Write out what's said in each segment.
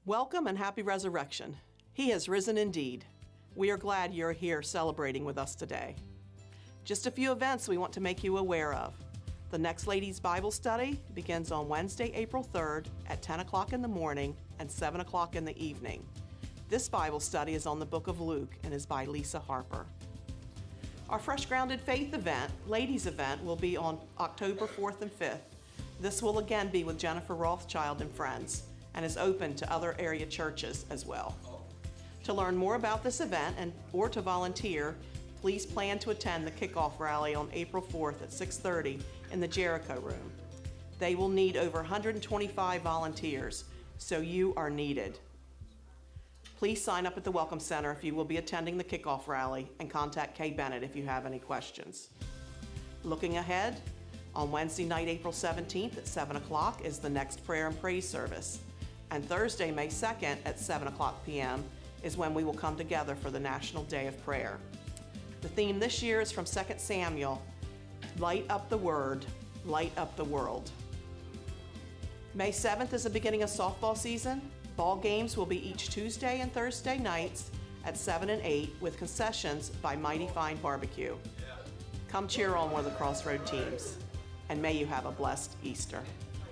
Welcome and happy resurrection. He has risen indeed. We are glad you're here celebrating with us today. Just a few events we want to make you aware of. The next Ladies' Bible Study begins on Wednesday, April 3rd at 10 o'clock in the morning and 7 o'clock in the evening. This Bible study is on the book of Luke and is by Lisa Harper. Our Fresh Grounded Faith event, ladies event, will be on October 4th and 5th. This will again be with Jennifer Rothschild and friends and is open to other area churches as well. To learn more about this event or to volunteer, please plan to attend the kickoff rally on April 4th at 6:30 in the Jericho Room. They will need over 125 volunteers, so you are needed. Please sign up at the Welcome Center if you will be attending the kickoff rally and contact Kay Bennett if you have any questions. Looking ahead, on Wednesday night, April 17th at 7 o'clock is the next prayer and praise service. And Thursday, May 2nd at 7 o'clock p.m. is when we will come together for the National Day of Prayer. The theme this year is from 2 Samuel, Light Up the Word, Light Up the World. May 7th is the beginning of softball season. Ball games will be each Tuesday and Thursday nights at 7 and 8 with concessions by Mighty Fine Barbecue. Come cheer on one of the Crossroad teams, and may you have a blessed Easter.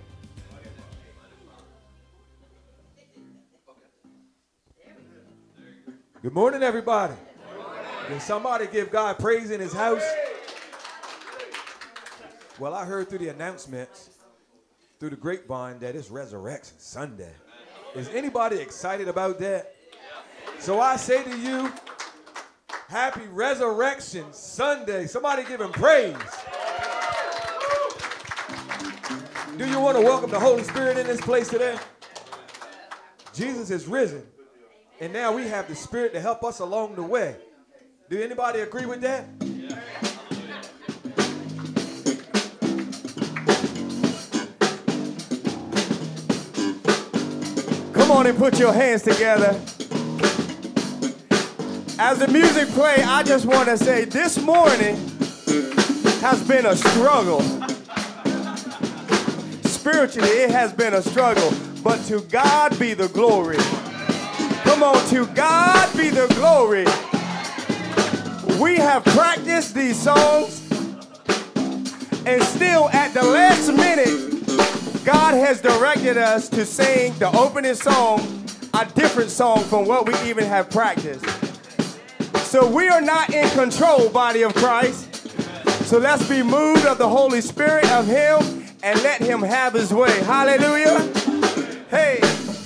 Good morning, everybody. Can somebody give God praise in his house? Well, I heard through the announcements, through the grapevine, that it's Resurrection Sunday. Is anybody excited about that? So I say to you, happy Resurrection Sunday. Somebody give him praise. Do you want to welcome the Holy Spirit in this place today? Jesus is risen. And now we have the Spirit to help us along the way. Do anybody agree with that? Yeah. Come on and put your hands together. As the music plays, I just want to say this morning has been a struggle. Spiritually, it has been a struggle. But to God be the glory. Come on, to God be the glory. We have practiced these songs, and still at the last minute, God has directed us to sing the opening song, a different song from what we even have practiced. So we are not in control, body of Christ. So let's be moved of the Holy Spirit of him and let him have his way. Hallelujah. Hey.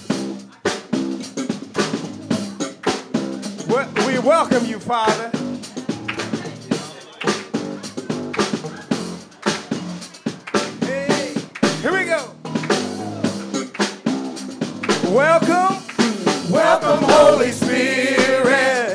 We welcome you, Father. Hey, here we go. Welcome, welcome, Holy Spirit.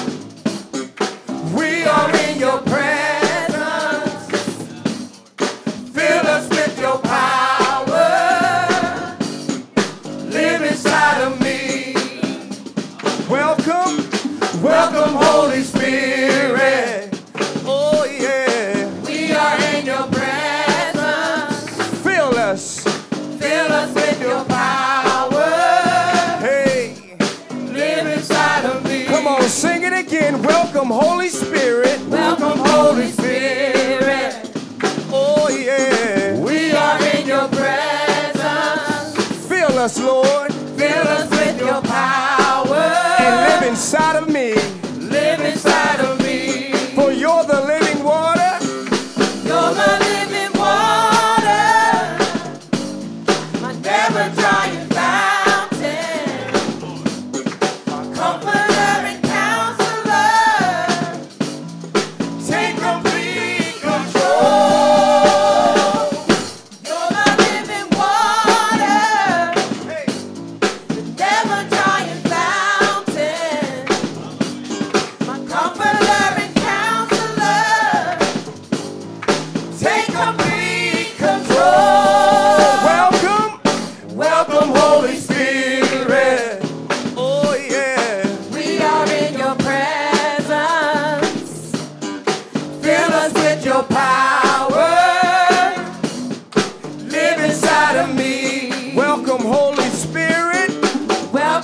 We are in your presence. Fill us with your power. Live inside of me. Welcome. Welcome, Holy Spirit. Oh, yeah. We are in your presence. Fill us with your power. Hey. Live inside of me. Come on, sing it again. Welcome, Holy Spirit. Welcome, Holy Spirit. Oh, yeah. We are in your presence. Fill us, Lord. Fill us with your power. And live inside of me. Live inside of me. For you're the living water. You're the living water. My never drying fountain. My comforter and counselor. Take complete control. You're the living water. Hey. The never drying fountain. My comforter and counselor. Take complete control. Welcome, welcome, Holy Spirit. Oh, yeah. We are in your presence. Fill us with your power. Live inside of me. Welcome, Holy Spirit. Welcome.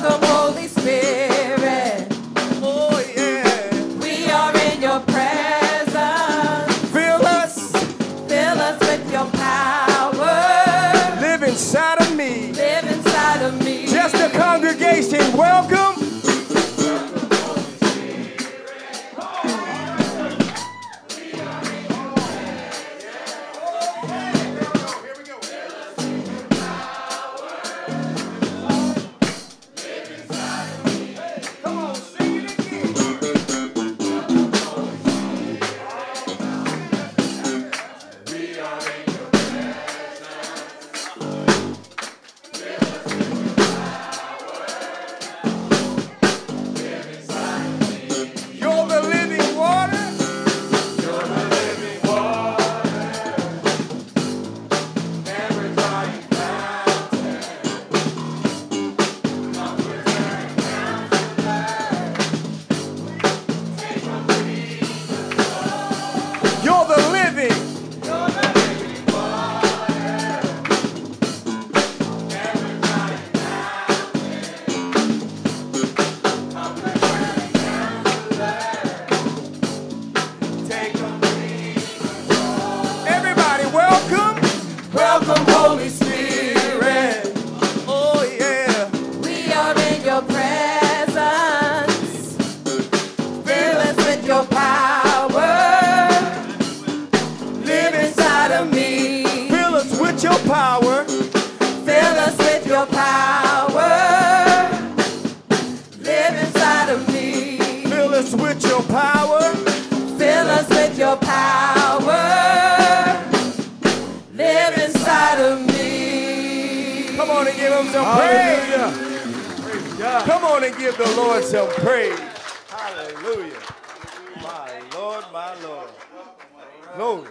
Come on and give him some Hallelujah. praise. Praise God. Come on and give the Lord some praise. Hallelujah. My Lord, my Lord. Glory.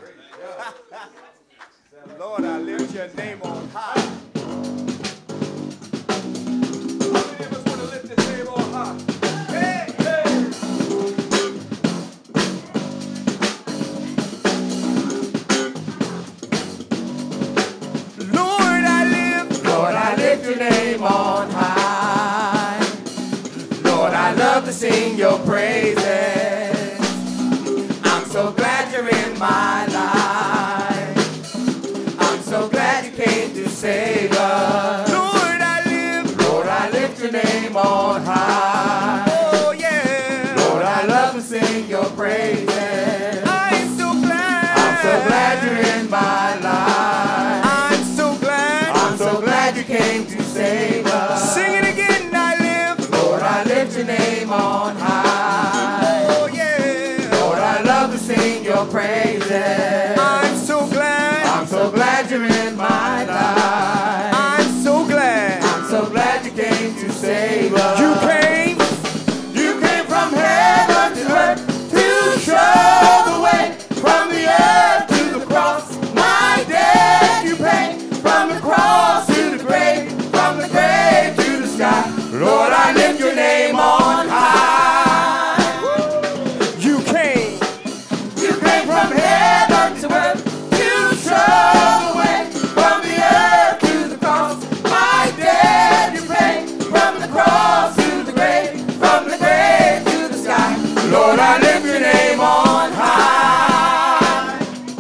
Lord, I lift your name on high. How many of us want to lift this name on high? Hey, hey. Lord, I lift your name on high. Lord, I love to sing your praises. I'm so glad you're in my life. I'm so glad you came to save us. Lord, I lift your name on high. Oh, yeah. Lord, I love to sing your praises. I'm so glad you're in my life. I'm so glad you came to save us. Sing it again, I live. Lord, I lift your name on high. Oh, yeah. Lord, I love to sing your praises. I'm so glad you're in my life. I'm so glad you came to save us. You came from heaven to earth to show the way. From the earth to the cross, my debt you paid. From the cross to the grave, from the grave to the sky, Lord, I lift your name on high. You came from heaven to earth to show the way. From the earth to the cross, my debt you paid. From the cross to the grave, from the grave to the sky, Lord, I lift your name on high.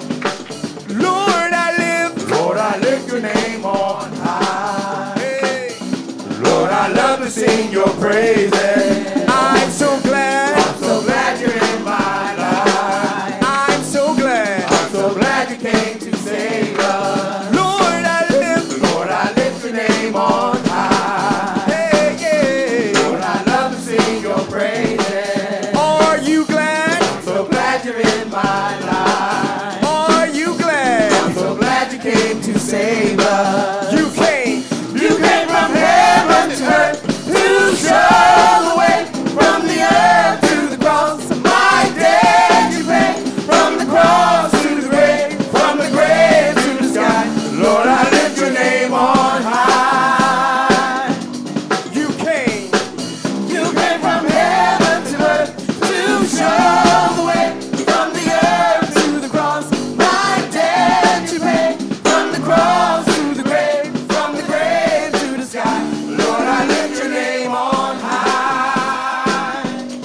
Lord, I lift your name on high. Hey. Lord, I love to sing your praises. I'm so glad you're in my life. I'm so glad you came to save us. Lord, I lift your name on high. Hey, yeah. Lord, I love to sing your praises. Are you glad? I'm so glad you're in my life. Are you glad? I'm so glad you came to save us. You came from heaven to earth to show the way. From the earth to the cross, my debt you paid. From the cross to the grave, from the grave to the sky, Lord, I lift your name on high. You came from heaven to earth to show the way. From the earth to the cross, my debt you paid. From the cross to the grave, from the grave to the sky, Lord, I lift your name on high.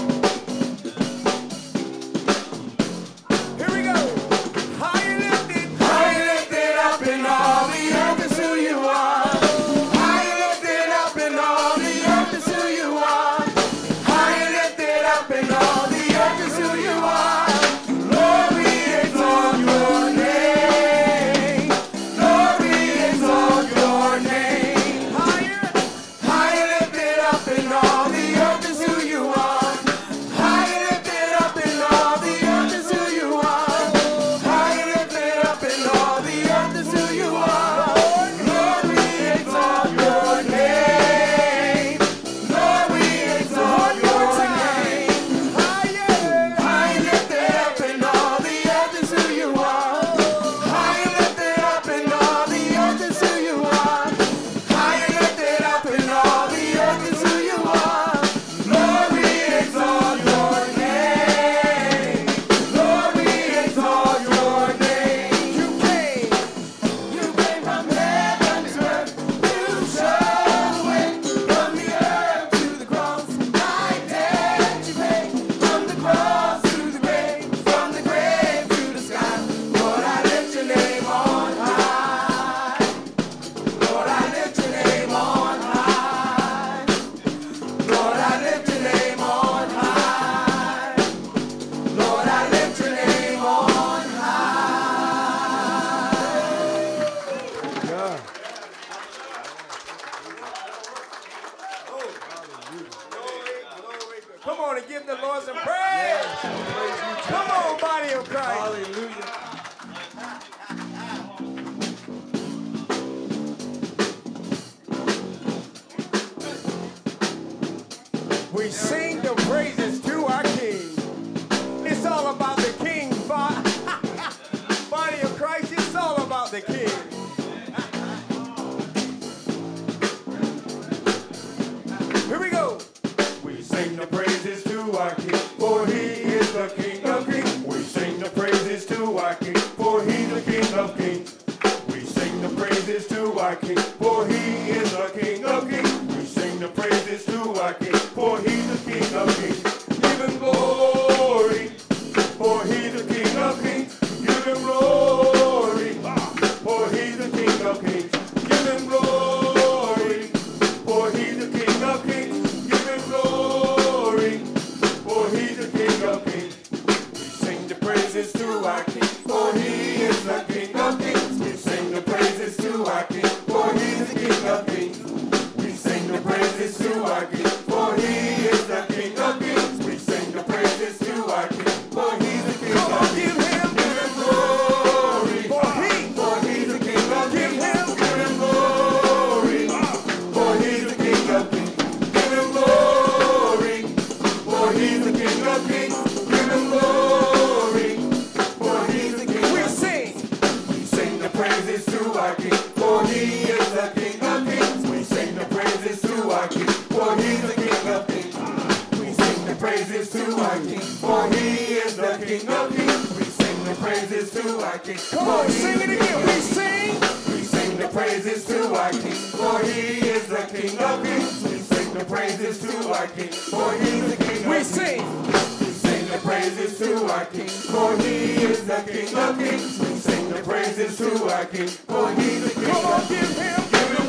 Here we go. High and lifted up in all the earth is who you are. High and lifted up in all the earth is who you are. High and lifted up in all the earth is who you are. Lord, we exalt your name. Lord, we exalt your name. High and lifted up in all the earth is who you are. High and lifted up in all the earth is who you are. High and lifted up in all the earth is who you are. Lord, we exalt your name. Lord, we exalt your name. High and lifted up in all the earth is who you are. High and lifted up in all the earth is who you are. High and lifted up in all the earth is who you are. Lord, we exalt your name. Lord, we exalt your name. You came from heaven to earth to show the way. From the earth to the cross, my debt you paid. From the cross to the grave, from the grave to the sky, Lord, I lift your name on high. Lord, I lift your name on high. Lord, I lift your name on high. Lord, I lift your name on high. God. Come on and give the Lord some praise. Come on, body of Christ. Hallelujah. We sing the praises to our King. It's all about the King. Body of Christ, it's all about the King. Here we go. We sing the praises to our King, for he is the King of Kings. We sing the praises to our King, for he's the King of Kings. We sing the praises to our King, for he is the King of Kings. We sing the praises to our King, for he's the King of Kings. Give him glory, for he's the King of Kings. Give him glory, for he's the King of Kings. Give him glory, for he's the King of Kings. Give him glory, for he's the King of Kings. We sing the praises to our King, for he is the King of Kings. We sing the praises to our King, for he is the King of Kings. We sing the praises to our King, for he is the King of Kings. We sing the praises to our King, for he's the King of Kings. Give him glory, for he's the King of Kings. Give him glory, for he's the King of Kings. Give him glory, for he's the King of Kings. Give him glory, for he's the King of Kings. We sing the praises to our King, for he is the King of Kings. We sing the praises to our King, for he's the King of Kings. We sing the praises to our King, for he is the King of Kings. We sing the praises to our King. Come on, sing it again. We sing the praises to our King, for he is the King of Kings. We sing the praises to our King, for he is the King of Kings. We sing the praises to our King, for he is the King of Kings. We sing the praises to our King, for he's the King of Kings. Come on, give him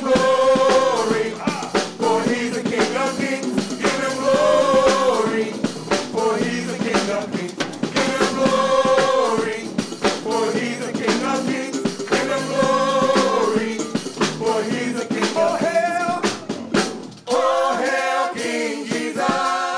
glory, for he's the King of Kings. Give him glory, for he's the King of Kings. Give him glory, for he's the King of Kings. Give him glory, for he's the King of Kings. Oh hail King Jesus.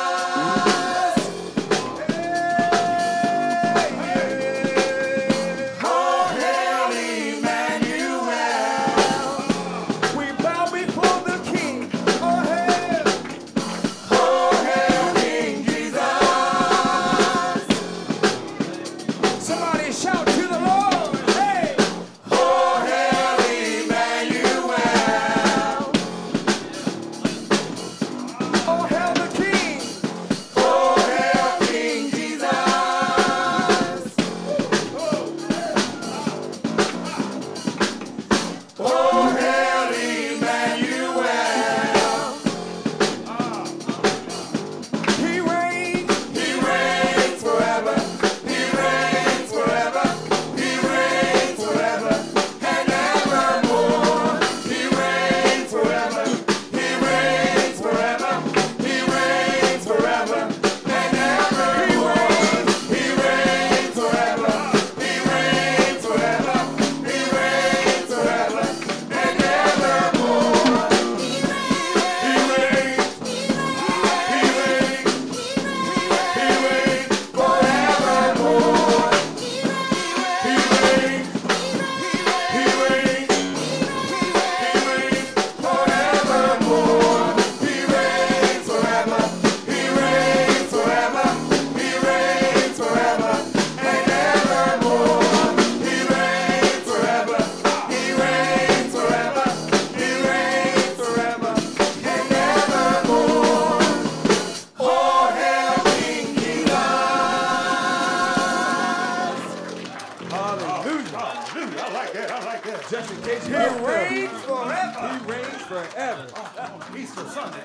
Easter Sunday.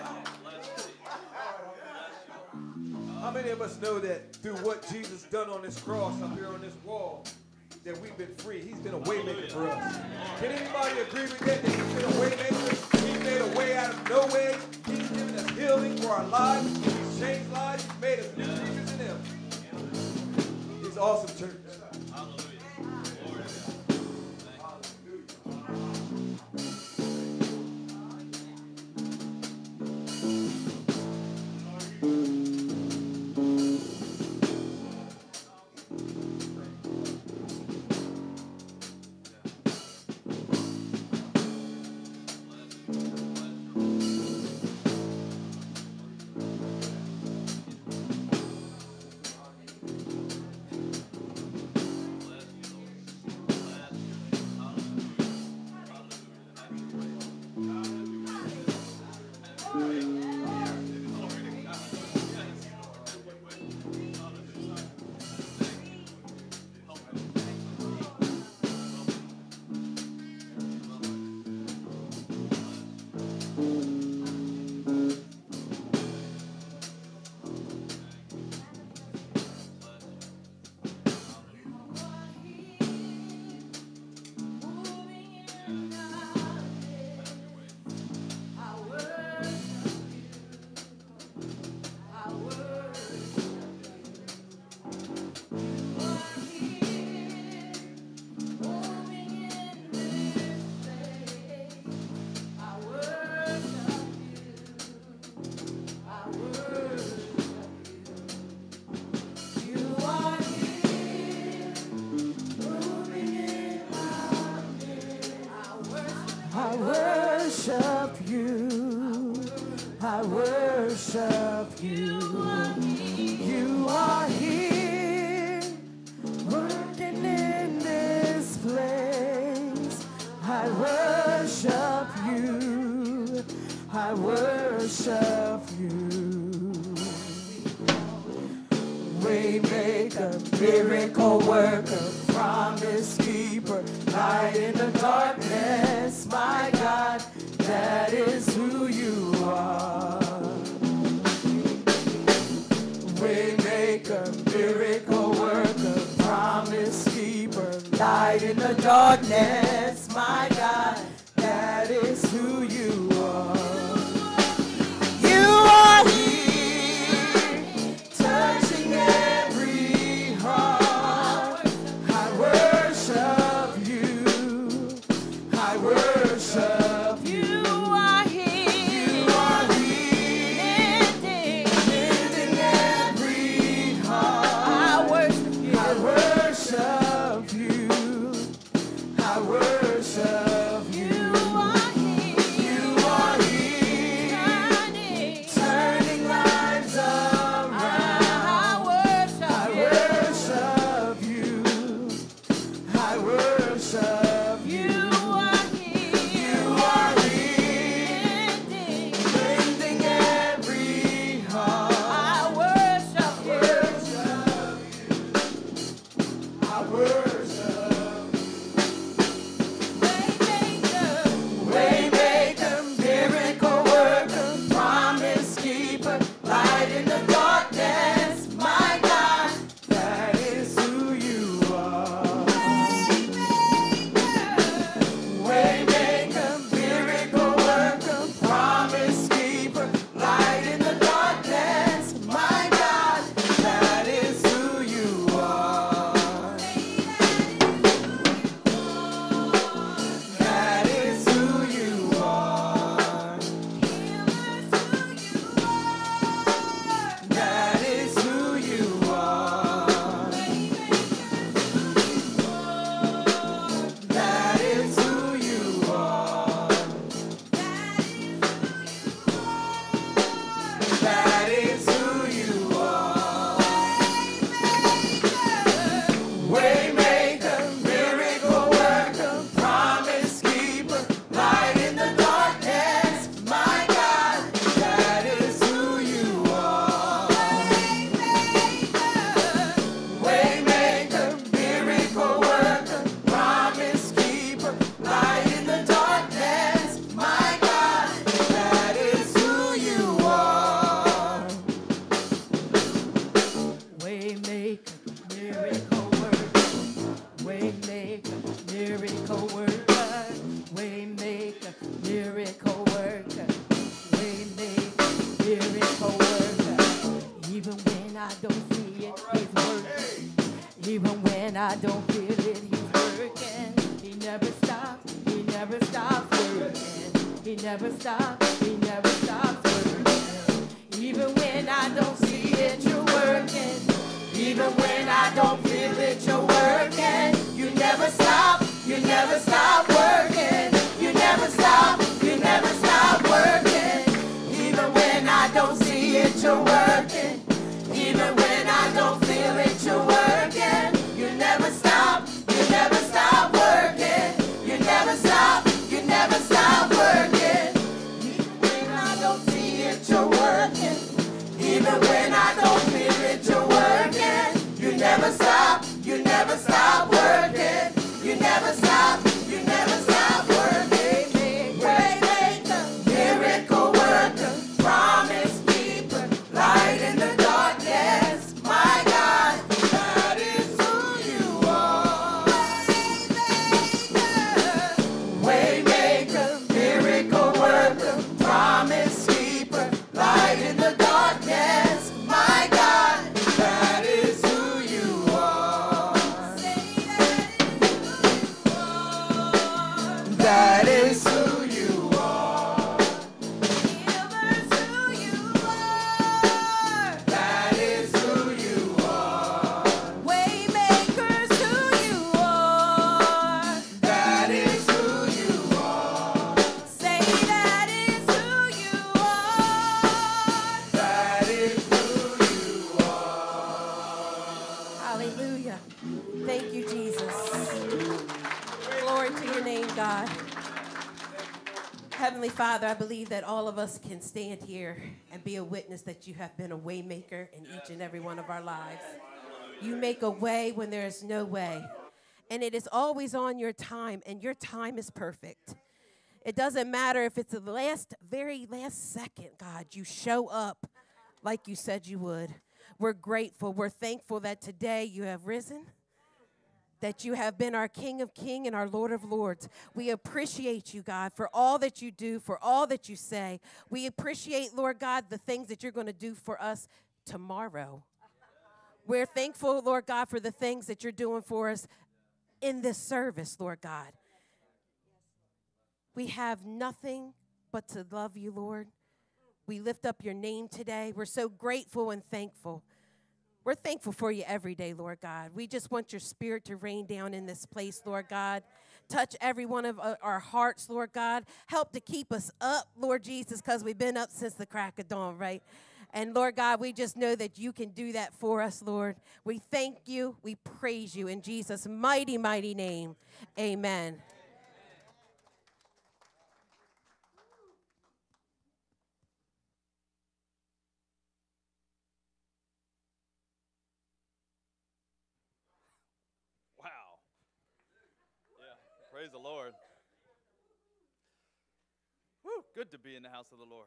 How many of us know that through what Jesus done on this cross up here on this wall, that we've been free? He's been a way maker for us. Can anybody agree with that? That he's been a way maker? He made a way out of no way. He's given us healing for our lives. He's changed lives. He's made us new creatures in him. He's awesome, church. you. I worship you. You are here, working in this place. I worship you. I worship you. Waymaker, miracle worker, promise keeper, light in the darkness. My God, that is who you are. Waymaker, miracle worker, promise keeper, light in the darkness. My God, that is who you are. You are here, touching every heart. I worship you. I worship you. You are here. You are here, mending every heart. I worship you. I worship you. I worship you. You are here. You are here, turning lives around. I worship you. I worship you. You are here. You are here, mending every heart. I worship you. I worship you. Waymaker, miracle worker, promise keeper, light in the darkness. My God, that is who you are. Waymaker, miracle worker, promise keeper, light in the darkness. My God, that is who you are. That is who you are. That is who you are. That is who you are. That is who you are. Waymaker, miracle worker, promise keeper, light in the darkness. My God, that is who you are. Waymaker, miracle worker, promise keeper, light in the darkness. My God, that is who you are. Waymaker, miracle worker, waymaker, miracle worker, waymaker, miracle worker, waymaker, miracle worker. Even when I don't see it, he's working. Even when I don't feel it, he's working. He never stops, he never stops working. He never stops, he never stops working. Even when I don't see it, you're working. Even when I don't feel it, you're working. You never stop, you never stop working. You never stop, you never stop working. Even when I don't see it, you're working. Even when I don't feel it, you're working. You never stop, you never stop working. You never stop, you never stop working. Even when I don't see it, you're working. Even when I don't feel it, you're working. You never stop, you never stop working. You never stop, you never stop working. Father, I believe that all of us can stand here and be a witness that you have been a way maker in each and every one of our lives. You make a way when there is no way. And it is always on your time, and your time is perfect. It doesn't matter if it's the very last second, God, you show up like you said you would. We're grateful. We're thankful that today you have risen, that you have been our King of Kings and our Lord of Lords. We appreciate you, God, for all that you do, for all that you say. We appreciate, Lord God, the things that you're going to do for us tomorrow. We're thankful, Lord God, for the things that you're doing for us in this service, Lord God. We have nothing but to love you, Lord. We lift up your name today. We're so grateful and thankful. We're thankful for you every day, Lord God. We just want your spirit to rain down in this place, Lord God. Touch every one of our hearts, Lord God. Help to keep us up, Lord Jesus, because we've been up since the crack of dawn, right? And Lord God, we just know that you can do that for us, Lord. We thank you. We praise you in Jesus' mighty, mighty name. Amen. Wow. Yeah, praise the Lord. Woo, good to be in the house of the Lord.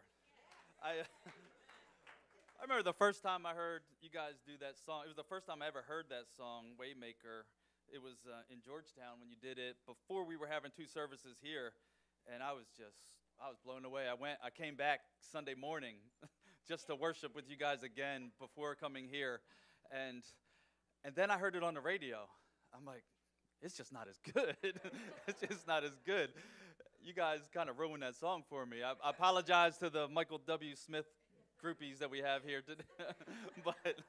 I remember the first time I heard you guys do that song. It was the first time I ever heard that song, Waymaker. It was in Georgetown when you did it before we were having 2 services here, and I was blown away. I came back Sunday morning just to worship with you guys again before coming here, and then I heard it on the radio. I'm like, it's just not as good. It's just not as good. You guys kind of ruined that song for me. I apologize to the Michael W. Smith groupies that we have here today. but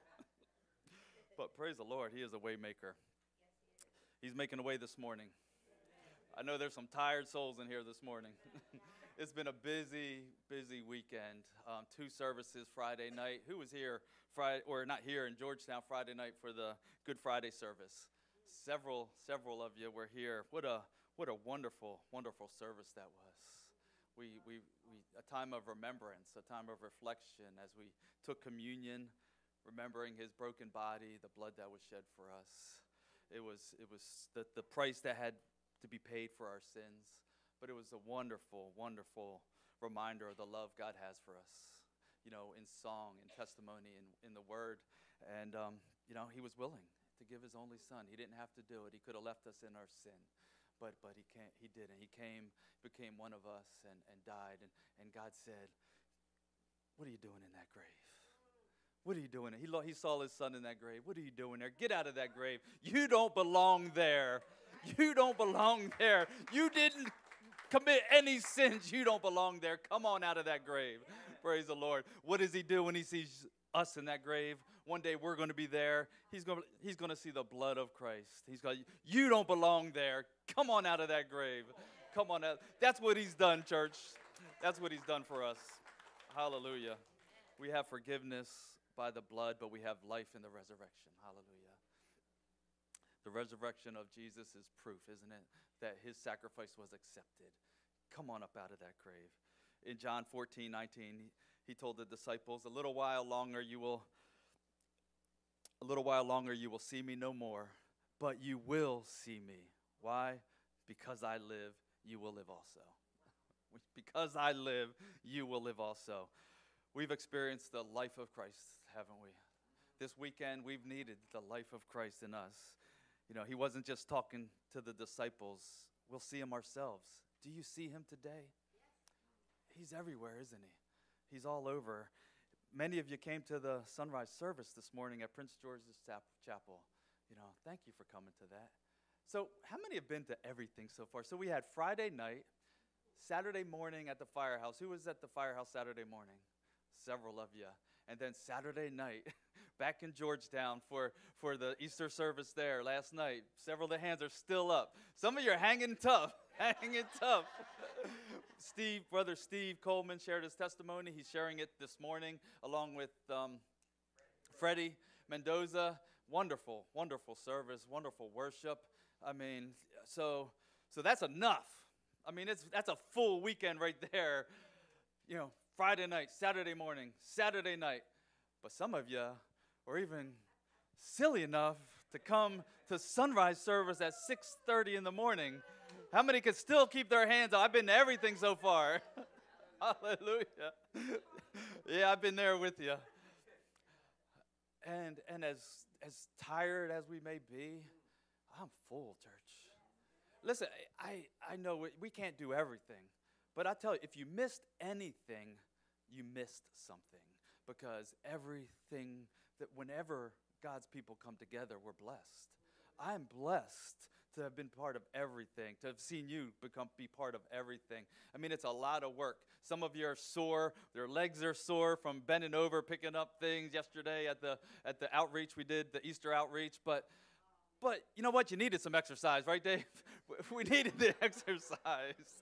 praise the Lord, he is a way maker. He's making a way this morning. I know there's some tired souls in here this morning. It's been a busy, busy weekend. 2 services Friday night. Who was here Friday, or not here in Georgetown Friday night for the Good Friday service? Several of you were here. What a wonderful, wonderful service that was. We a time of remembrance, a time of reflection as we took communion, remembering his broken body, the blood that was shed for us. It was the price that had to be paid for our sins, but it was a wonderful, wonderful reminder of the love God has for us, in song, in testimony, in the word. And, he was willing to give his only son. He didn't have to do it. He could have left us in our sin. But he can't. He didn't. He became one of us and died. And God said, what are you doing in that grave? What are you doing? He saw his son in that grave. What are you doing there? Get out of that grave. You don't belong there. You don't belong there. You didn't commit any sins. You don't belong there. Come on out of that grave. Praise the Lord. What does he do when he sees us in that grave? One day we're going to be there. He's going to see the blood of Christ. He's going, you don't belong there. Come on out of that grave. Come on out. That's what he's done, church. That's what he's done for us. Hallelujah. We have forgiveness by the blood, but we have life in the resurrection. Hallelujah. The resurrection of Jesus is proof, isn't it, that his sacrifice was accepted. Come on up out of that grave. In John 14:19, he told the disciples, a little while longer you will see me no more, but you will see me. Why? Because I live, you will live also. Because I live, you will live also. We've experienced the life of Christ, haven't we? This weekend, we've needed the life of Christ in us. He wasn't just talking to the disciples. We'll see him ourselves. Do you see him today? He's everywhere, isn't he? He's all over. Many of you came to the sunrise service this morning at Prince George's Chapel. Thank you for coming to that. So how many have been to everything so far? So we had Friday night, Saturday morning at the firehouse. Who was at the firehouse Saturday morning? Several of you. And then Saturday night, back in Georgetown for the Easter service there last night. Several of the hands are still up. Some of you are hanging tough, hanging tough. Brother Steve Coleman shared his testimony. He's sharing it this morning along with Freddie Mendoza. Wonderful, wonderful service, wonderful worship. So that's enough. That's a full weekend right there. Friday night, Saturday morning, Saturday night. But some of you are even silly enough to come to sunrise service at 6:30 in the morning. How many can still keep their hands up? I've been to everything so far. Hallelujah. Yeah, I've been there with you. And as tired as we may be, I'm full, church. Listen, I know we can't do everything. But I tell you, if you missed anything, you missed something. Because everything that whenever God's people come together, we're blessed. I'm blessed to have been part of everything, to have seen you be part of everything. I mean, it's a lot of work. Some of you are sore. Their legs are sore from bending over, picking up things yesterday at the outreach we did, the Easter outreach. But you know what? You needed some exercise, right, Dave? We needed the exercise.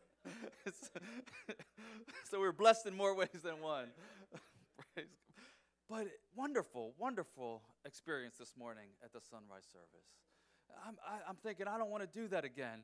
So we were blessed in more ways than one. But wonderful, wonderful experience this morning at the sunrise service. I'm thinking, I don't want to do that again.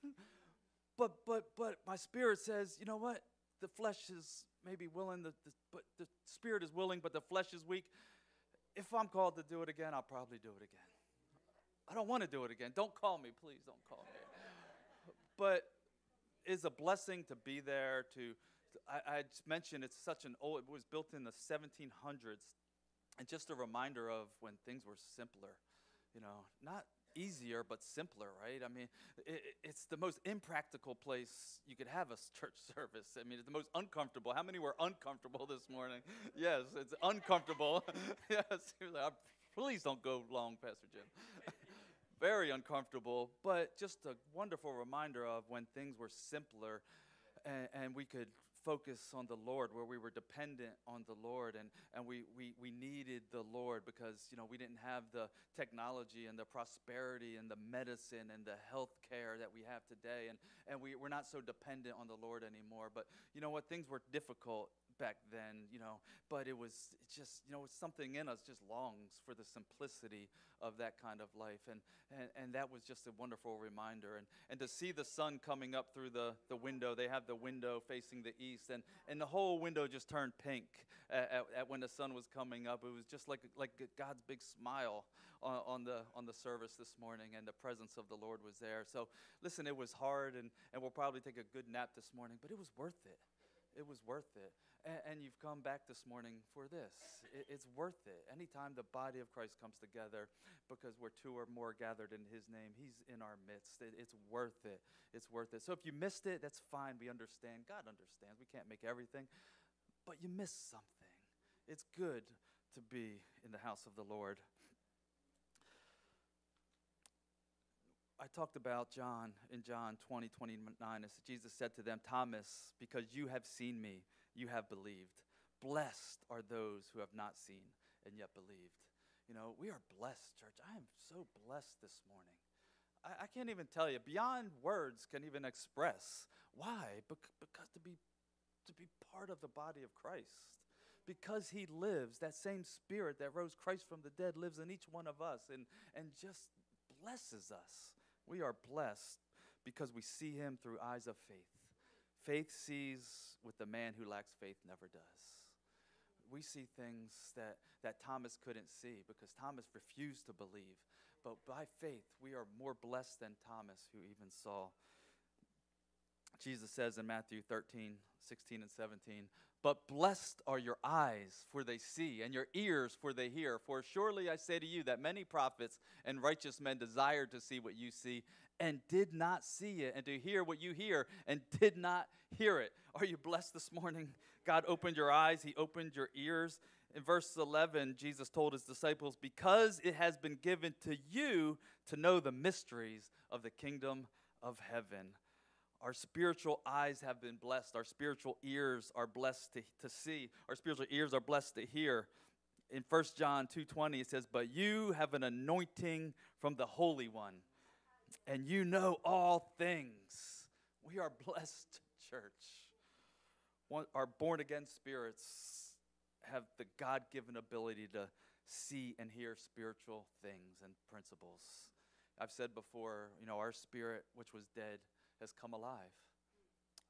but my spirit says, you know what? The flesh is maybe willing, but the spirit is willing, but the flesh is weak. If I'm called to do it again, I'll probably do it again. I don't want to do it again. Don't call me, please. Don't call me. But it's a blessing to be there. I just mentioned it's such an old. It was built in the 1700s, and just a reminder of when things were simpler. Not easier, but simpler, right? I mean, it's the most impractical place you could have a church service. I mean, it's the most uncomfortable. How many were uncomfortable this morning? Yes, it's uncomfortable. Yes, please don't go long, Pastor Jim. Very uncomfortable, but just a wonderful reminder of when things were simpler and we could focus on the Lord, where we were dependent on the Lord, and we needed the Lord because we didn't have the technology and the prosperity and the medicine and the health care that we have today, and we're not so dependent on the Lord anymore. But you know what? Things were difficult back then, but it's just, something in us just longs for the simplicity of that kind of life, and that was just a wonderful reminder, and to see the sun coming up through the window. They have the window facing the east, and the whole window just turned pink at when the sun was coming up. It was just like God's big smile on the service this morning, and the presence of the Lord was there. So listen, it was hard, and we'll probably take a good nap this morning, but it was worth it. It was worth it. And you've come back this morning for this. It's worth it. Anytime the body of Christ comes together, because where two or more gathered in his name, he's in our midst. It's worth it. It's worth it. So if you missed it, that's fine. We understand. God understands. We can't make everything. But you missed something. It's good to be in the house of the Lord. I talked about John in John 20:29. Jesus said to them, Thomas, because you have seen me, you have believed. Blessed are those who have not seen and yet believed. We are blessed, church. I am so blessed this morning. I can't even tell you, beyond words can even express. Why? Because to be part of the body of Christ. Because he lives, that same spirit that rose Christ from the dead lives in each one of us and just blesses us. We are blessed because we see him through eyes of faith. Faith sees what the man who lacks faith never does. We see things that Thomas couldn't see because Thomas refused to believe. But by faith, we are more blessed than Thomas, who even saw. Jesus says in Matthew 13:16-17, but blessed are your eyes, for they see, and your ears, for they hear. For surely I say to you that many prophets and righteous men desired to see what you see and did not see it, and to hear what you hear and did not hear it. Are you blessed this morning? God opened your eyes. He opened your ears. In verse 11, Jesus told his disciples, because it has been given to you to know the mysteries of the kingdom of heaven. Our spiritual eyes have been blessed. Our spiritual ears are blessed to see. Our spiritual ears are blessed to hear. In 1 John 2:20, it says, but you have an anointing from the Holy One, and you know all things. We are blessed, church. Our born-again spirits have the God-given ability to see and hear spiritual things and principles. I've said before, our spirit, which was dead, has come alive.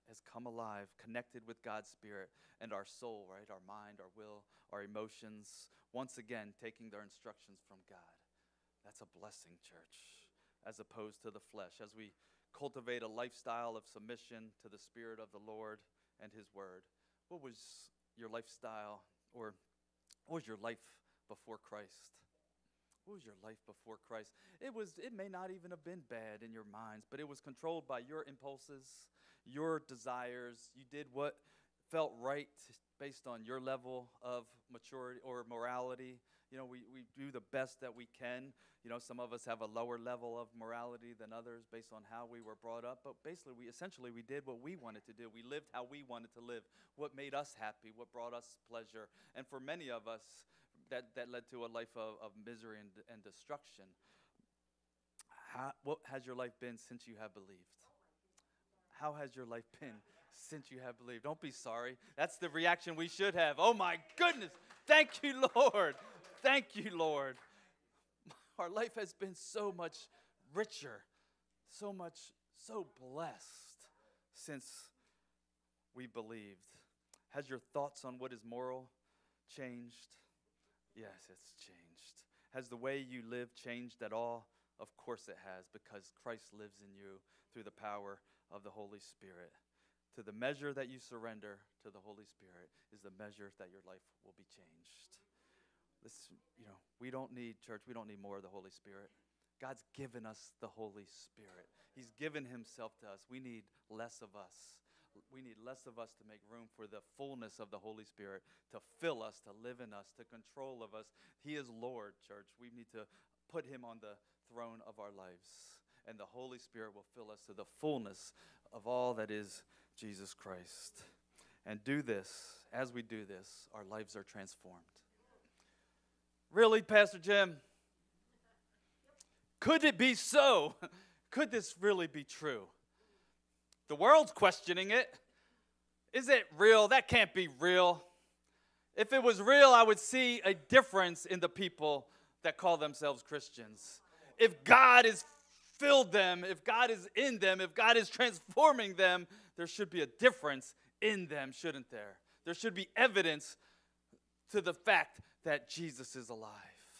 has come alive, connected with God's Spirit and our soul, right? Our mind, our will, our emotions, once again taking their instructions from God. That's a blessing, church, as opposed to the flesh. As we cultivate a lifestyle of submission to the Spirit of the Lord and His Word. What was your lifestyle, or what was your life before Christ? What was your life before Christ? It may not even have been bad in your minds, but it was controlled by your impulses, your desires. You did what felt right based on your level of maturity or morality. You know, we do the best that we can. You know, some of us have a lower level of morality than others based on how we were brought up. But basically, we did what we wanted to do. We lived how we wanted to live, what made us happy, what brought us pleasure. And for many of us, that led to a life of misery and destruction. What has your life been since you have believed? How has your life been since you have believed? Don't be sorry. That's the reaction we should have. Oh my goodness. Thank you, Lord. Thank you, Lord. Our life has been so much richer, so blessed since we believed. Has your thoughts on what is moral changed? Yes, it's changed. Has the way you live changed at all? Of course it has, because Christ lives in you through the power of the Holy Spirit. To the measure that you surrender to the Holy Spirit is the measure that your life will be changed. Listen, we don't need more of the Holy Spirit. God's given us the Holy Spirit. He's given Himself to us. We need less of us. We need less of us to make room for the fullness of the Holy Spirit to fill us, to live in us, to control of us. He is Lord, church. We need to put Him on the throne of our lives. And the Holy Spirit will fill us to the fullness of all that is Jesus Christ. And as we do this, our lives are transformed. Really, Pastor Jim? Could it be so? Could this really be true? The world's questioning it. Is it real? That can't be real. If it was real, I would see a difference in the people that call themselves Christians. If God has filled them, if God is in them, if God is transforming them, there should be a difference in them, shouldn't there? There should be evidence to the fact that Jesus is alive.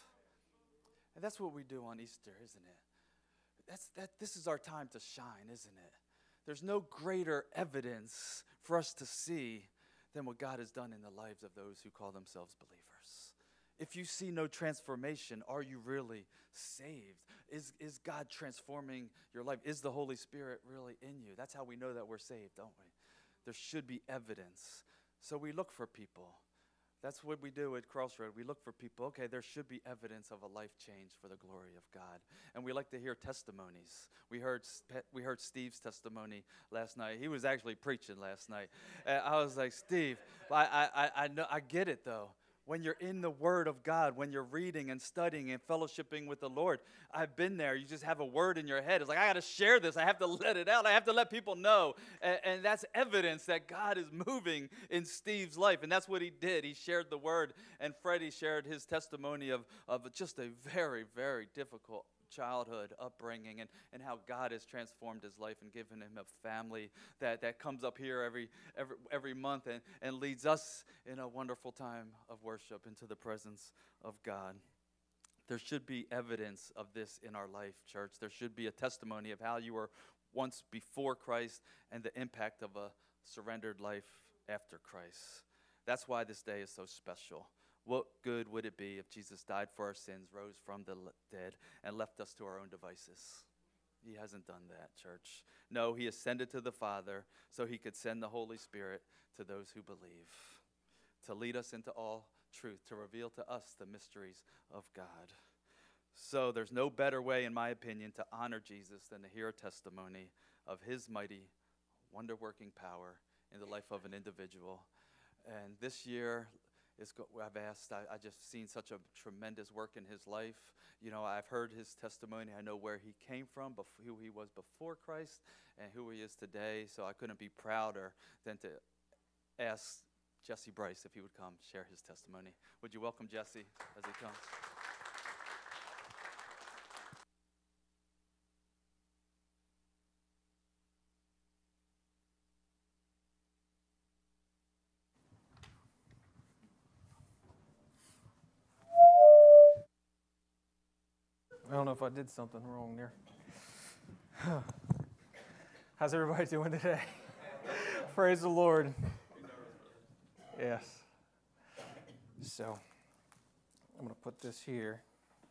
And that's what we do on Easter, isn't it? This is our time to shine, isn't it? There's no greater evidence for us to see than what God has done in the lives of those who call themselves believers. If you see no transformation, are you really saved? Is God transforming your life? Is the Holy Spirit really in you? That's how we know that we're saved, don't we? There should be evidence. So we look for people. That's what we do at Crossroad. We look for people. Okay, there should be evidence of a life change for the glory of God. And we like to hear testimonies. We heard Steve's testimony last night. He was actually preaching last night. And I was like, Steve, I know, I get it though. When you're in the Word of God, when you're reading and studying and fellowshipping with the Lord, I've been there. You just have a word in your head. It's like, I got to share this. I have to let it out. I have to let people know. And that's evidence that God is moving in Steve's life. And that's what he did. He shared the Word. And Freddie shared his testimony of just a very, very difficult childhood upbringing and how God has transformed his life and given him a family that comes up here every month and leads us in a wonderful time of worship into the presence of God. There should be evidence of this in our life, church. There should be a testimony of how you were once before Christ and the impact of a surrendered life after Christ. That's why this day is so special. What good would it be if Jesus died for our sins, rose from the dead, and left us to our own devices? He hasn't done that, church. No, he ascended to the Father so he could send the Holy Spirit to those who believe, to lead us into all truth, to reveal to us the mysteries of God. So there's no better way, in my opinion, to honor Jesus than to hear a testimony of his mighty, wonder-working power in the life of an individual. And this year, I've just seen such a tremendous work in his life. You know, I've heard his testimony. I know where he came from, who he was before Christ, and who he is today. So I couldn't be prouder than to ask Jesse Bryce if he would come share his testimony. Would you welcome Jesse as he comes? I did something wrong there. How's everybody doing today? Praise the Lord. Yes. So, I'm going to put this here.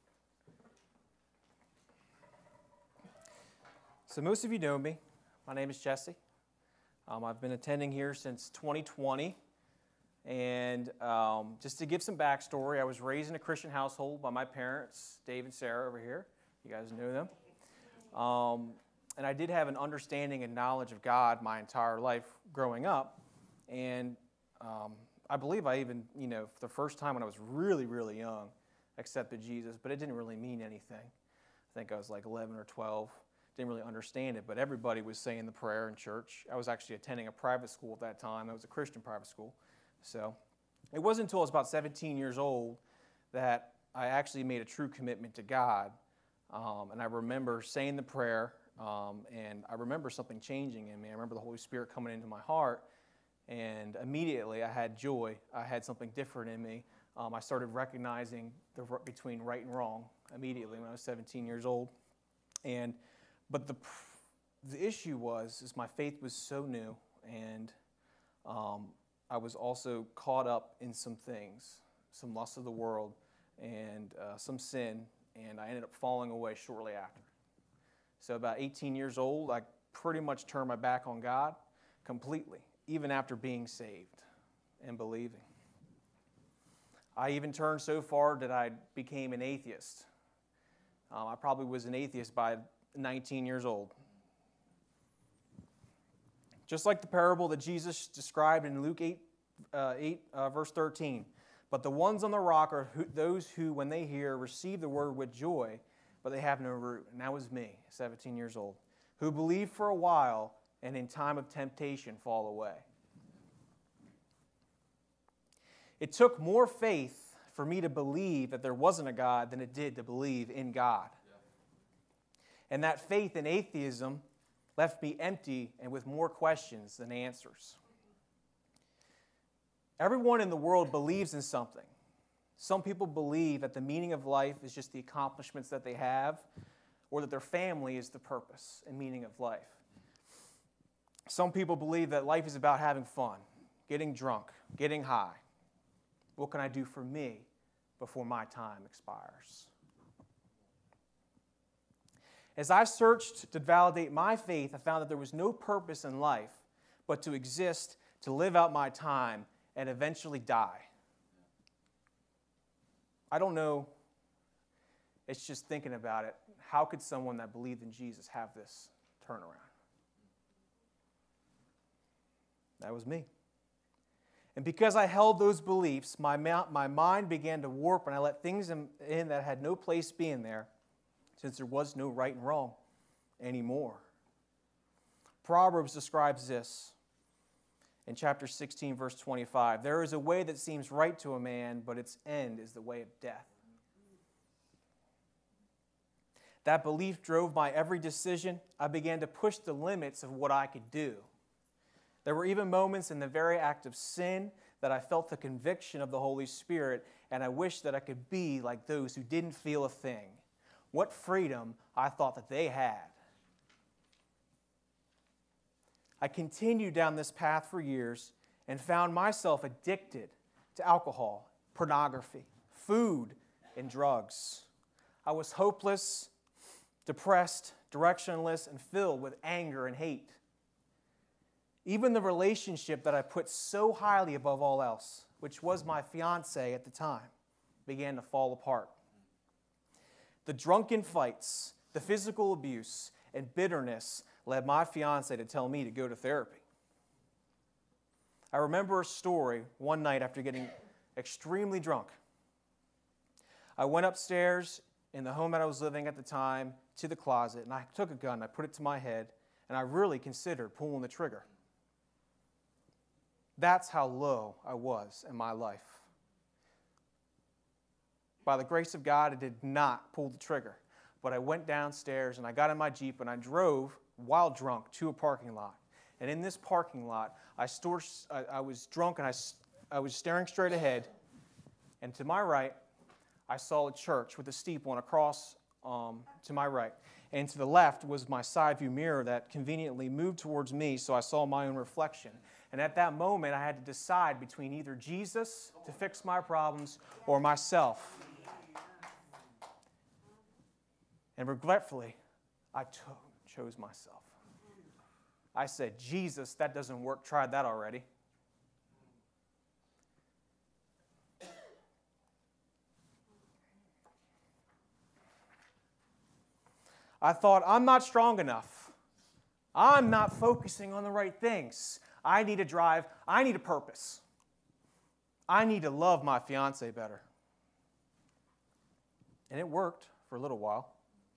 So most of you know me. My name is Jesse. I've been attending here since 2020. And just to give some backstory, I was raised in a Christian household by my parents, Dave and Sarah over here. You guys know them. And I did have an understanding and knowledge of God my entire life growing up. And I believe I even, for the first time when I was really, really young, accepted Jesus. But it didn't really mean anything. I think I was like 11 or 12. Didn't really understand it. But everybody was saying the prayer in church. I was actually attending a private school at that time. It was a Christian private school. So it wasn't until I was about 17 years old that I actually made a true commitment to God. And I remember saying the prayer, and I remember something changing in me. I remember the Holy Spirit coming into my heart, and immediately I had joy. I had something different in me. I started recognizing between right and wrong immediately when I was 17 years old. But the issue is my faith was so new, and I was also caught up in some things, some lust of the world, and some sin, and I ended up falling away shortly after. So about 18 years old, I pretty much turned my back on God completely, even after being saved and believing. I even turned so far that I became an atheist. I probably was an atheist by 19 years old. Just like the parable that Jesus described in Luke 8, verse 13. But the ones on the rock are those who, when they hear, receive the word with joy, but they have no root. And that was me, 17 years old, who believed for a while and in time of temptation fall away. It took more faith for me to believe that there wasn't a God than it did to believe in God. And that faith in atheism left me empty and with more questions than answers. Everyone in the world believes in something. Some people believe that the meaning of life is just the accomplishments that they have, or that their family is the purpose and meaning of life. Some people believe that life is about having fun, getting drunk, getting high. What can I do for me before my time expires? As I searched to validate my faith, I found that there was no purpose in life but to exist, to live out my time, and eventually die. I don't know. It's just thinking about it. How could someone that believed in Jesus have this turnaround? That was me. And because I held those beliefs, my mind began to warp, and I let things in that had no place being there, since there was no right and wrong anymore. Proverbs describes this in chapter 16, verse 25. There is a way that seems right to a man, but its end is the way of death. That belief drove my every decision. I began to push the limits of what I could do. There were even moments in the very act of sin that I felt the conviction of the Holy Spirit, and I wished that I could be like those who didn't feel a thing. What freedom I thought that they had. I continued down this path for years and found myself addicted to alcohol, pornography, food, and drugs. I was hopeless, depressed, directionless, and filled with anger and hate. Even the relationship that I put so highly above all else, which was my fiancée at the time, began to fall apart. The drunken fights, the physical abuse, and bitterness led my fiancé to tell me to go to therapy. I remember a story one night after getting extremely drunk. I went upstairs in the home that I was living at the time to the closet, and I took a gun, I put it to my head, and I really considered pulling the trigger. That's how low I was in my life. By the grace of God, I did not pull the trigger. But I went downstairs and I got in my Jeep and I drove, while drunk, to a parking lot. And in this parking lot, I was drunk and I was staring straight ahead. And to my right, I saw a church with a steeple and a cross to my right. And to the left was my side view mirror that conveniently moved towards me so I saw my own reflection. And at that moment, I had to decide between either Jesus to fix my problems or myself. And regretfully, I chose myself. I said, Jesus, that doesn't work. Tried that already. I thought, I'm not strong enough. I'm not focusing on the right things. I need a drive. I need a purpose. I need to love my fiance better. And it worked for a little while.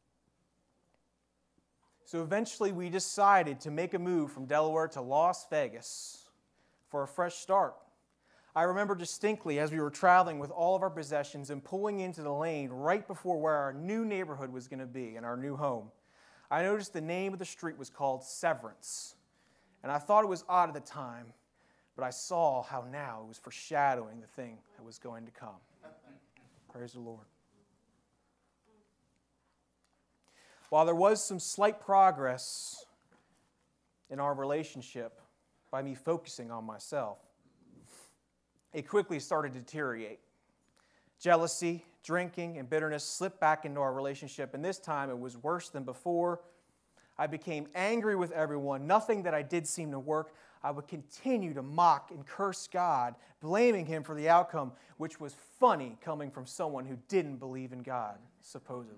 So eventually we decided to make a move from Delaware to Las Vegas for a fresh start. I remember distinctly as we were traveling with all of our possessions and pulling into the lane right before where our new neighborhood was going to be and our new home. I noticed the name of the street was called Severance. And I thought it was odd at the time, but I saw how now it was foreshadowing the thing that was going to come. Praise the Lord. While there was some slight progress in our relationship by me focusing on myself, it quickly started to deteriorate. Jealousy, drinking, and bitterness slipped back into our relationship, and this time it was worse than before. I became angry with everyone. Nothing that I did seemed to work. I would continue to mock and curse God, blaming Him for the outcome, which was funny coming from someone who didn't believe in God, supposedly.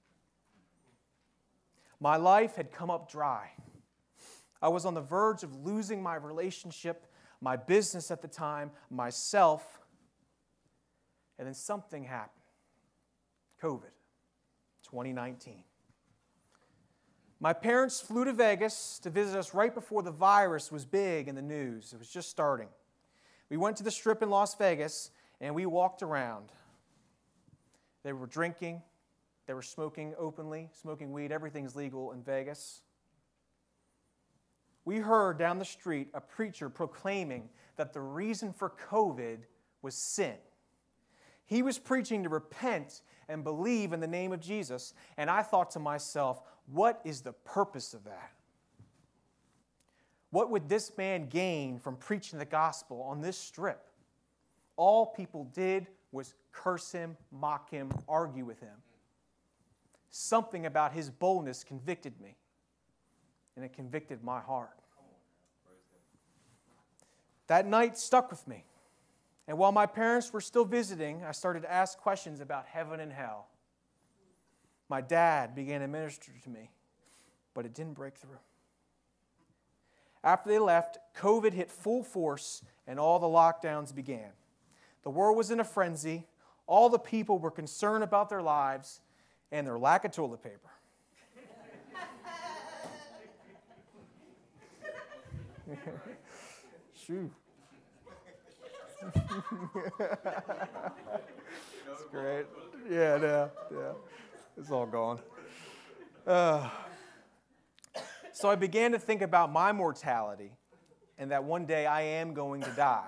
My life had come up dry. I was on the verge of losing my relationship, my business at the time, myself, and then something happened. COVID, 2019. My parents flew to Vegas to visit us right before the virus was big in the news. It was just starting. We went to the Strip in Las Vegas, and we walked around. They were drinking. They were smoking openly, smoking weed. Everything's legal in Vegas. We heard down the street a preacher proclaiming that the reason for COVID was sin. He was preaching to repent and believe in the name of Jesus. And I thought to myself, what is the purpose of that? What would this man gain from preaching the gospel on this strip? All people did was curse him, mock him, argue with him. Something about his boldness convicted me, and it convicted my heart. That night stuck with me. And while my parents were still visiting, I started to ask questions about heaven and hell. My dad began to minister to me, but it didn't break through. After they left, COVID hit full force, and all the lockdowns began. The world was in a frenzy. All the people were concerned about their lives and their lack of toilet paper. Shoo. It's great. Yeah. It's all gone. So I began to think about my mortality and that one day I am going to die.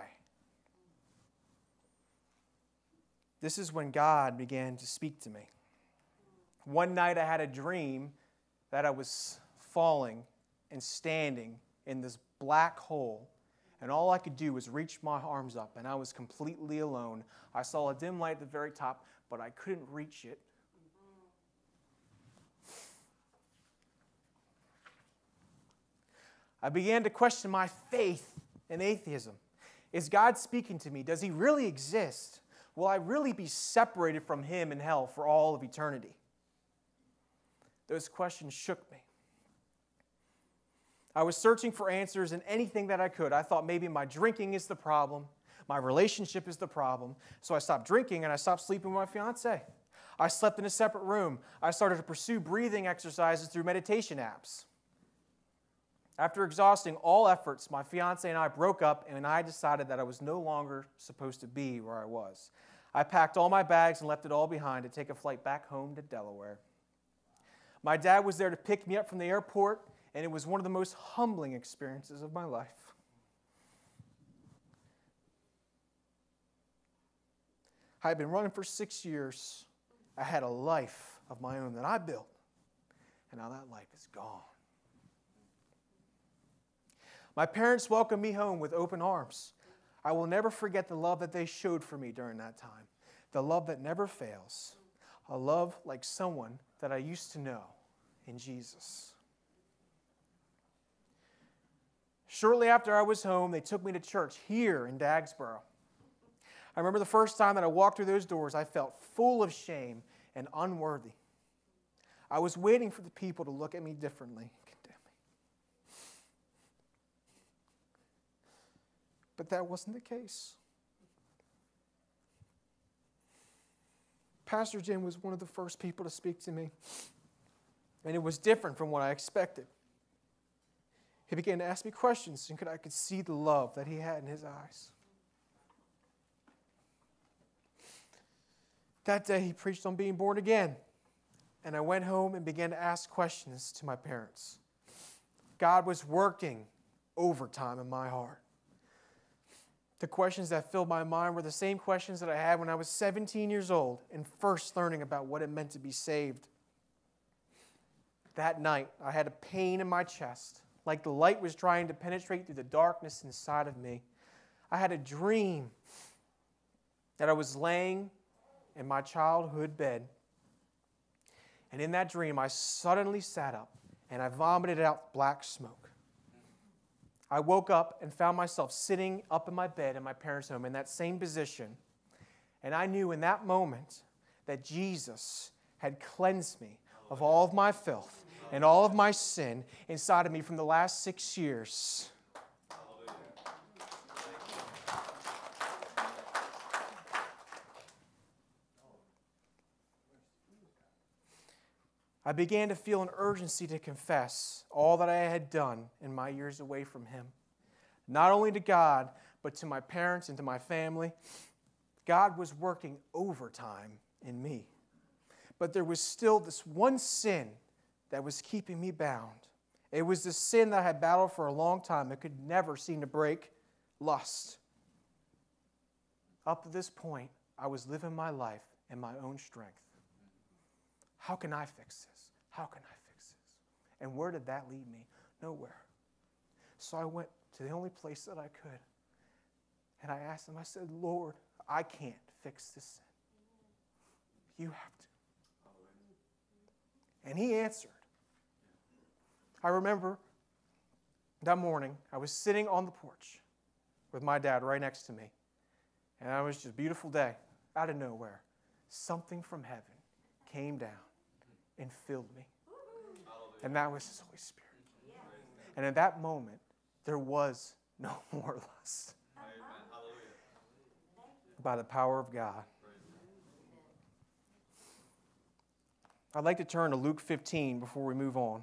This is when God began to speak to me. One night I had a dream that I was falling and standing in this black hole, and all I could do was reach my arms up, and I was completely alone. I saw a dim light at the very top, but I couldn't reach it. I began to question my faith in atheism. Is God speaking to me? Does He really exist? Will I really be separated from Him in hell for all of eternity? Those questions shook me. I was searching for answers in anything that I could. I thought maybe my drinking is the problem. My relationship is the problem. So I stopped drinking and I stopped sleeping with my fiance. I slept in a separate room. I started to pursue breathing exercises through meditation apps. After exhausting all efforts, my fiance and I broke up, and I decided that I was no longer supposed to be where I was. I packed all my bags and left it all behind to take a flight back home to Delaware. My dad was there to pick me up from the airport, and it was one of the most humbling experiences of my life. I had been running for 6 years. I had a life. of my own that I built. And now that life is gone. My parents welcomed me home with open arms. I will never forget the love that they showed for me during that time. The love that never fails. A love like someone that I used to know in Jesus. Shortly after I was home, they took me to church here in Dagsboro. I remember the first time that I walked through those doors, I felt full of shame and unworthy. I was waiting for the people to look at me differently and condemn me. But that wasn't the case. Pastor Jim was one of the first people to speak to me, and it was different from what I expected. He began to ask me questions, and I could see the love that he had in his eyes. That day, he preached on being born again, and I went home and began to ask questions to my parents. God was working overtime in my heart. The questions that filled my mind were the same questions that I had when I was 17 years old and first learning about what it meant to be saved. That night, I had a pain in my chest, like the light was trying to penetrate through the darkness inside of me. I had a dream that I was laying in my childhood bed, and in that dream, I suddenly sat up and I vomited out black smoke. I woke up and found myself sitting up in my bed in my parents' home in that same position, and I knew in that moment that Jesus had cleansed me of all of my filth and all of my sin inside of me from the last 6 years. I began to feel an urgency to confess all that I had done in my years away from Him. Not only to God, but to my parents and to my family. God was working overtime in me. But there was still this one sin that was keeping me bound. It was the sin that I had battled for a long time that could never seem to break: lust. Up to this point, I was living my life in my own strength. How can I fix this? How can I fix this? And where did that lead me? Nowhere. So I went to the only place that I could. And I asked Him, I said, Lord, I can't fix this sin. You have to. And He answered. I remember that morning, I was sitting on the porch with my dad right next to me. And it was just a beautiful day. Out of nowhere, something from heaven came down and filled me. And that was His Holy Spirit. And in that moment, there was no more lust. By the power of God. I'd like to turn to Luke 15 before we move on.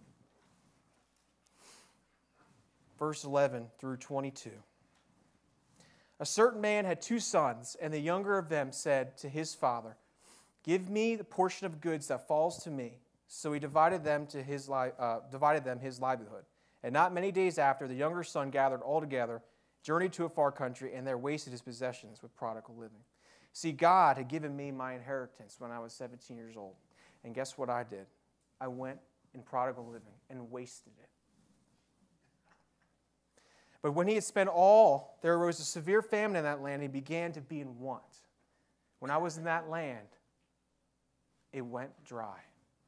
Verse 11 through 22. A certain man had 2 sons, and the younger of them said to his father, "Give me the portion of goods that falls to me." So he divided them his livelihood. And not many days after, the younger son gathered all together, journeyed to a far country, and there wasted his possessions with prodigal living. See, God had given me my inheritance when I was 17 years old. And guess what I did? I went in prodigal living and wasted it. But when he had spent all, there arose a severe famine in that land, and he began to be in want. When I was in that land, it went dry.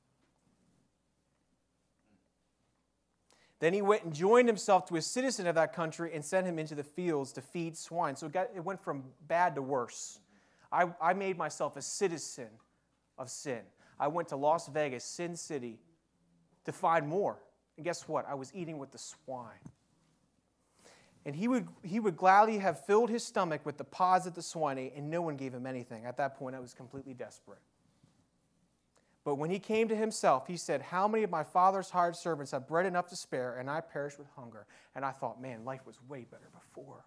Then he went and joined himself to a citizen of that country and sent him into the fields to feed swine. So it went from bad to worse. I made myself a citizen of sin. I went to Las Vegas, Sin City, to find more. And guess what? I was eating with the swine. And he would gladly have filled his stomach with the pods that the swine ate, and no one gave him anything. At that point, I was completely desperate. But when he came to himself, he said, "How many of my father's hired servants have bread enough to spare, and I perish with hunger?" And I thought, man, life was way better before.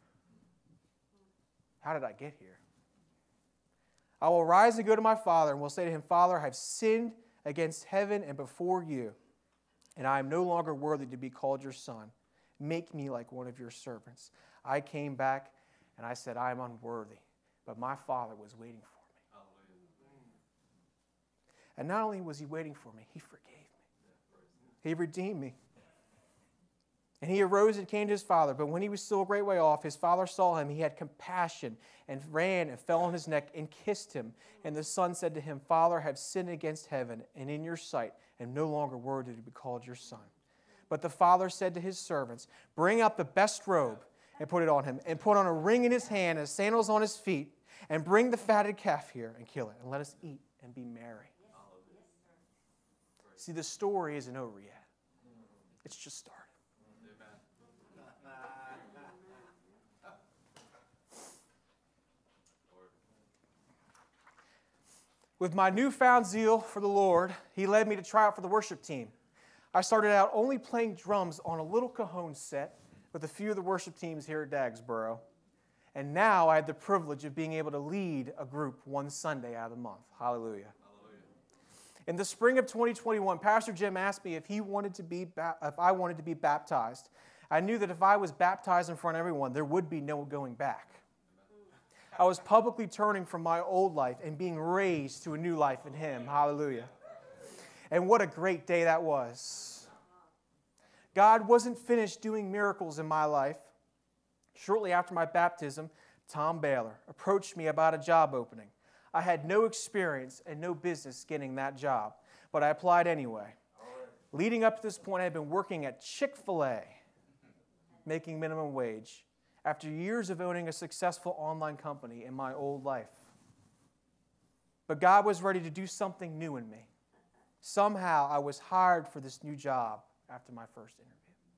How did I get here? I will rise and go to my father, and will say to him, "Father, I have sinned against heaven and before you, and I am no longer worthy to be called your son. Make me like one of your servants." I came back, and I said, "I am unworthy," but my father was waiting for me. And not only was he waiting for me, he forgave me. He redeemed me. And he arose and came to his father. But when he was still a great way off, his father saw him. He had compassion and ran and fell on his neck and kissed him. And the son said to him, Father, I have sinned against heaven and in your sight, and no longer worthy to be called your son. But the father said to his servants, Bring out the best robe and put it on him, and put on a ring in his hand and sandals on his feet, and bring the fatted calf here and kill it, and let us eat and be merry. See, the story isn't over yet. It's just started. With my newfound zeal for the Lord, he led me to try out for the worship team. I started out only playing drums on a little cajon set with a few of the worship teams here at Dagsboro. And now I had the privilege of being able to lead a group one Sunday out of the month. Hallelujah. In the spring of 2021, Pastor Jim asked me if I wanted to be baptized. I knew that if I was baptized in front of everyone, there would be no going back. I was publicly turning from my old life and being raised to a new life in Him. Hallelujah. And what a great day that was. God wasn't finished doing miracles in my life. Shortly after my baptism, Tom Baylor approached me about a job opening. I had no experience and no business getting that job, but I applied anyway. Leading up to this point, I had been working at Chick-fil-A, making minimum wage, after years of owning a successful online company in my old life. But God was ready to do something new in me. Somehow, I was hired for this new job after my first interview.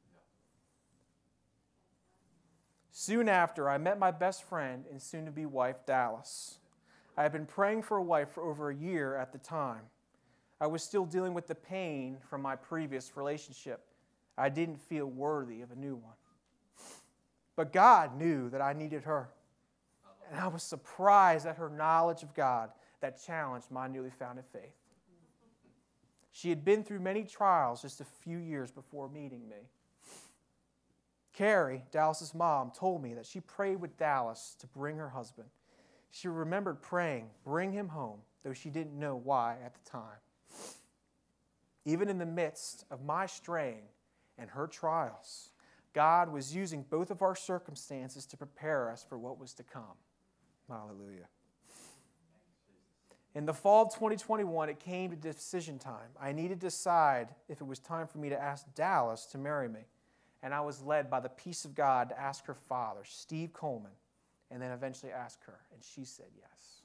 Soon after, I met my best friend and soon-to-be wife, Dallas. I had been praying for a wife for over a year at the time. I was still dealing with the pain from my previous relationship. I didn't feel worthy of a new one. But God knew that I needed her. And I was surprised at her knowledge of God that challenged my newly founded faith. She had been through many trials just a few years before meeting me. Carrie, Dallas's mom, told me that she prayed with Dallas to bring her husband. She remembered praying, bring him home, though she didn't know why at the time. Even in the midst of my straying and her trials, God was using both of our circumstances to prepare us for what was to come. Hallelujah. In the fall of 2021, it came to decision time. I needed to decide if it was time for me to ask Dallas to marry me. And I was led by the peace of God to ask her father, Steve Coleman, and then eventually ask her, and she said yes.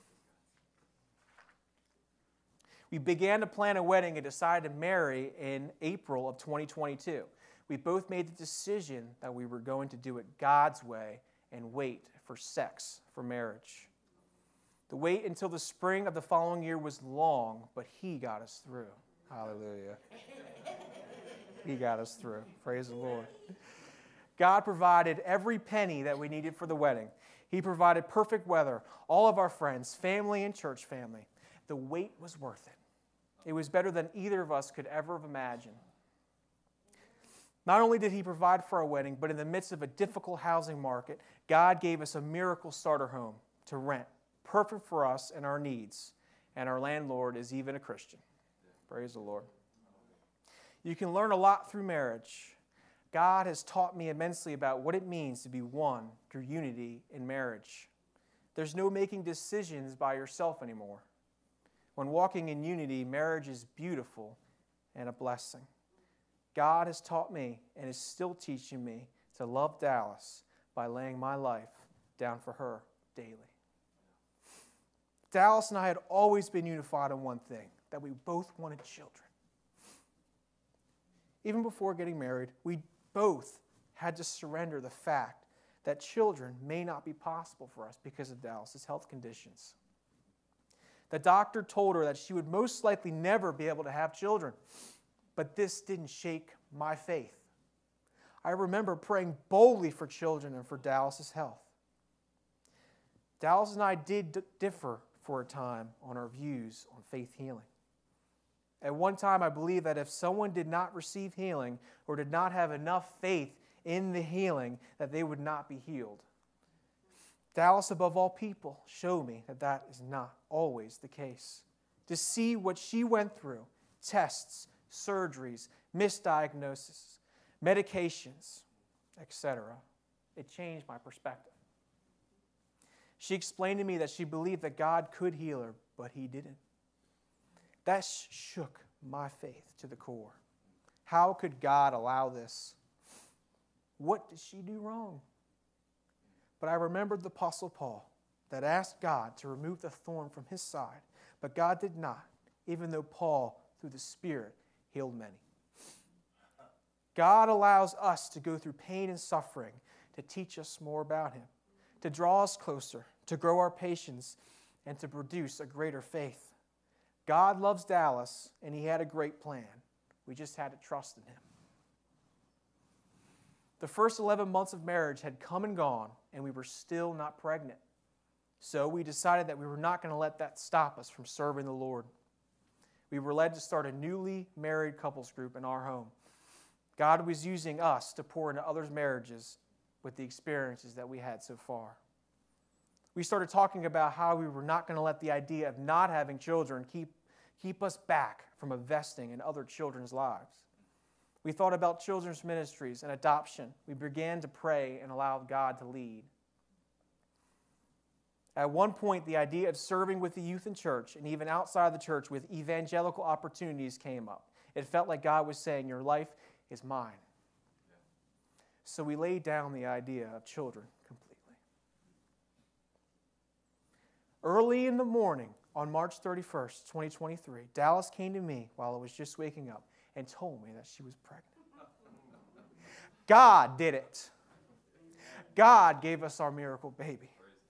We began to plan a wedding and decided to marry in April of 2022. We both made the decision that we were going to do it God's way and wait for sex for marriage. The wait until the spring of the following year was long, but He got us through. Hallelujah. He got us through. Praise the Lord. God provided every penny that we needed for the wedding. He provided perfect weather, all of our friends, family, and church family. The wait was worth it. It was better than either of us could ever have imagined. Not only did He provide for our wedding, but in the midst of a difficult housing market, God gave us a miracle starter home to rent, perfect for us and our needs. And our landlord is even a Christian. Praise the Lord. You can learn a lot through marriage. God has taught me immensely about what it means to be one through unity in marriage. There's no making decisions by yourself anymore. When walking in unity, marriage is beautiful and a blessing. God has taught me and is still teaching me to love Dallas by laying my life down for her daily. Dallas and I had always been unified on one thing, that we both wanted children. Even before getting married, we both had to surrender the fact that children may not be possible for us because of Dallas's health conditions. The doctor told her that she would most likely never be able to have children, but this didn't shake my faith. I remember praying boldly for children and for Dallas's health. Dallas and I did differ for a time on our views on faith healing. At one time, I believed that if someone did not receive healing or did not have enough faith in the healing, that they would not be healed. Dallas, above all people, showed me that that is not always the case. to see what she went through, tests, surgeries, misdiagnoses, medications, etc. It changed my perspective. She explained to me that she believed that God could heal her, but he didn't. That shook my faith to the core. How could God allow this? What did she do wrong? But I remembered the Apostle Paul that asked God to remove the thorn from his side, but God did not, even though Paul, through the Spirit, healed many. God allows us to go through pain and suffering to teach us more about him, to draw us closer, to grow our patience, and to produce a greater faith. God loves Dallas, and he had a great plan. We just had to trust in him. The first 11 months of marriage had come and gone, and we were still not pregnant. So we decided that we were not going to let that stop us from serving the Lord. We were led to start a newly married couples group in our home. God was using us to pour into others' marriages with the experiences that we had so far. We started talking about how we were not going to let the idea of not having children keep us back from investing in other children's lives. We thought about children's ministries and adoption. We began to pray and allow God to lead. At one point, the idea of serving with the youth in church and even outside the church with evangelical opportunities came up. It felt like God was saying, your life is mine. So we laid down the idea of children completely. Early in the morning on March 31st, 2023, Dallas came to me while I was just waking up and told me that she was pregnant. God did it. God gave us our miracle baby.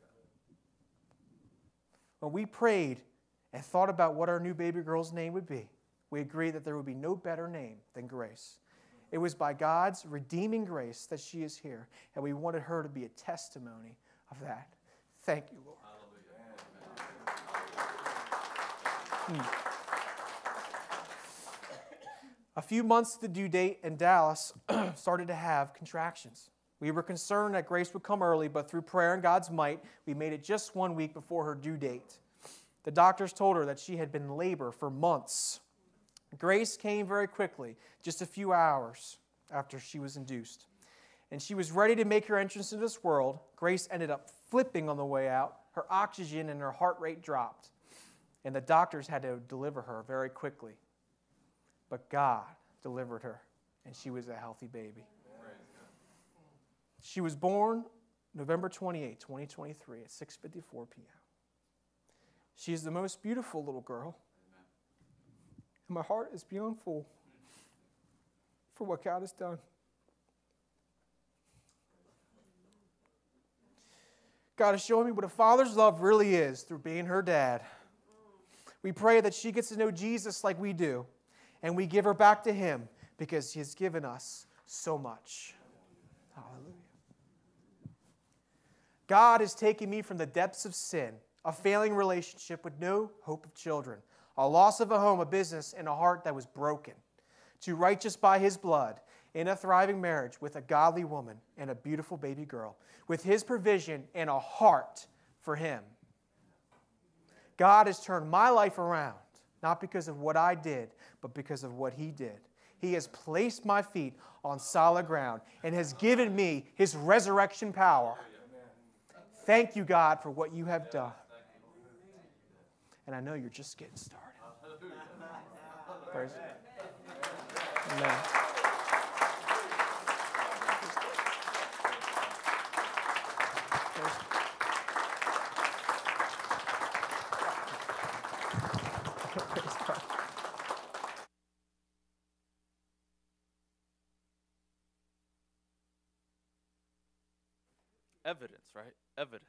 When we prayed and thought about what our new baby girl's name would be, we agreed that there would be no better name than Grace. It was by God's redeeming grace that she is here, and we wanted her to be a testimony of that. Thank you, Lord. A few months to the due date, and Dallas started to have contractions. We were concerned that Grace would come early, but through prayer and God's might, we made it just 1 week before her due date. The doctors told her that she had been in labor for months. Grace came very quickly, just a few hours after she was induced. And she was ready to make her entrance into this world. Grace ended up flipping on the way out. Her oxygen and her heart rate dropped. And the doctors had to deliver her very quickly. But God delivered her, and she was a healthy baby. She was born November 28, 2023 at 6:54 p.m. She is the most beautiful little girl. And my heart is beyond full for what God has done. God is showing me what a father's love really is through being her dad. We pray that she gets to know Jesus like we do, and we give her back to him because he has given us so much. Hallelujah. God has taken me from the depths of sin, a failing relationship with no hope of children, a loss of a home, a business, and a heart that was broken, to righteous by his blood, in a thriving marriage with a godly woman and a beautiful baby girl, with his provision and a heart for him. God has turned my life around, not because of what I did, but because of what he did. He has placed my feet on solid ground and has given me his resurrection power. Thank you, God, for what you have done. And I know you're just getting started. Praise God. Amen. Evidence, right? Evidence.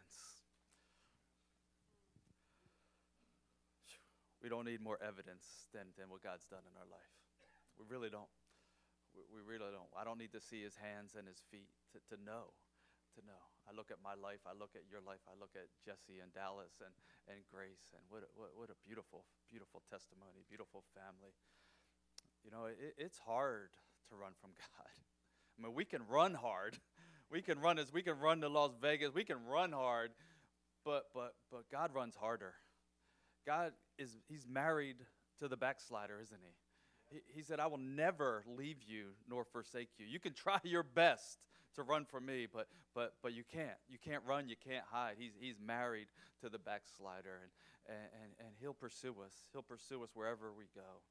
We don't need more evidence than what God's done in our life. We really don't. We really don't. I don't need to see his hands and his feet to know. I look at my life. I look at your life. I look at Jesse and Dallas and Grace. And what a beautiful, beautiful testimony, beautiful family. You know, it's hard to run from God. I mean, we can run hard. We can run to Las Vegas. We can run hard, but God runs harder. He's married to the backslider, isn't he? He said, I will never leave you nor forsake you. You can try your best to run from me, but you can't. You can't run, you can't hide. He's married to the backslider, and he'll pursue us. He'll pursue us wherever we go.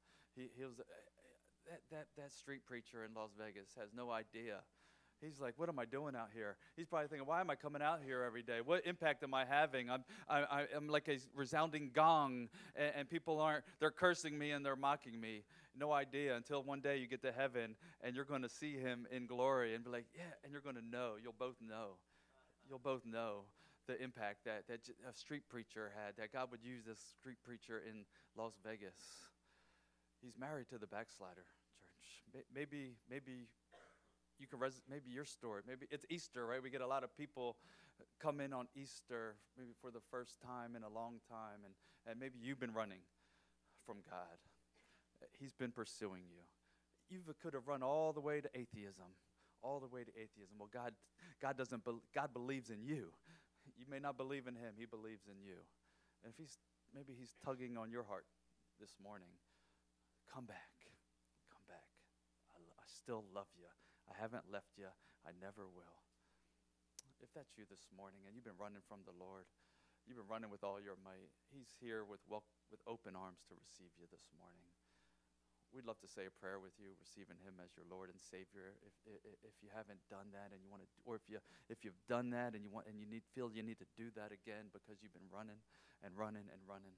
That street preacher in Las Vegas has no idea. He's like, what am I doing out here? He's probably thinking, why am I coming out here every day? What impact am I having? I'm like a resounding gong, and people they're cursing me and they're mocking me. No idea until one day you get to heaven and you're going to see him in glory and be like, yeah, and you're going to know. You'll both know the impact that a street preacher had, that God would use this street preacher in Las Vegas. He's married to the backslider, church. Maybe you can maybe your story. Maybe it's Easter, right? We get a lot of people come in on Easter, maybe for the first time in a long time, and maybe you've been running from God. He's been pursuing you. You could have run all the way to atheism, all the way to atheism. Well, God believes in you. You may not believe in him. He believes in you. And if maybe he's tugging on your heart this morning, come back. Come back. I still love you. I haven't left you. I never will. If that's you this morning and you've been running from the Lord, you've been running with all your might, he's here with open arms to receive you this morning. We'd love to say a prayer with you, receiving him as your Lord and Savior. If you haven't done that and you want to, or if you've done that and feel you need to do that again because you've been running and running and running.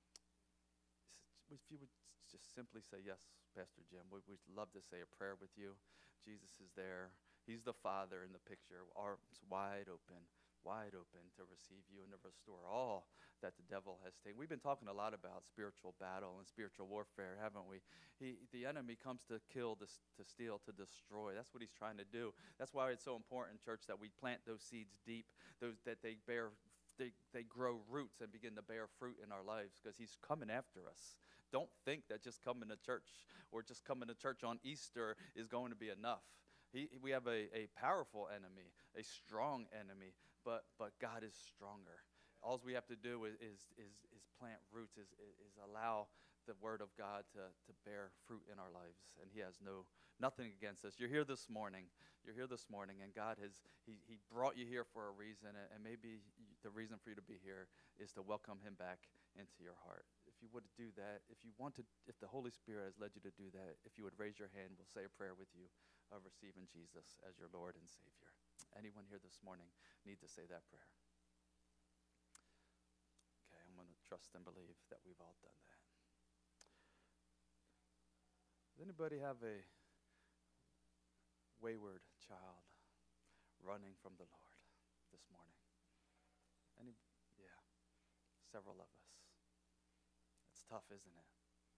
If you would just simply say, yes, Pastor Jim, we'd love to say a prayer with you. Jesus is there. He's the Father in the picture, arms wide open to receive you and to restore all that the devil has taken. We've been talking a lot about spiritual battle and spiritual warfare, haven't we? The enemy comes to kill, to steal, to destroy. That's what he's trying to do. That's why it's so important, church, that we plant those seeds deep, that they grow roots and begin to bear fruit in our lives, because he's coming after us. Don't think that just coming to church or just coming to church on Easter is going to be enough. We have a powerful enemy, a strong enemy, but God is stronger. All we have to do is plant roots, is allow the word of God to bear fruit in our lives, and he has nothing against us. You're here this morning, and God he brought you here for a reason, and maybe the reason for you to be here is to welcome him back into your heart. If you would do that, if the Holy Spirit has led you to do that, if you would raise your hand, we'll say a prayer with you of receiving Jesus as your Lord and Savior. Anyone here this morning need to say that prayer? Okay, I'm going to trust and believe that we've all done that. Does anybody have a wayward child running from the Lord this morning? Yeah, several of us. It's tough, isn't it?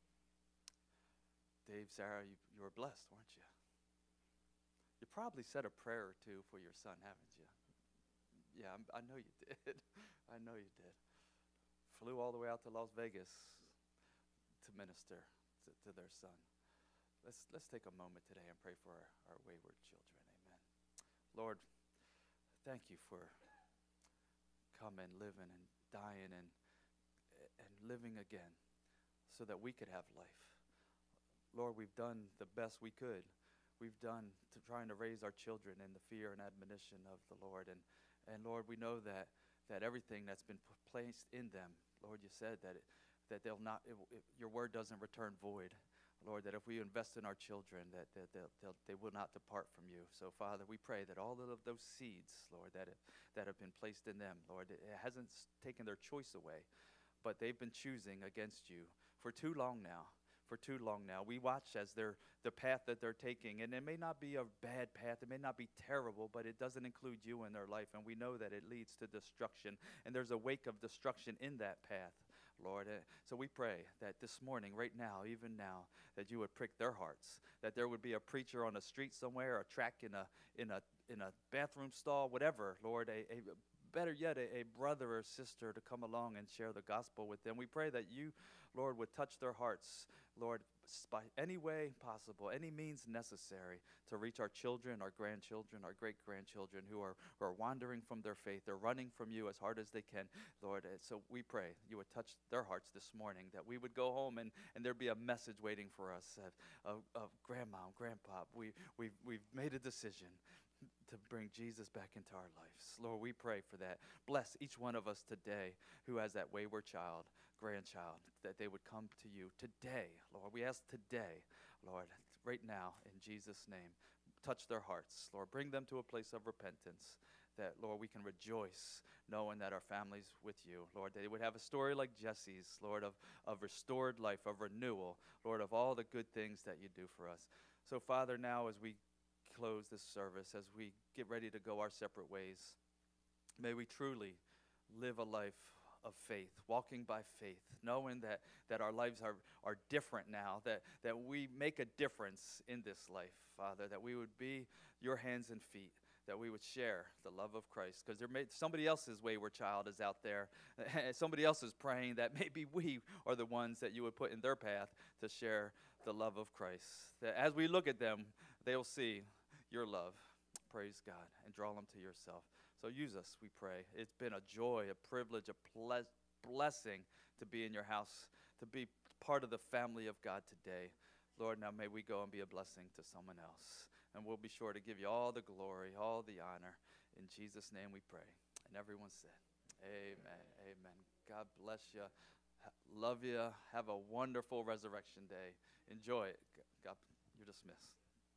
Dave, Sarah, you were blessed, weren't you? You probably said a prayer or two for your son, haven't you? Yeah, I know you did. I know you did. Flew all the way out to Las Vegas to minister to their son. Let's take a moment today and pray for our wayward children. Amen. Lord, thank you for coming, living, and dying, and living again so that we could have life. Lord, we've done the best we could. We've done to trying to raise our children in the fear and admonition of the Lord. And Lord, we know that everything that's been placed in them, Lord, you said that they'll not, your word doesn't return void. Lord, that if we invest in our children, that they will not depart from you. So, Father, we pray that all of those seeds, Lord, that have been placed in them, Lord, it hasn't taken their choice away, but they've been choosing against you for too long now. We watch as the path that they're taking, and it may not be a bad path, it may not be terrible, but it doesn't include you in their life, and we know that it leads to destruction, and there's a wake of destruction in that path, Lord. So we pray that this morning, right now, even now, that you would prick their hearts, that there would be a preacher on the street somewhere, a track in a bathroom stall, whatever, Lord, a better yet, a brother or sister to come along and share the gospel with them. We pray that you, Lord, would touch their hearts, Lord, by any way possible, any means necessary to reach our children, our grandchildren, our great-grandchildren who are wandering from their faith. They're running from you as hard as they can, Lord. So we pray you would touch their hearts this morning, that we would go home and there'd be a message waiting for us of Grandma and Grandpa. We've made a decision to bring Jesus back into our lives. Lord, we pray for that. Bless each one of us today who has that wayward child, grandchild, that they would come to you today, Lord. We ask today, Lord, right now, in Jesus' name, touch their hearts, Lord. Bring them to a place of repentance, that, Lord, we can rejoice knowing that our family's with you. Lord, they would have a story like Jesse's, Lord, of restored life, of renewal, Lord, of all the good things that you do for us. So, Father, now as we close this service, as we get ready to go our separate ways, may we truly live a life of faith, walking by faith, knowing that our lives are different now, that we make a difference in this life, Father, that we would be your hands and feet, that we would share the love of Christ, because somebody else's wayward child is out there, somebody else is praying that maybe we are the ones that you would put in their path to share the love of Christ, that as we look at them, they'll see your love, praise God, and draw them to yourself. So use us, we pray. It's been a joy, a privilege, a blessing to be in your house, to be part of the family of God today. Lord, now may we go and be a blessing to someone else. And we'll be sure to give you all the glory, all the honor. In Jesus' name we pray. And everyone said, amen, amen. God bless you. Love you. Have a wonderful Resurrection Day. Enjoy it. God, you're dismissed.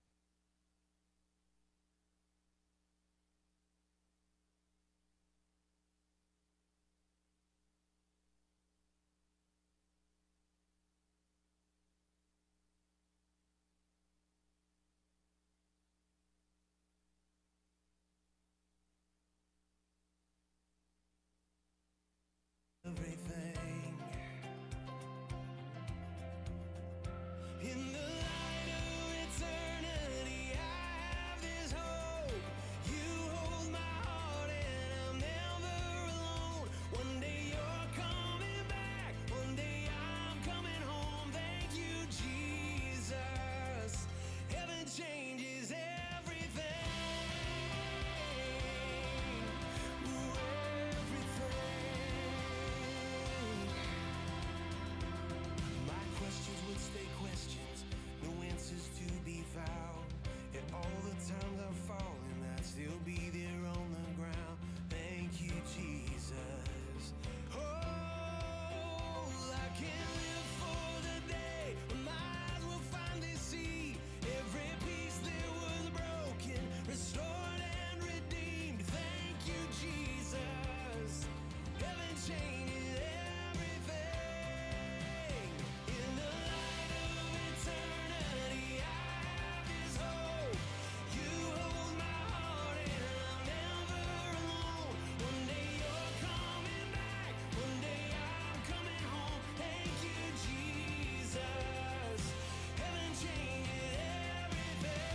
Everything in the light of eternity, I have this hope. You hold my heart and I'm never alone. One day you're coming back, one day I'm coming home. Thank you, Jesus. Heaven changes everything. Ooh, everything. My questions would stay questions, no answers to be found. And all the times I've fallen, I'd still be there on the ground. Thank you, Jesus. Oh, I can live for the day when my eyes will finally see every piece that was broken, restored and redeemed. Thank you, Jesus. Heaven changes everything. In the light of eternity, I have this hope. You hold my heart and I'm never alone. One day you're coming back, one day I'm coming home. Thank you, Jesus. Heaven changes everything.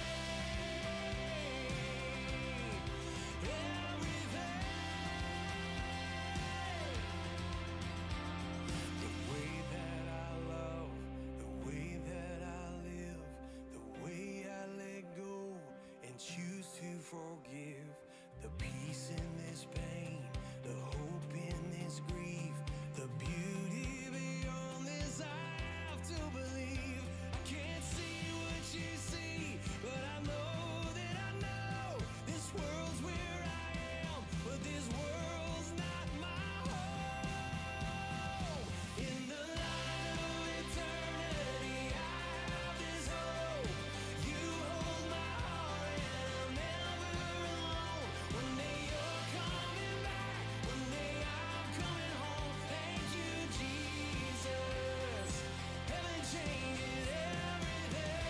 The way that I love, the way that I live, the way I let go and choose to forgive. The peace in this pain, the hope in this grief, the beauty beyond this I have to believe. I can't see what you see, but I know that I know this world's where I am, but this world's not my home. In the light of eternity, I have this hope. You hold my heart and I'm never alone. One day you're coming back, one day I'm coming home. Thank you, Jesus. Heaven changes everything.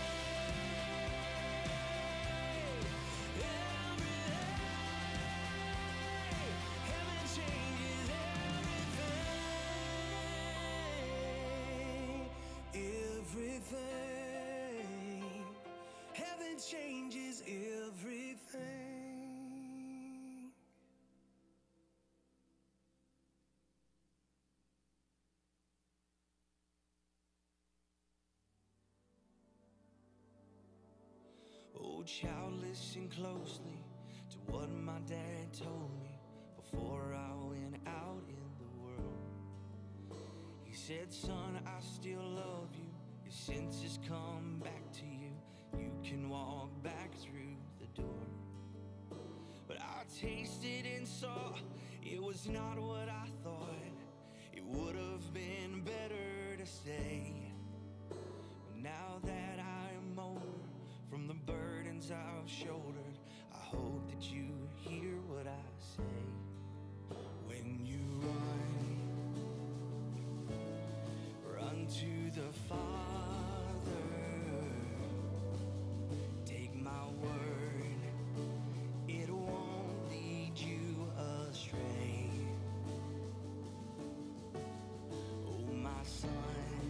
Heaven changes everything. Heaven changes everything. child, listen closely to what my dad told me before I went out in the world. He said, son, I still love you. Your senses come back to you. You can walk back through the door. But I tasted and saw it was not what I thought. It would have been better to stay. But now that I am older, from the burdens I've shouldered, I hope that you hear what I say. When you run to the Father, take my word, it won't lead you astray. Oh, my son,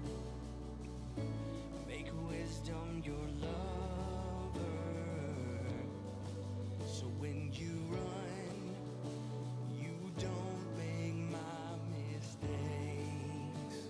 make wisdom your lover. So when you run, you don't make my mistakes.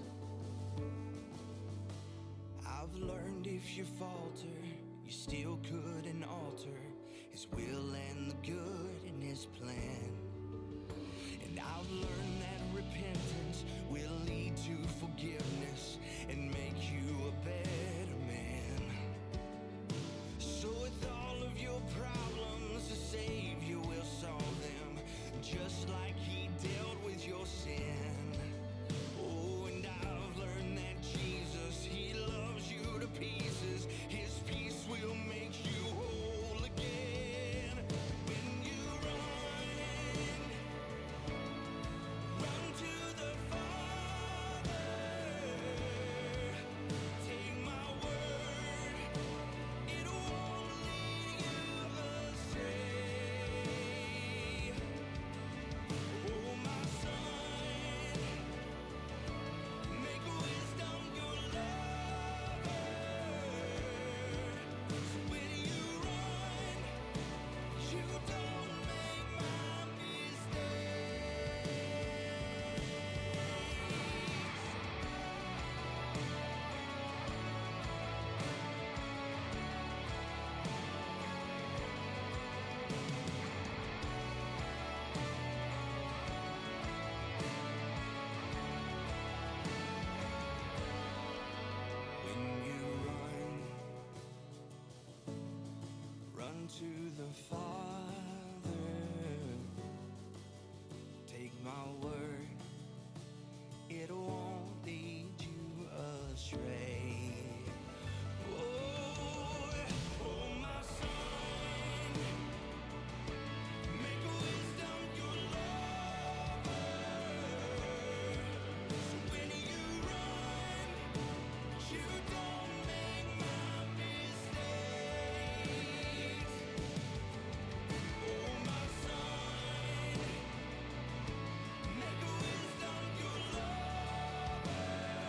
I've learned if you falter, you still couldn't alter His will and the good in His plan. And I've learned that repentance will lead to forgiveness and make you a better man. So with all of your problems, the Savior will solve them, just like He dealt with your sin. Oh, and I've learned that Jesus, He loves you to pieces. His peace will make you whole again. When you run to the Father, take my word, it won't lead you astray. Oh, my son, make wisdom your lover. So when you run, you don't make my mistakes. When you run to the Father, take my word, it won't lead you astray. Oh, my son, make wisdom your lover. So when you run, you don't make my mistakes. Oh, my son, make wisdom your lover.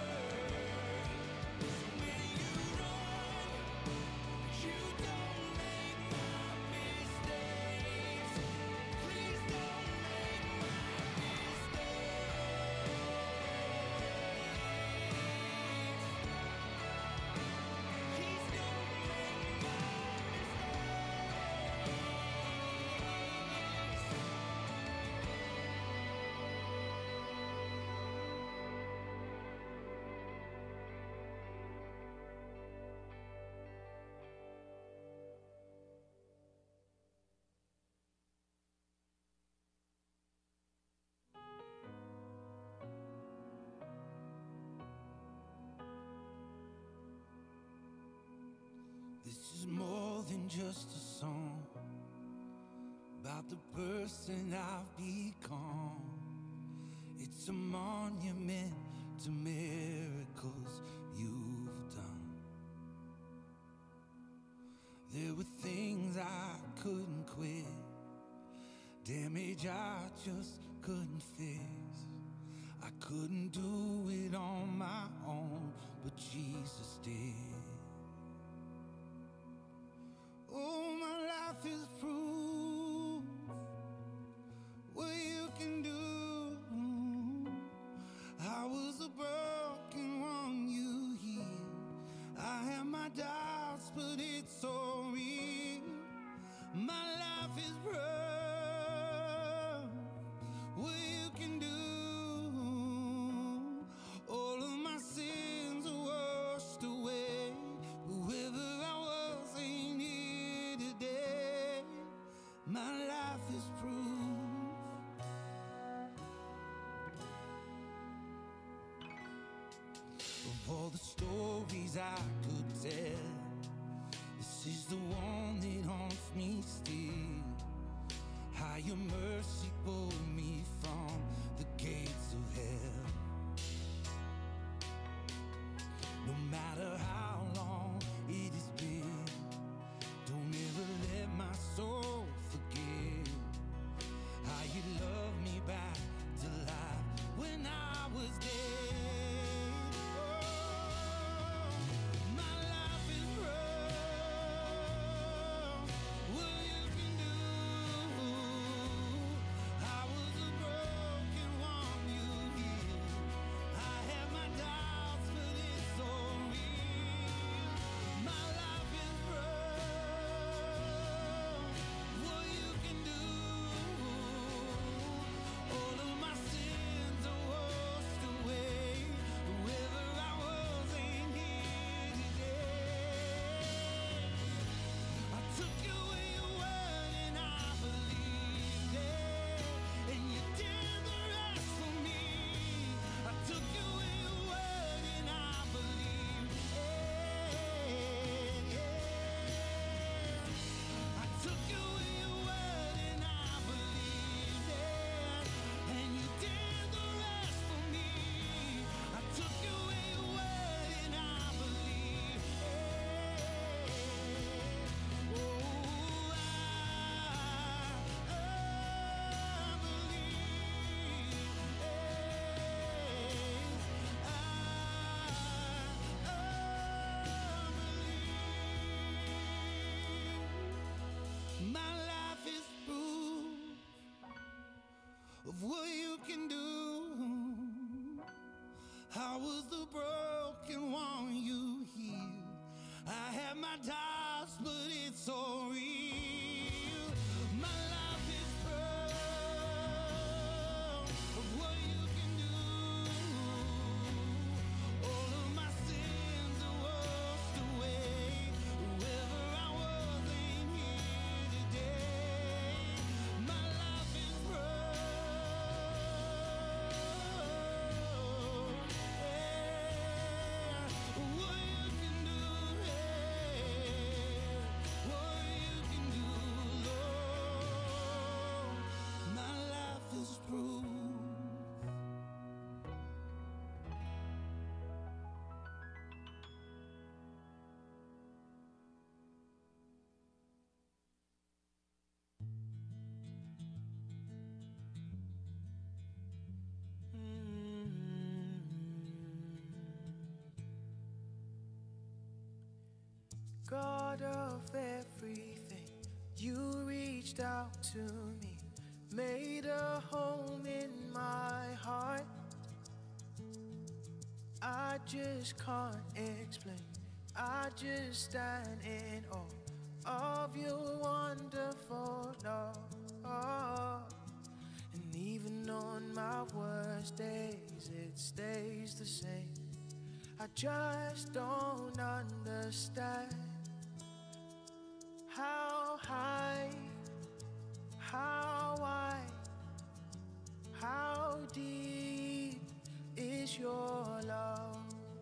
So when you run, you don't make my mistakes. Please don't make my mistakes. Please don't make my This is more than just a song about the person I've become. It's a monument to miracles you've done. There were things I couldn't quit, damage I just couldn't fix. I couldn't do it on my own, but Jesus did. Oh, my life is proof what you can do. I was a broken one you healed. I had my doubts, but it's so real. all the stories I could tell. This is the one that haunts me still. How your mercy pulled me from the gates of hell. No matter how long it has been, don't ever let my soul forget how you loved me back to life when I was dead. Of what you can do. How was the broken one you healed? I have my doubts, but it's so real. My life is proof of what you can do. All of my sins are washed away. Whoever I was ain't here today. My life is proof. God of everything, you reached out to me, made a home in my heart. I just can't explain, I just stand in awe of your wonderful love. And even on my worst days, it stays the same. I just don't understand how high, how wide, how deep is your love?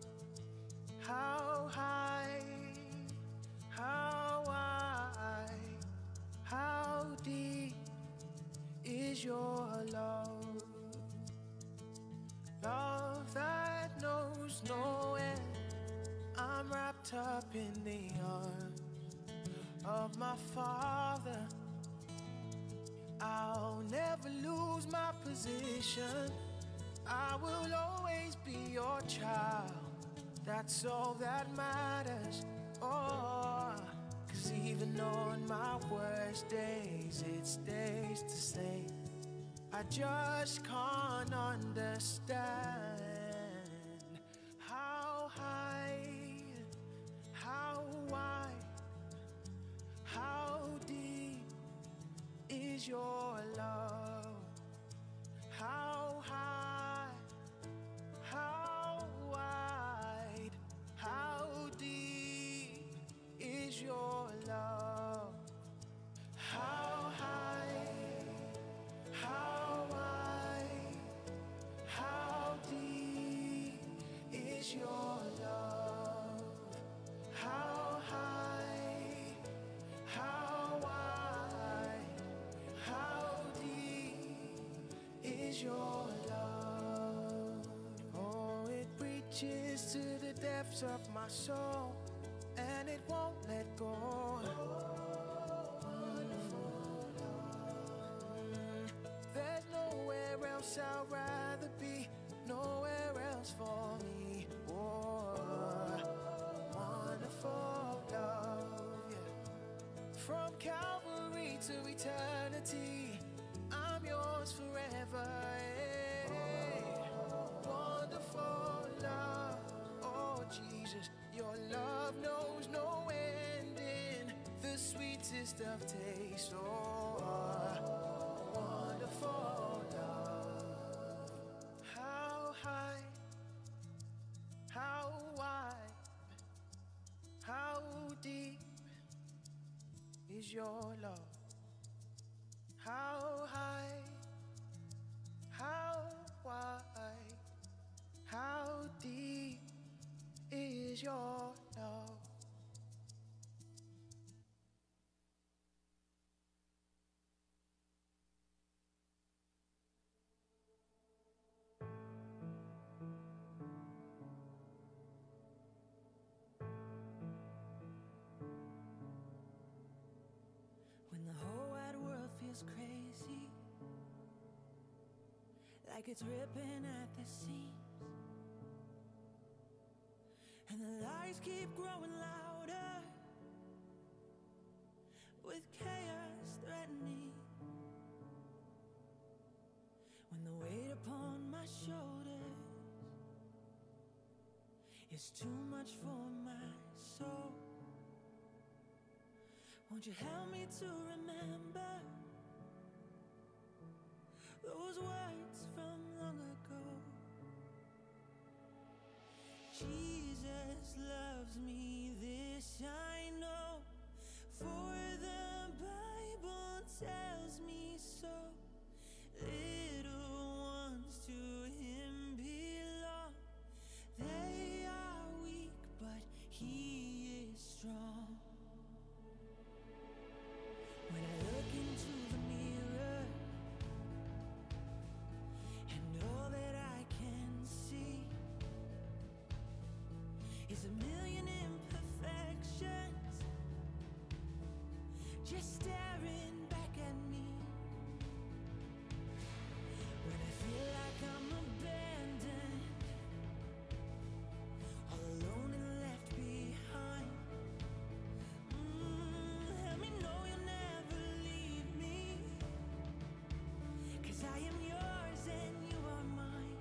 How high, how wide, how deep is your love? Love that knows no end. I'm wrapped up in the arms of my Father. I'll never lose my position. I will always be your child. That's all that matters. Oh, 'cause even on my worst days, it stays the same. I just can't understand how high, how wide, how deep is your love? How high, how wide, how deep is your love? How high, how wide, how deep is your love? reaches to the depths of my soul, and it won't let go. There's nowhere else I'd rather be, nowhere else for me. Oh, wonderful love, yeah. From Calvary to eternity, I'm yours forever. Wonderful love, oh Jesus, your love knows no ending, the sweetest of taste. Oh, wonderful love. How high, how wide, how deep is your love? How high, how wide, how deep is your love? When the whole wide world feels crazy, like it's ripping at the seams, and the lies keep growing louder, with chaos threatening. When the weight upon my shoulders is too much for my soul, won't you help me to remember those words from long ago? Jesus loves me, this I know, for the Bible tells me so. Little ones to him belong. They are weak, but he is strong. When I look into the mirror, and all that I can see is a million imperfections just staring back at me. When I feel like I'm abandoned, all alone and left behind, help me know you'll never leave me, 'cause I am yours and you are mine.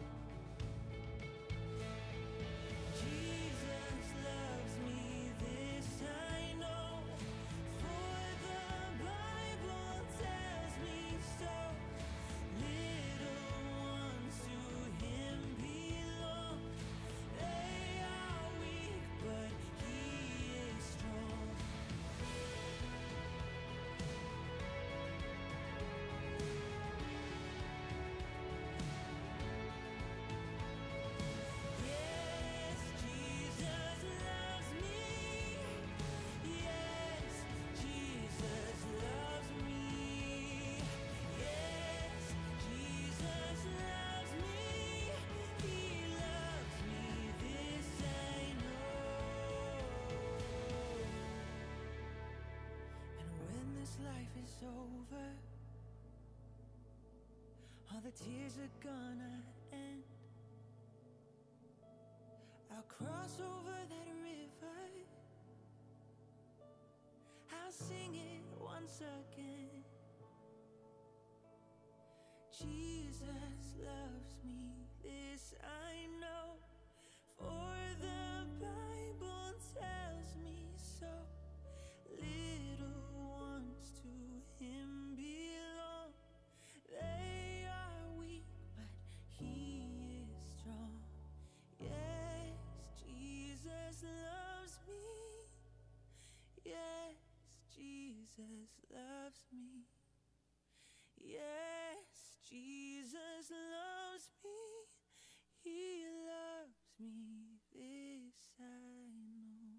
Jesus loves me, this I know, for the Bible tells me so. Little ones to him belong. They are weak, but he is strong. Yes, Jesus loves me. Yes, Jesus loves me. Yes, Jesus loves me. He loves me, this I know. And when this life is over, all the tears are gonna end. I'll cross over that river, I'll sing it once again. Jesus loves me, this I know, for the Bible tells me so. Little ones to him belong. They are weak, but he is strong. Yes, Jesus loves me. Yes, Jesus loves me. Yes, Jesus loves me. He loves me, this I know.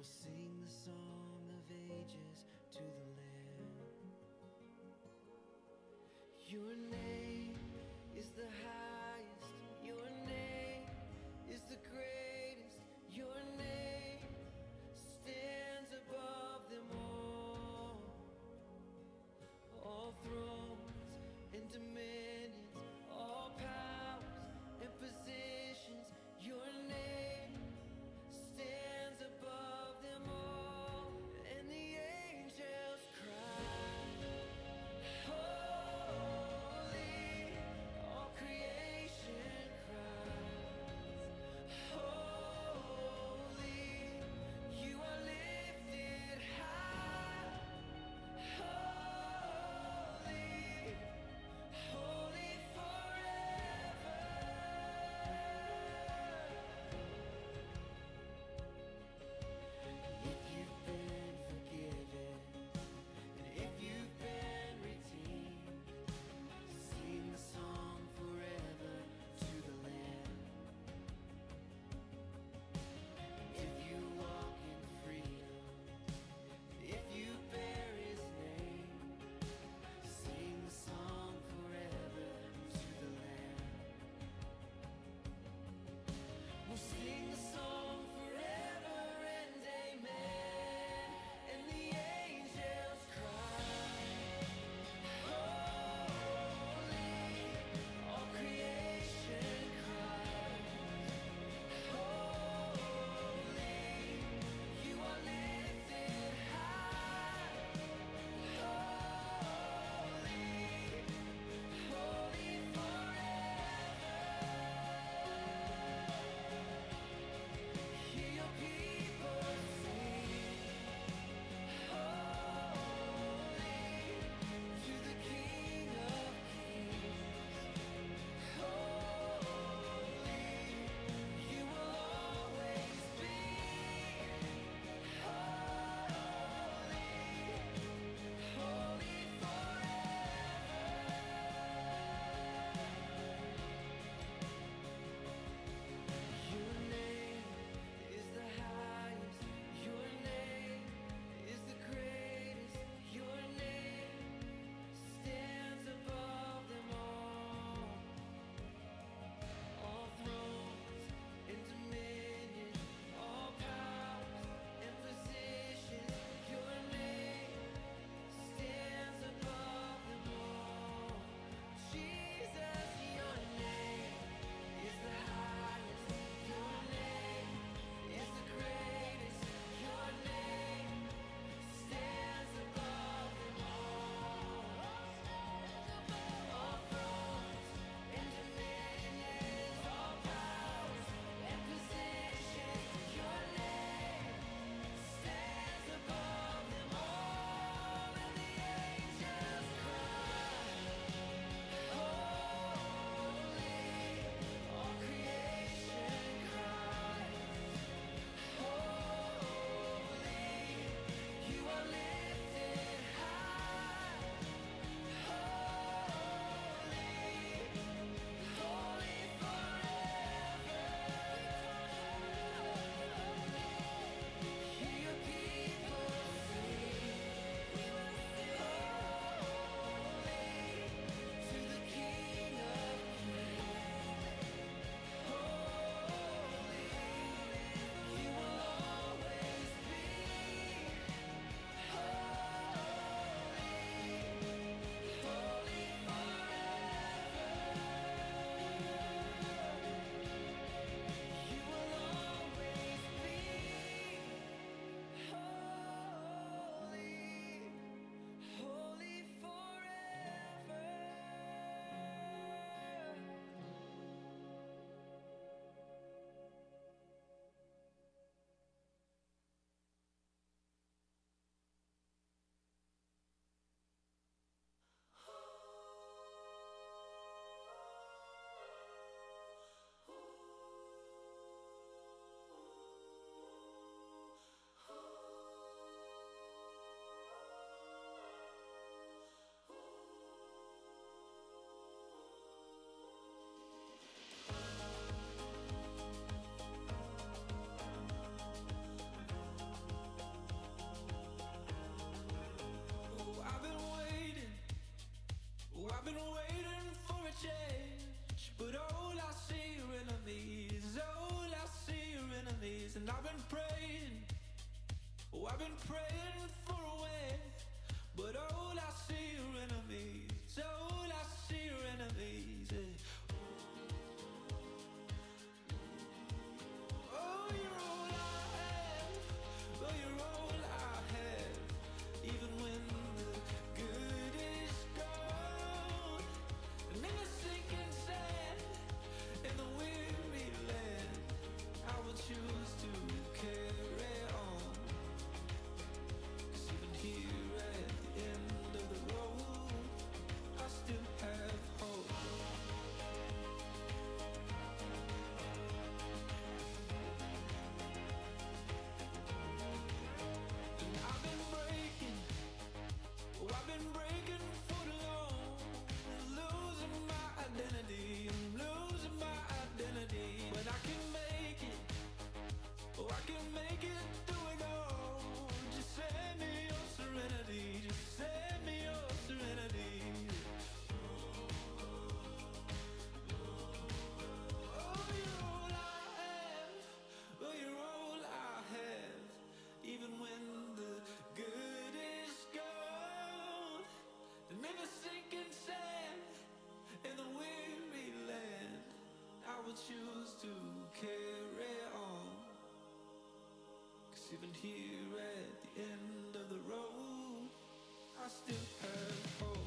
sing the song of ages to the Lamb. Your name is the highest, your name is the greatest, your name stands above them all thrones and dominions, all powers and positions, your name stands above them all, and the angels cry, holy, to carry on. 'Cause even here at the end of the road, I still have hope.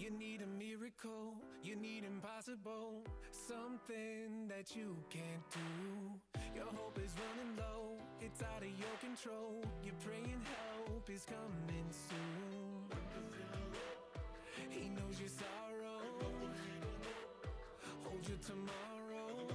You need a miracle, you need impossible, something that you can't do. Your hope is running low, it's out of your control. You're praying help is coming soon. He knows your sorrow, hold your tomorrow.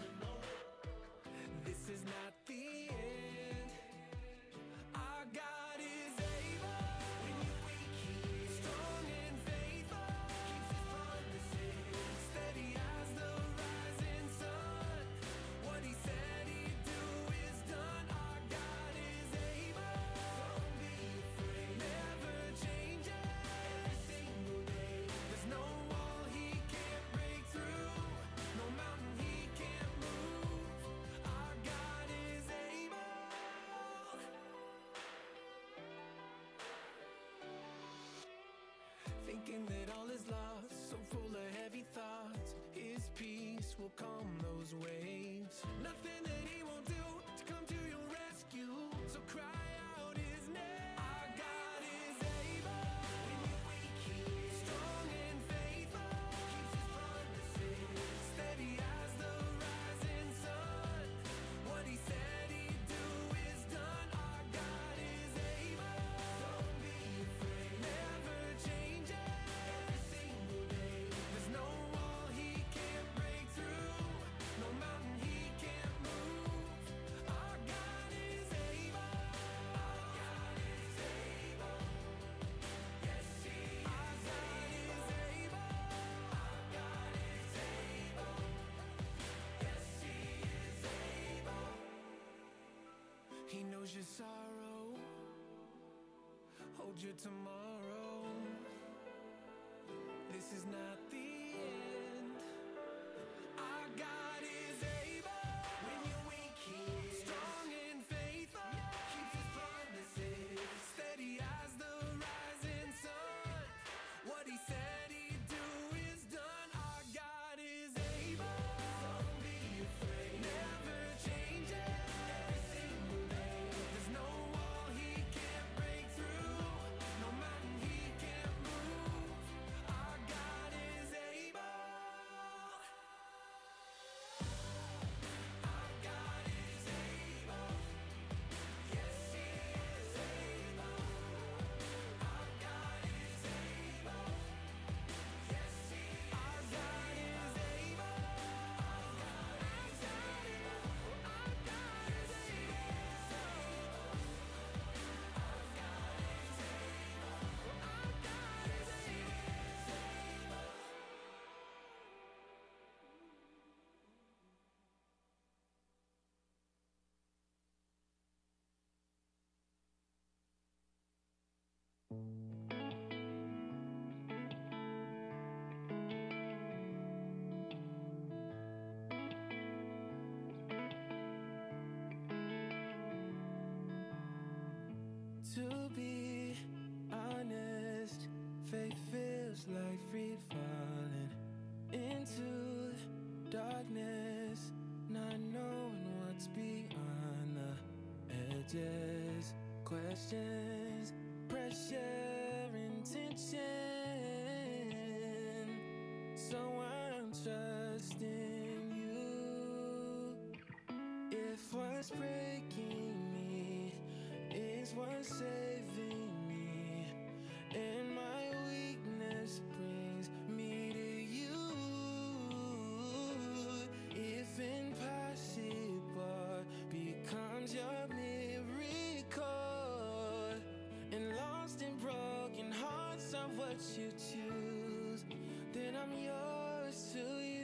This is not the end. Our God is able. When you're weak, He is strong and faithful. Keeps His promises, steady as the rising sun. What He said He'd do is done. Our God is able. Don't be afraid. Never changes. Every single day. There's no wall He can't break through. No mountain He can't move. Our God is able. Thinking that all is lost, so full of heavy thoughts. His peace will calm those waves. Nothing that He won't do to come to your rescue. So cry out His name. Our God is able. When you're weak, He is strong and faithful. Keeps His promises, steady as the rising sun. What He said He'd do is done. Our God is able. Don't be afraid. Never changes. Every single day. There's no wall He can't break through. No mountain He can't move. Our God is able. Our God is able. Yes, He is. Our God is able. Our God is able. Yes, He is able. He knows your sorrow. Hold your tomorrow. This is not the end. Our God is able. When you're weak, He is strong and faithful. Keeps His promises, steady as the rising sun. What He said He'd do is done. Our God is able. Don't be afraid. Never changes. Every single day. There's no wall He can't break through. No mountain He can't move. Our God is able. Our God is able. Yes, He is able. Our God is able. Yes, He is. Our God is able. Our God is able. Our God is able. Our God is able. Our God is able. To be honest, faith feels like free falling into darkness, not knowing what's beyond the edges. Questions, pressure, intention. So I'm trusting you. If what's breaking me is what's saving me, and my weakness brings me to you. If impossible becomes your miracle, and lost and broken hearts are what you choose, then I'm yours to you.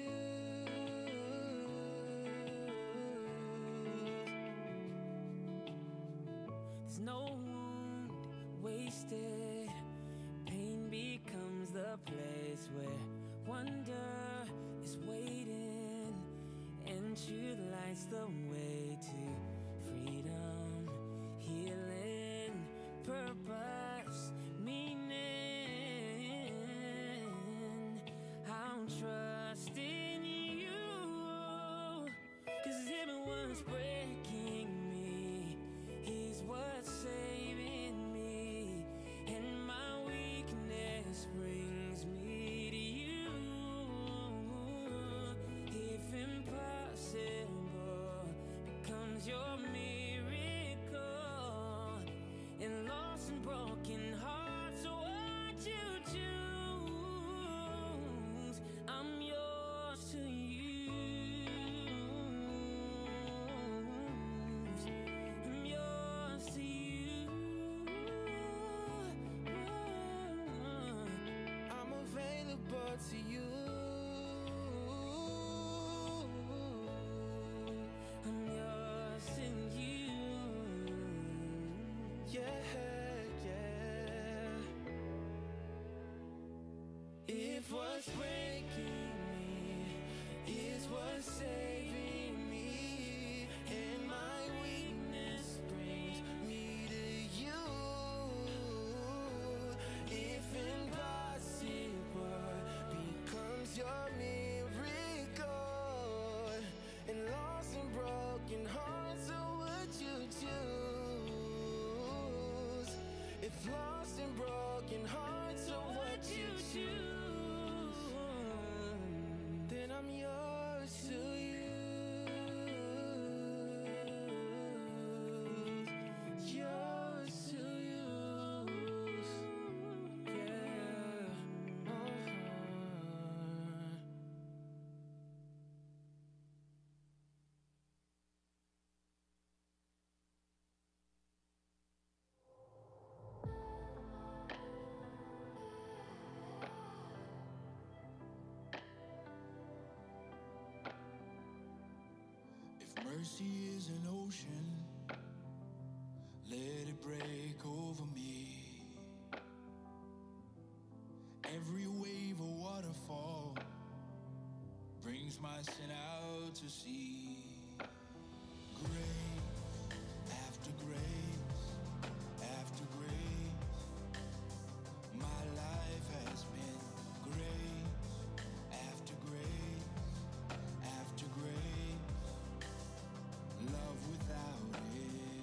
There's no wound wasted. Pain becomes the place where wonder is waiting, and truth lights the way to freedom, healing, purpose, meaning. I'm trusting you, 'cause even what's breaking me, He's what's saving me, and my weakness brings me but to you. I'm yours and you. Yeah, yeah. If what's breaking me is what's saving me, and my weakness brings me to you. If impossible becomes your miracle, and lost and broken hearts are what you choose. If lost and broken hearts are what you choose, then I'm yours to use. Yours to use. Yeah. If mercy is an ocean, let it break over me. Every wave a waterfall brings my sin out to sea. Grace after grace after grace, my life has been grace after grace after grace, love without it.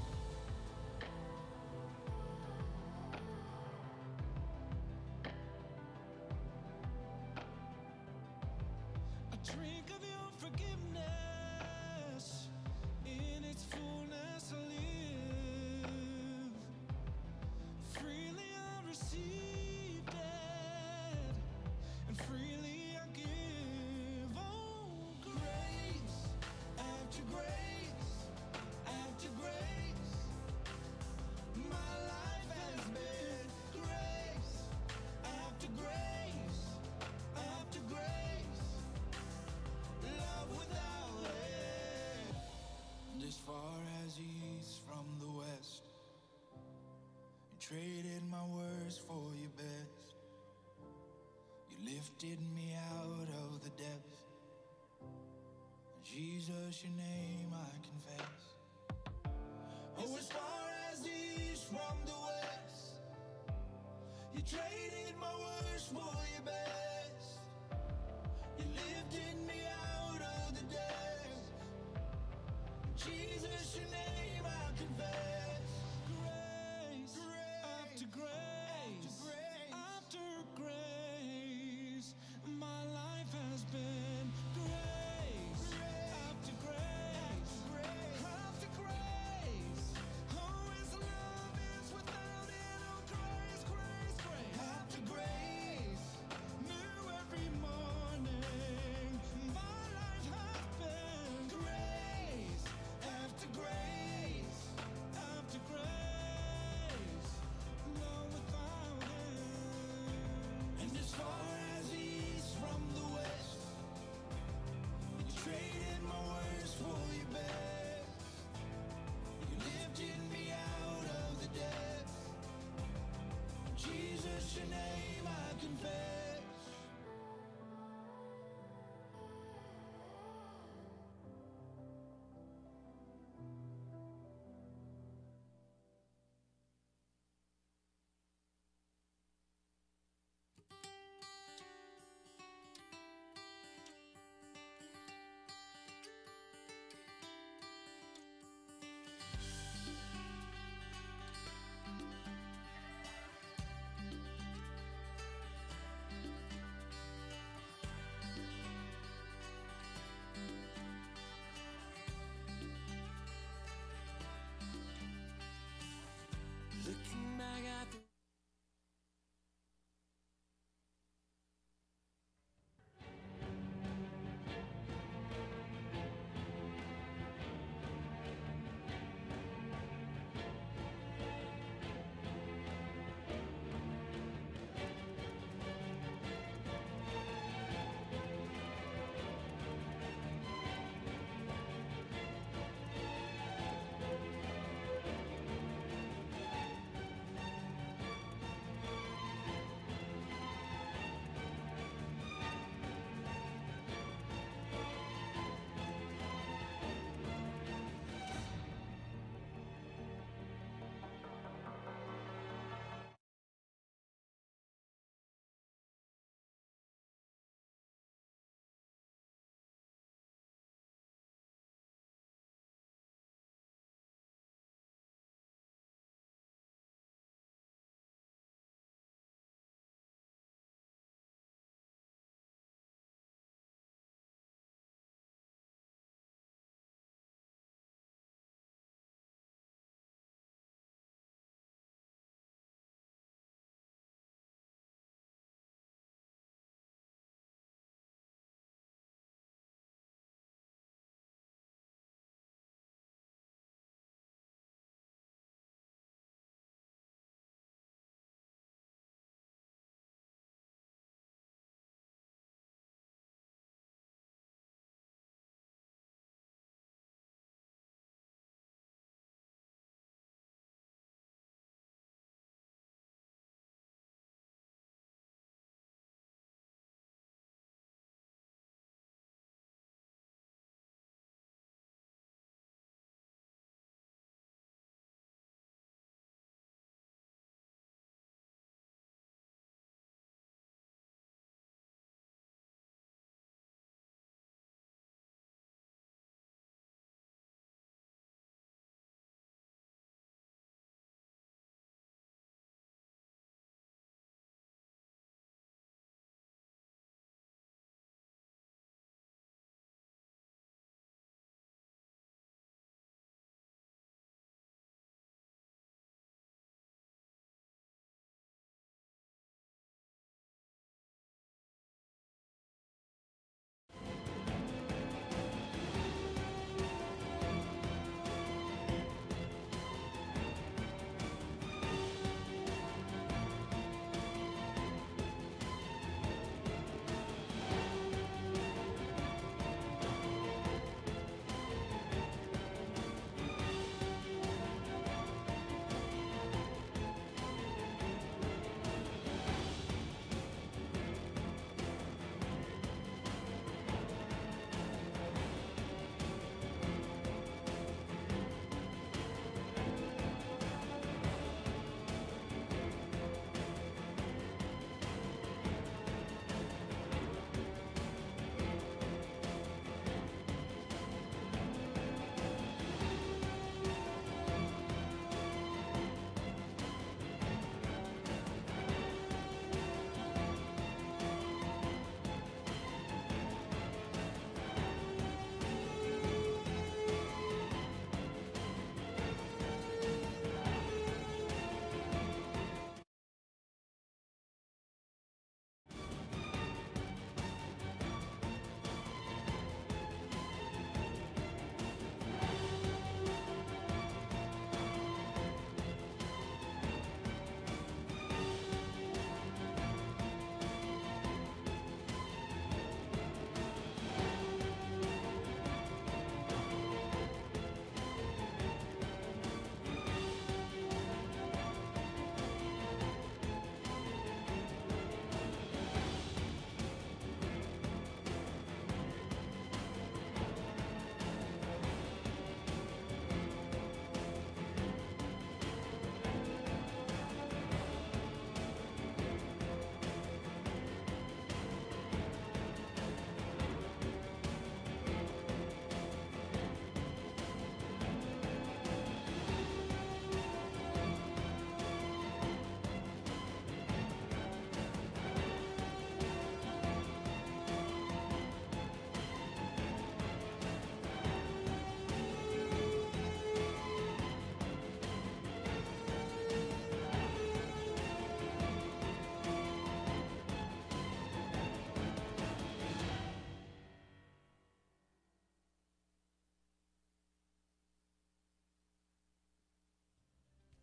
I drink of your forgiveness, in its fullness I live. Freely I received it, and freely I give. Oh, grace after grace after grace, my life has been grace after grace after grace, love without end. And as far as east from the west, you traded my worst for your best. You lifted me out of the depths. Jesus, your name I confess. Oh, as far as east from the west, you traded my worst for your best. You lifted me out of the depths. Jesus, your name I confess. Grace after grace after grace, my life has been grace after grace after grace. Oh, His love is without end. Oh, grace, grace, grace after grace, new every morning. My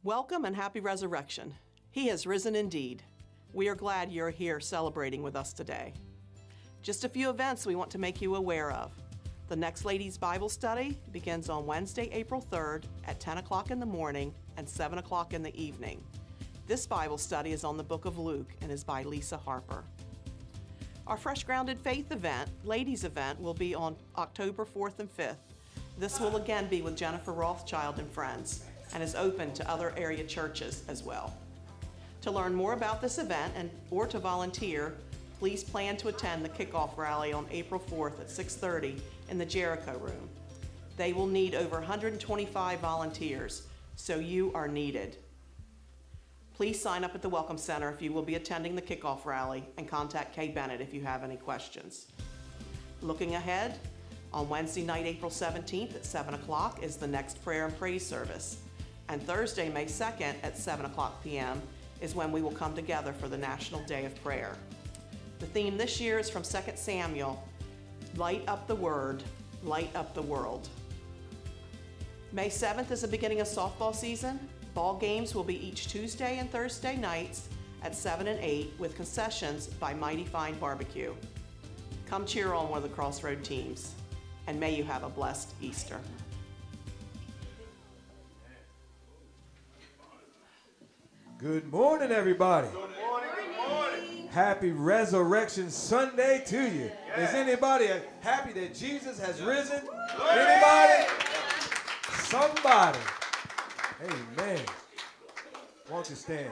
Welcome and happy resurrection. He has risen indeed. We are glad you're here celebrating with us today. Just a few events we want to make you aware of. The next Ladies Bible Study begins on Wednesday, April 3rd at 10 o'clock in the morning and 7 o'clock in the evening. This Bible study is on the book of Luke and is by Lisa Harper. Our Fresh Grounded Faith event, ladies event, will be on October 4th and 5th. This will again be with Jennifer Rothschild and friends and is open to other area churches as well. To learn more about this event or to volunteer, please plan to attend the kickoff rally on April 4th at 6:30 in the Jericho Room. They will need over 125 volunteers, so you are needed. Please sign up at the Welcome Center if you will be attending the kickoff rally and contact Kay Bennett if you have any questions. Looking ahead, on Wednesday night, April 17th at 7 o'clock is the next prayer and praise service. And Thursday, May 2nd at 7 o'clock p.m. is when we will come together for the National Day of Prayer. The theme this year is from 2 Samuel, Light Up the Word, Light Up the World. May 7th is the beginning of softball season. Ball games will be each Tuesday and Thursday nights at 7 and 8 with concessions by Mighty Fine Barbecue. Come cheer on one of the Crossroad teams, and may you have a blessed Easter. Good morning, everybody. Good morning, good morning. Happy Resurrection Sunday to you. Is anybody happy that Jesus has risen? Anybody? Somebody. Amen. Won't you stand?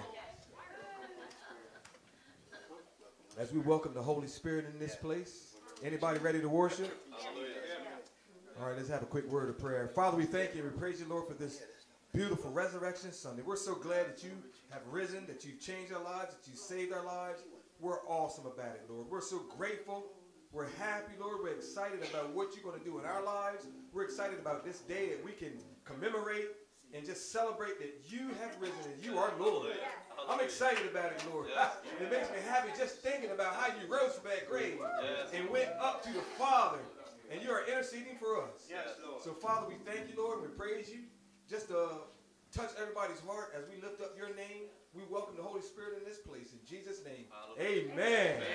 As we welcome the Holy Spirit in this place. Anybody ready to worship? All right, let's have a quick word of prayer. Father, we thank you and we praise you, Lord, for this beautiful Resurrection Sunday. We're so glad that you have risen, that you've changed our lives, that you saved our lives. We're awesome about it, Lord. We're so grateful. We're happy, Lord. We're excited about what you're going to do in our lives. We're excited about this day that we can commemorate and just celebrate that you have risen and you are Lord. I'm excited about it, Lord. It makes me happy just thinking about how you rose from that grave and went up to the Father, and you are interceding for us. So, Father, we thank you, Lord, and we praise you. Just touch everybody's heart as we lift up your name. We welcome the Holy Spirit in this place. In Jesus' name, amen. Amen.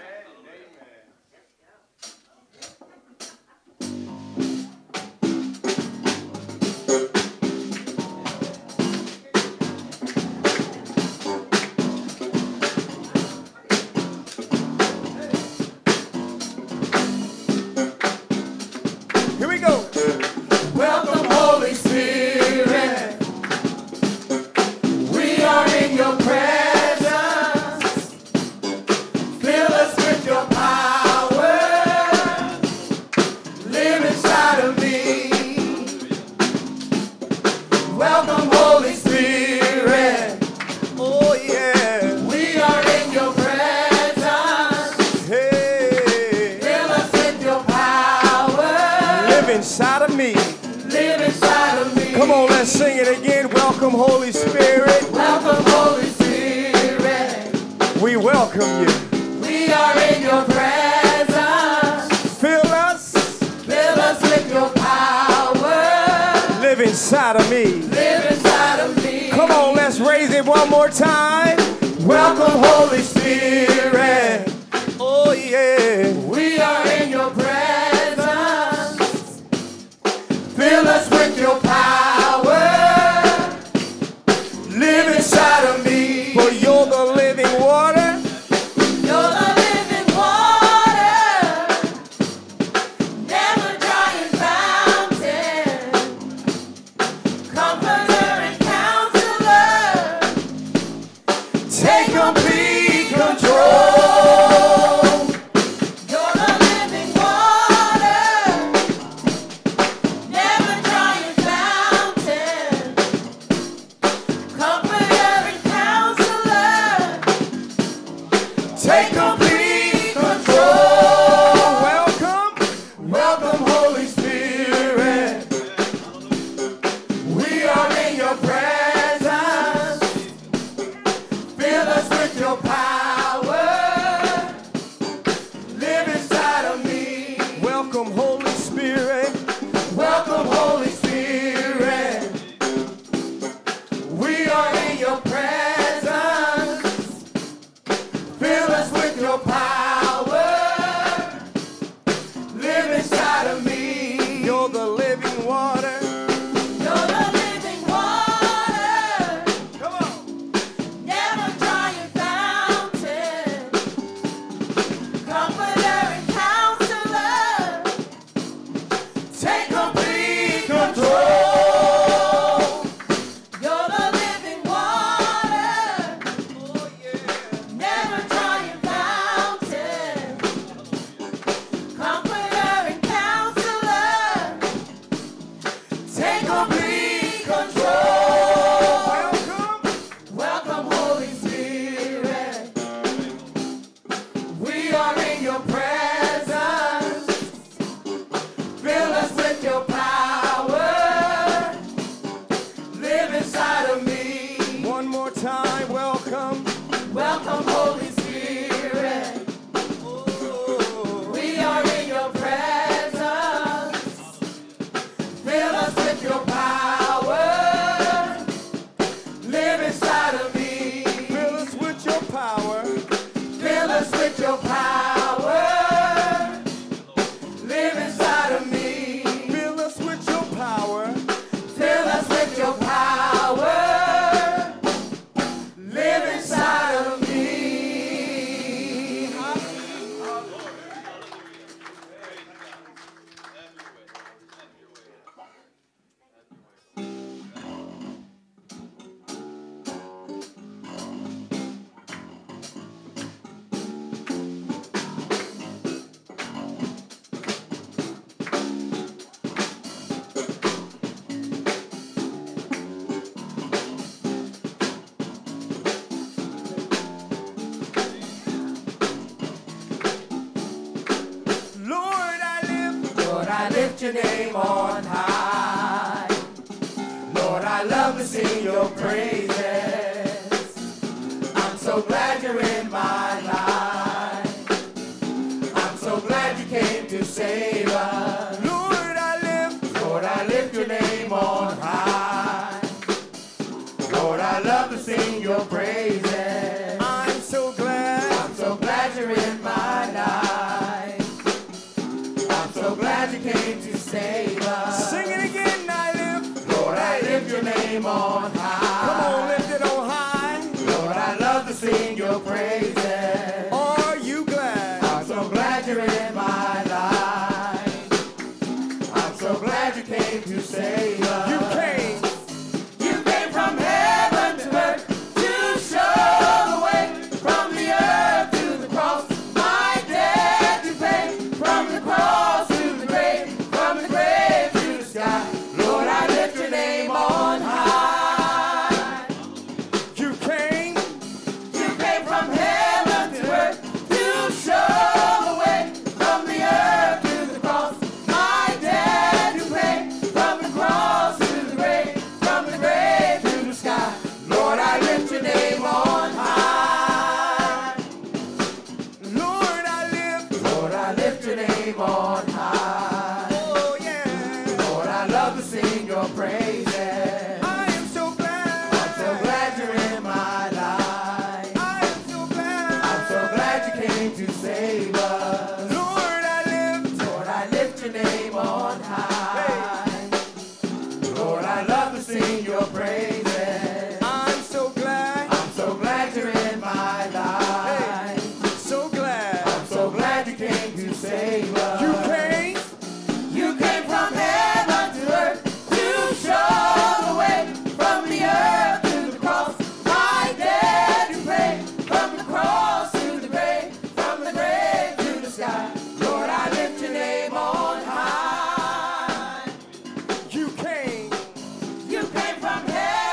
Here we go. Welcome, Holy Spirit. We are in your presence. Fill us with your power. Live inside of me. Welcome, Holy Spirit. Oh, yeah. We are in your presence. Hey. Fill us with your power. Live inside of me. Live inside of me. Come on, let's sing it again. Welcome, Holy Spirit. Welcome, Holy Spirit. We welcome you. We are in your presence. Fill us with your power. Live inside of me. Live inside of me. Come on, let's raise it one more time. Welcome, Holy Spirit. Oh, yeah. We are in your presence. Fill us with your power. Live inside of me. For you're the living water. You're the living water. Never drying fountain. Comforter and counselor. Take complete control. I love to sing your praises. I'm so glad you're in my life. I'm so glad you came to save us. Lord, I lift your name on high. Lord, I love to sing your praises. I'm so glad you're in my life. I'm so glad you came to save us. Sing it again, Lord, I lift your name on high. Come on, lift it on high. Lord, I love to sing your praises. Are you glad? I'm so glad you're in my life. I'm so glad you came to save us. You came from heaven to earth to show the way. From the earth to the cross, my debt to pay. From the cross to the grave, from the grave to the sky. Lord, I lift your name on high. You came from heaven to earth to show the way. From the earth to the cross, my debt to pay. From the cross to the grave, from the grave to the sky. Lord, I lift your name on high. Lord, I lift your name on high. Oh yeah. Lord, I love to sing your praises. I am so glad you're in my life. I am so glad you came to save us. Lord, I lift your name on high. Lord, I love to sing your praises. I'm so glad you're in my life. I'm so glad you came to save us. You came from heaven to earth to show the way. From the earth to the cross, my debt to pay. From the cross to the grave, from the grave to the sky. Lord, I lift your name on high. You came from heaven.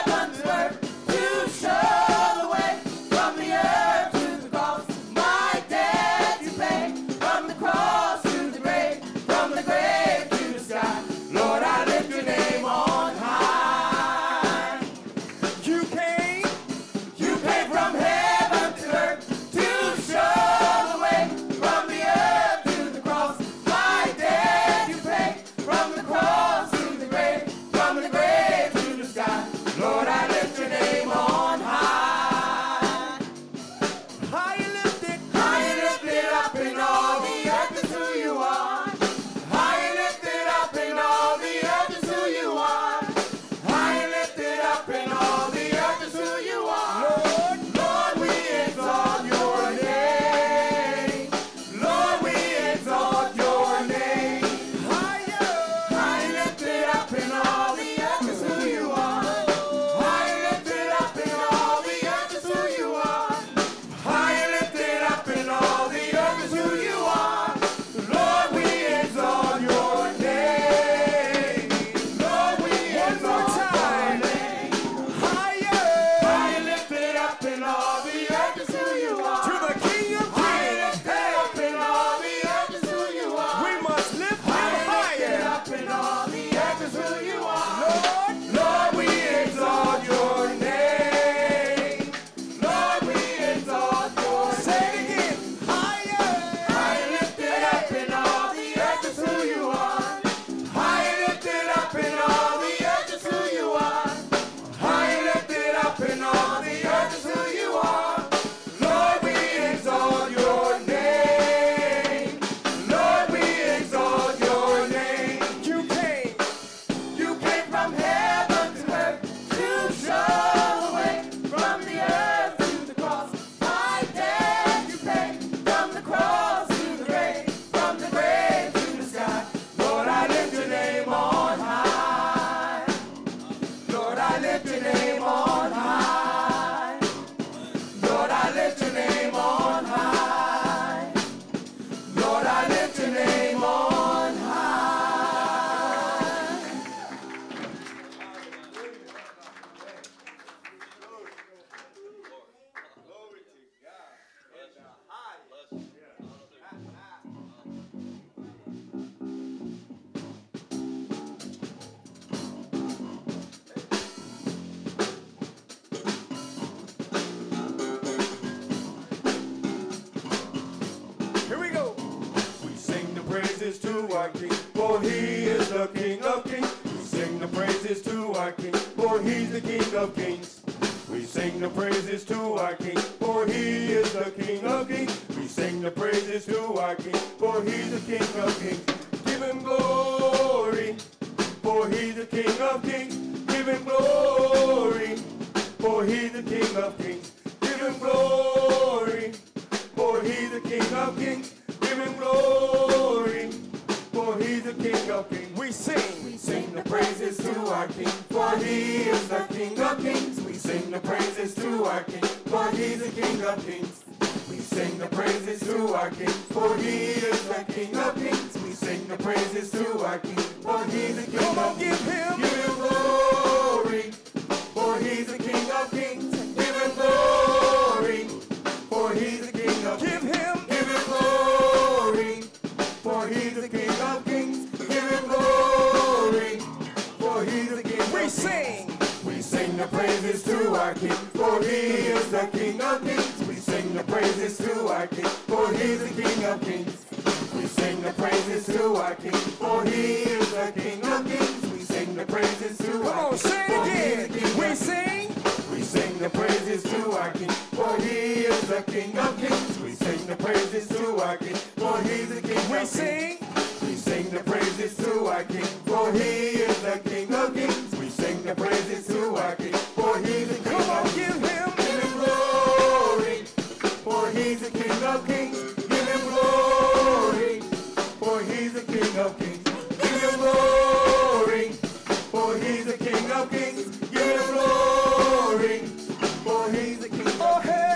praises to our King, for he is the King of kings. We sing the praises to our King, for he's the King of kings. We sing the praises to our King, for he is the King of kings. We sing the praises to our King, for he's the King of kings. Give him glory, for he's the King of kings. Give him glory, for he's the King of kings. Give him glory, for he's the King of kings. Give him glory, for he's the King of kings. We sing the praises to our King, for he is the King of kings. We sing the praises to our King, for he's the King of kings. We sing the praises to our King, for he is the King of kings. We sing the praises to our King, for he's the King of kings. Give him glory, for he's the King of kings. Give him glory, for he's the King of kings. Give him glory, for he's the King of kings. Give him glory, for he's the King of kings. We sing the praises to our King, for he is the King of kings. We sing the praises to our King, for he's the King of kings. We sing the praises to our King, for he is the King of kings. We sing the praises to our King. Come on, say it again. We sing the praises to our King, for he is the King of kings. We sing the praises to our King, for he's the King of kings. We sing the praises to our King, for he is the King of kings. We sing the praises to our King, for he's the King of kings. Give him glory, for he's the King of kings. Give him glory, for he's the King of kings. Give him glory, for he's the King of kings. Give him glory, for he's the King of kings.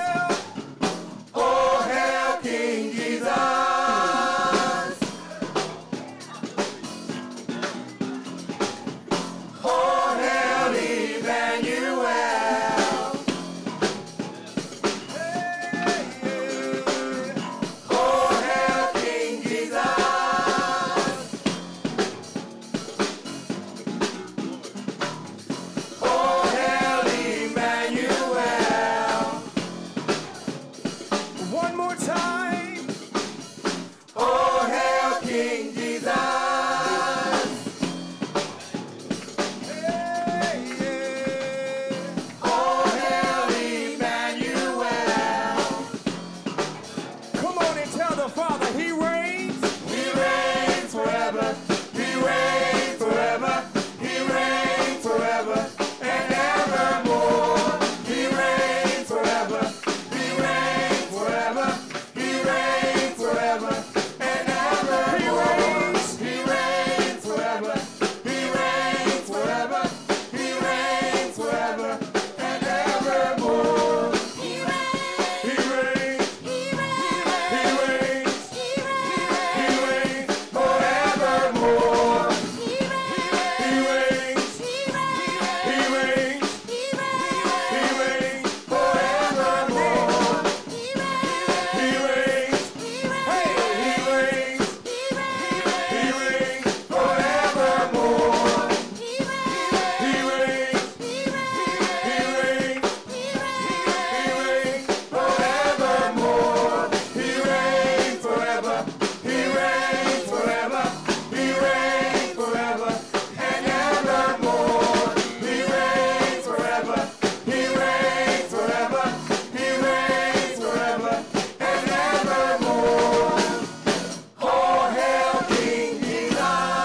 Oh hail King Jesus. Oh hail Emmanuel. Oh hail King Jesus. Oh hail Emmanuel. One more time. Oh hail King Jesus. Oh hail Emmanuel. Come on and tell the Father he reigns. He reigns forever. He reigns forever. He reigns forever and evermore. He reigns forever. He reigns forever. He reigns forever and evermore. He reigns forever. He reigns forever. He reigns forever and evermore. He reigns. He reigns. He reigns forevermore. He reigns. He reigns. He reigns forevermore. He reigns. Hey, he reigns. He reigns forevermore. He reigns. He reigns. He reigns forevermore. He reigns forever. He reigns forever. He reigns forever and evermore. He reigns forever. He reigns forever. He reigns forever and evermore. Oh hail King Jesus.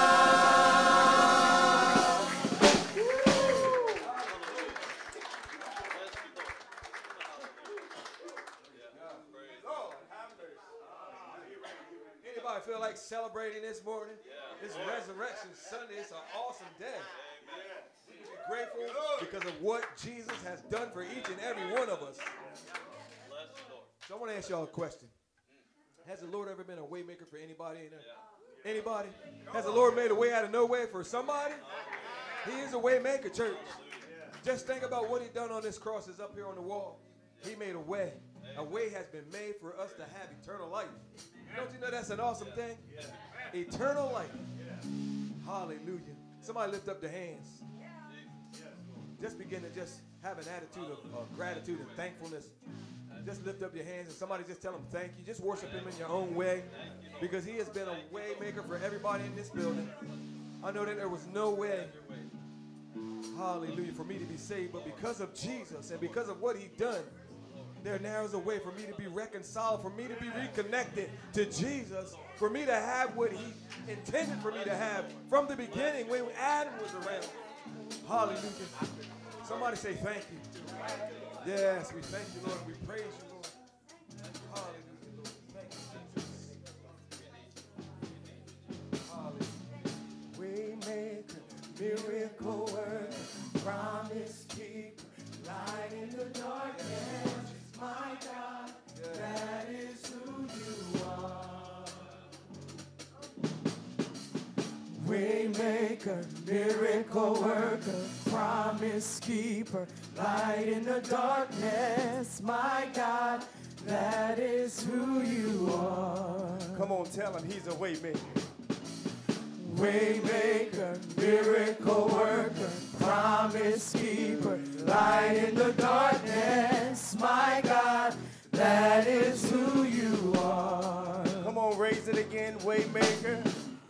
Anybody feel like celebrating this morning? This Resurrection Sunday. It's an awesome day. We can be grateful because of what Jesus has done for each and every one of us. So I want to ask y'all a question. Has the Lord ever been a way maker for anybody in there? Anybody? Has the Lord made a way out of nowhere for somebody? He is a way maker, church. Just think about what he done on this cross. Is up here on the wall. He made a way. A way has been made for us to have eternal life. Don't you know that's an awesome thing? Eternal life. Hallelujah. Somebody lift up their hands. Just begin to just have an attitude of gratitude and thankfulness. Just lift up your hands and somebody just tell him thank you. Just worship him in your own way because he has been a way maker for everybody in this building. I know that there was no way, hallelujah, for me to be saved, but because of Jesus and because of what he done, there now is a way for me to be reconciled, for me to be reconnected to Jesus, for me to have what he intended for me to have from the beginning when Adam was around. Hallelujah. Somebody say thank you. Yes, we thank you, Lord. We praise you, Lord. Hallelujah, Lord. Thank you, Jesus. Hallelujah. Waymaker, miracle worker, promise keeper, light in the darkness. My God, that is who you are. Waymaker, miracle worker, promise keeper, light in the darkness. My God, that is who you are. Come on, tell him he's a waymaker. Waymaker, miracle worker, promise keeper, light in the darkness. My God, that is who you are. Come on, raise it again, waymaker.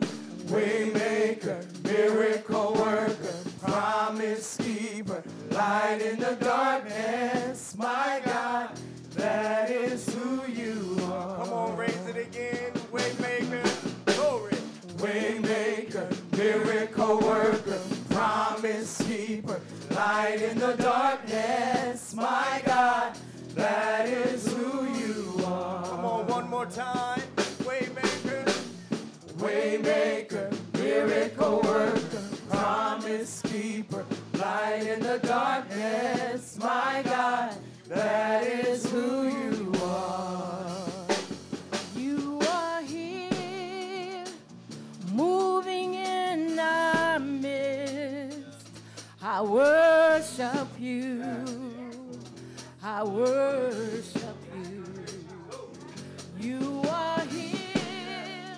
Waymaker, miracle worker, promise keeper, light in the darkness. My God, that is who you are. Come on, raise it again, waymaker. Glory. Waymaker, miracle worker, promise keeper, light in the darkness. My God, that is who you are. Come on, one more time, waymaker. Waymaker, miracle worker, promise keeper, light in the darkness. My God, that is who you are. You are here, moving in our midst. I worship you. I worship you. You are here,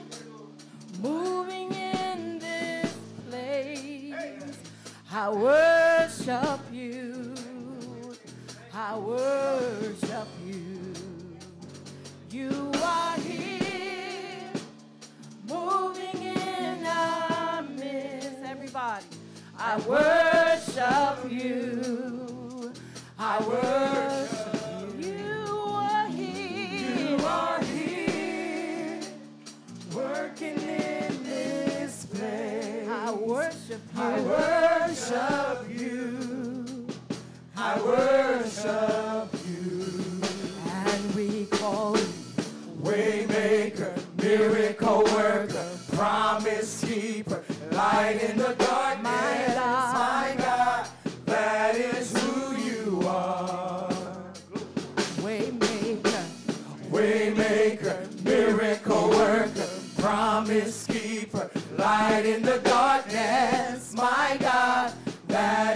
moving in this place. I worship you. I worship you. You are here, moving in our midst. Everybody, I worship you. I worship you. You are here. You are here, working in this place. I worship you. I worship you. I worship you. And we call you Waymaker, miracle worker, promise keeper, light in the darkness. My God, that is who you are. Waymaker, Waymaker, miracle worker, promise keeper, light in the darkness. My God, that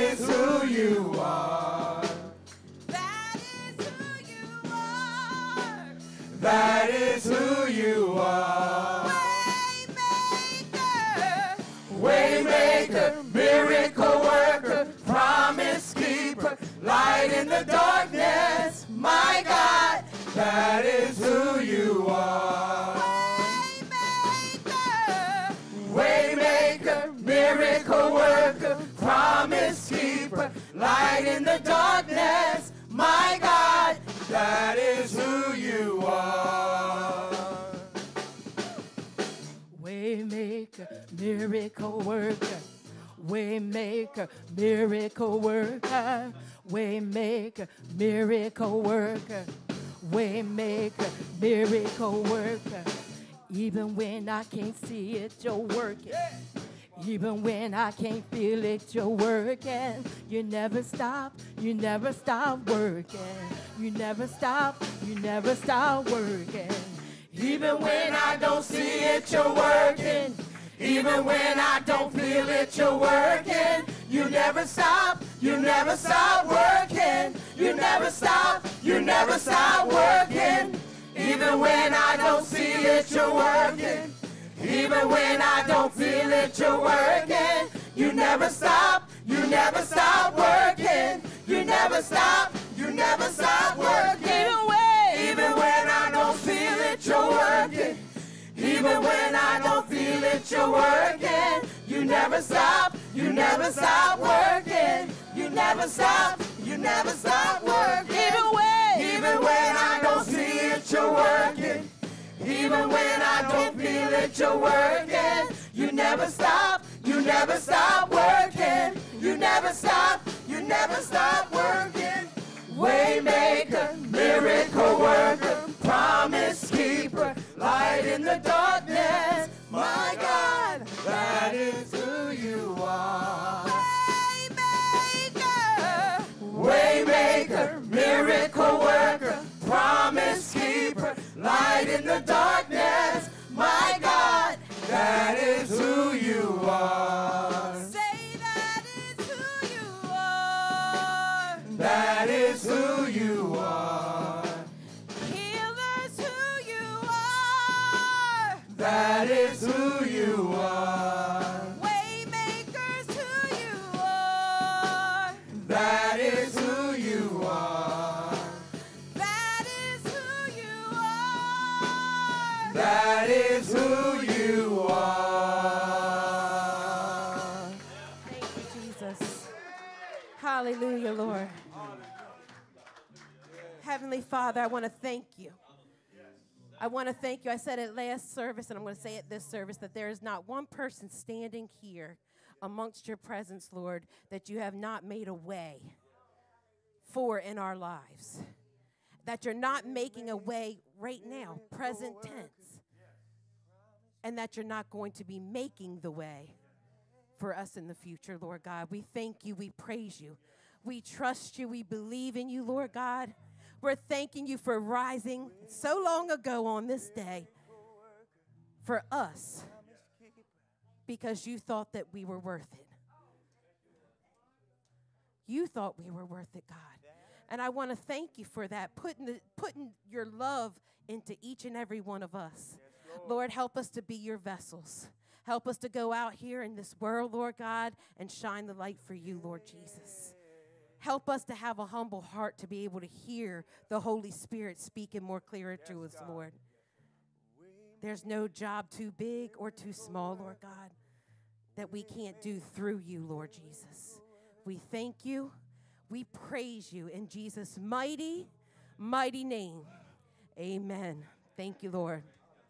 is who you are. That is who you are. That is who you are. Waymaker, miracle worker, promise keeper, light in the darkness, my God, that is who you are. Waymaker, miracle worker, promise keeper, light in the darkness, my God, that is who you are. Waymaker, miracle worker. Waymaker, miracle worker. Waymaker, miracle worker. Waymaker, miracle worker. Even when I can't see it, you're working. Even when I can't feel it, you're working. You never stop working. You never stop working. Even when I don't see it, you're working. Even when I don't feel it, you're working. You never stop working. You never stop working. Even when I don't see it, you're working. Even when I don't feel it, you're working. You never stop working. You never stop working. Even when I don't feel it, you're working. Even when I don't feel it, you're working. You never stop working. You never stop working. Even when I don't see it, you're working. Even when I don't feel it, you're working. You never stop working. You never stop working. Waymaker, miracle worker, promise keeper, light in the darkness, my God, that is who you are. Waymaker, miracle worker, promise keeper, light in the darkness, my God, that is who you are. Say that is who you are. That is who you are. Healer's who you are. That is who you are. Waymaker's who you are. That is who you are. That is who you are. That is who you are. Thank you, Jesus. Hallelujah, Lord. Heavenly Father, I want to thank you. I want to thank you. I said it last service, and I'm going to say it this service, that there is not one person standing here amongst your presence, Lord, that you have not made a way for in our lives. That you're not making a way right now, present tense. And that you're not going to be making the way for us in the future, Lord God. We thank you. We praise you. We trust you. We believe in you, Lord God. We're thanking you for rising so long ago on this day for us because you thought that we were worth it. You thought we were worth it, God. And I want to thank you for that, putting your love into each and every one of us. Lord, help us to be your vessels. Help us to go out here in this world, Lord God, and shine the light for you, Lord Jesus. Help us to have a humble heart to be able to hear the Holy Spirit speaking more clearer to us, Lord. There's no job too big or too small, Lord God, that we can't do through you, Lord Jesus. We thank you. We praise you in Jesus' mighty, mighty name. Amen. Thank you, Lord.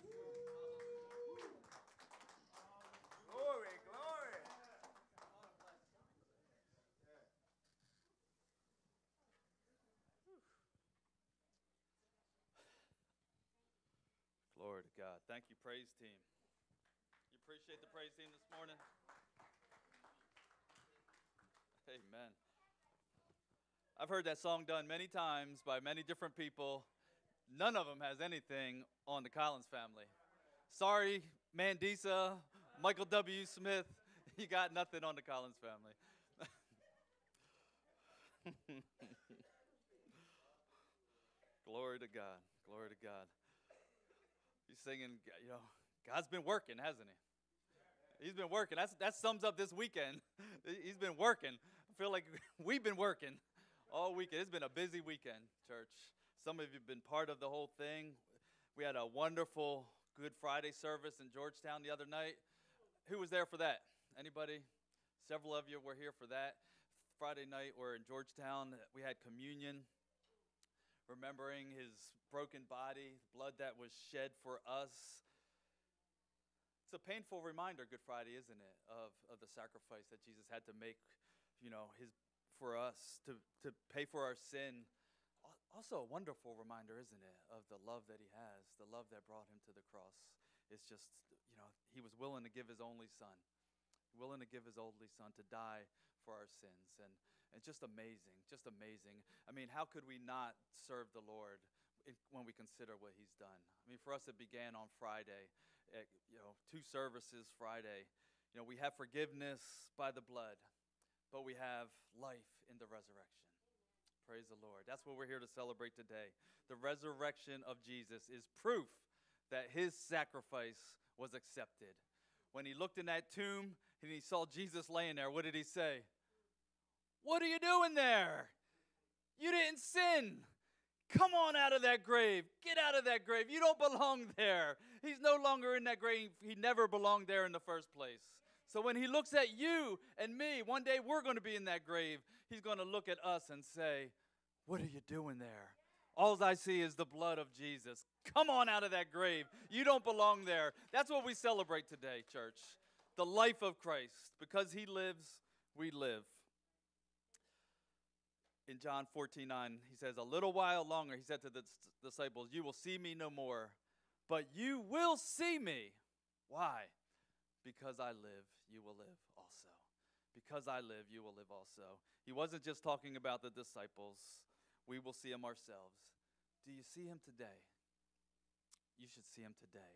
Glory to God. Thank you, praise team. You appreciate the praise team this morning? Amen. I've heard that song done many times by many different people. None of them has anything on the Collins family. Sorry, Mandisa, Michael W. Smith, you got nothing on the Collins family. Glory to God. Glory to God. He's singing, God's been working, hasn't he? He's been working. That sums up this weekend. He's been working. I feel like we've been working all weekend. It's been a busy weekend, church. Some of you have been part of the whole thing. We had a wonderful Good Friday service in Georgetown the other night. Who was there for that? Anybody? Several of you were here for that. Friday night, we're in Georgetown. We had communion, remembering his broken body, blood that was shed for us. It's a painful reminder, Good Friday, isn't it, of the sacrifice that Jesus had to make, for us to pay for our sin. Also a wonderful reminder, isn't it, of the love that he has, the love that brought him to the cross. It's just, he was willing to give his only son to die for our sins. And just amazing, just amazing. I mean, how could we not serve the Lord when we consider what he's done? I mean, for us, it began on Friday, 2 services Friday. We have forgiveness by the blood, but we have life in the resurrection. Praise the Lord. That's what we're here to celebrate today. The resurrection of Jesus is proof that his sacrifice was accepted. When he looked in that tomb and he saw Jesus laying there, what did he say? What are you doing there? You didn't sin. Come on out of that grave. Get out of that grave. You don't belong there. He's no longer in that grave. He never belonged there in the first place. So when he looks at you and me, one day we're going to be in that grave. He's going to look at us and say, what are you doing there? All I see is the blood of Jesus. Come on out of that grave. You don't belong there. That's what we celebrate today, church. The life of Christ. Because he lives, we live. In John 14:9, he says, a little while longer, he said to the disciples, you will see me no more, but you will see me. Why? Because I live, you will live also. Because I live, you will live also. He wasn't just talking about the disciples. We will see him ourselves. Do you see him today? You should see him today.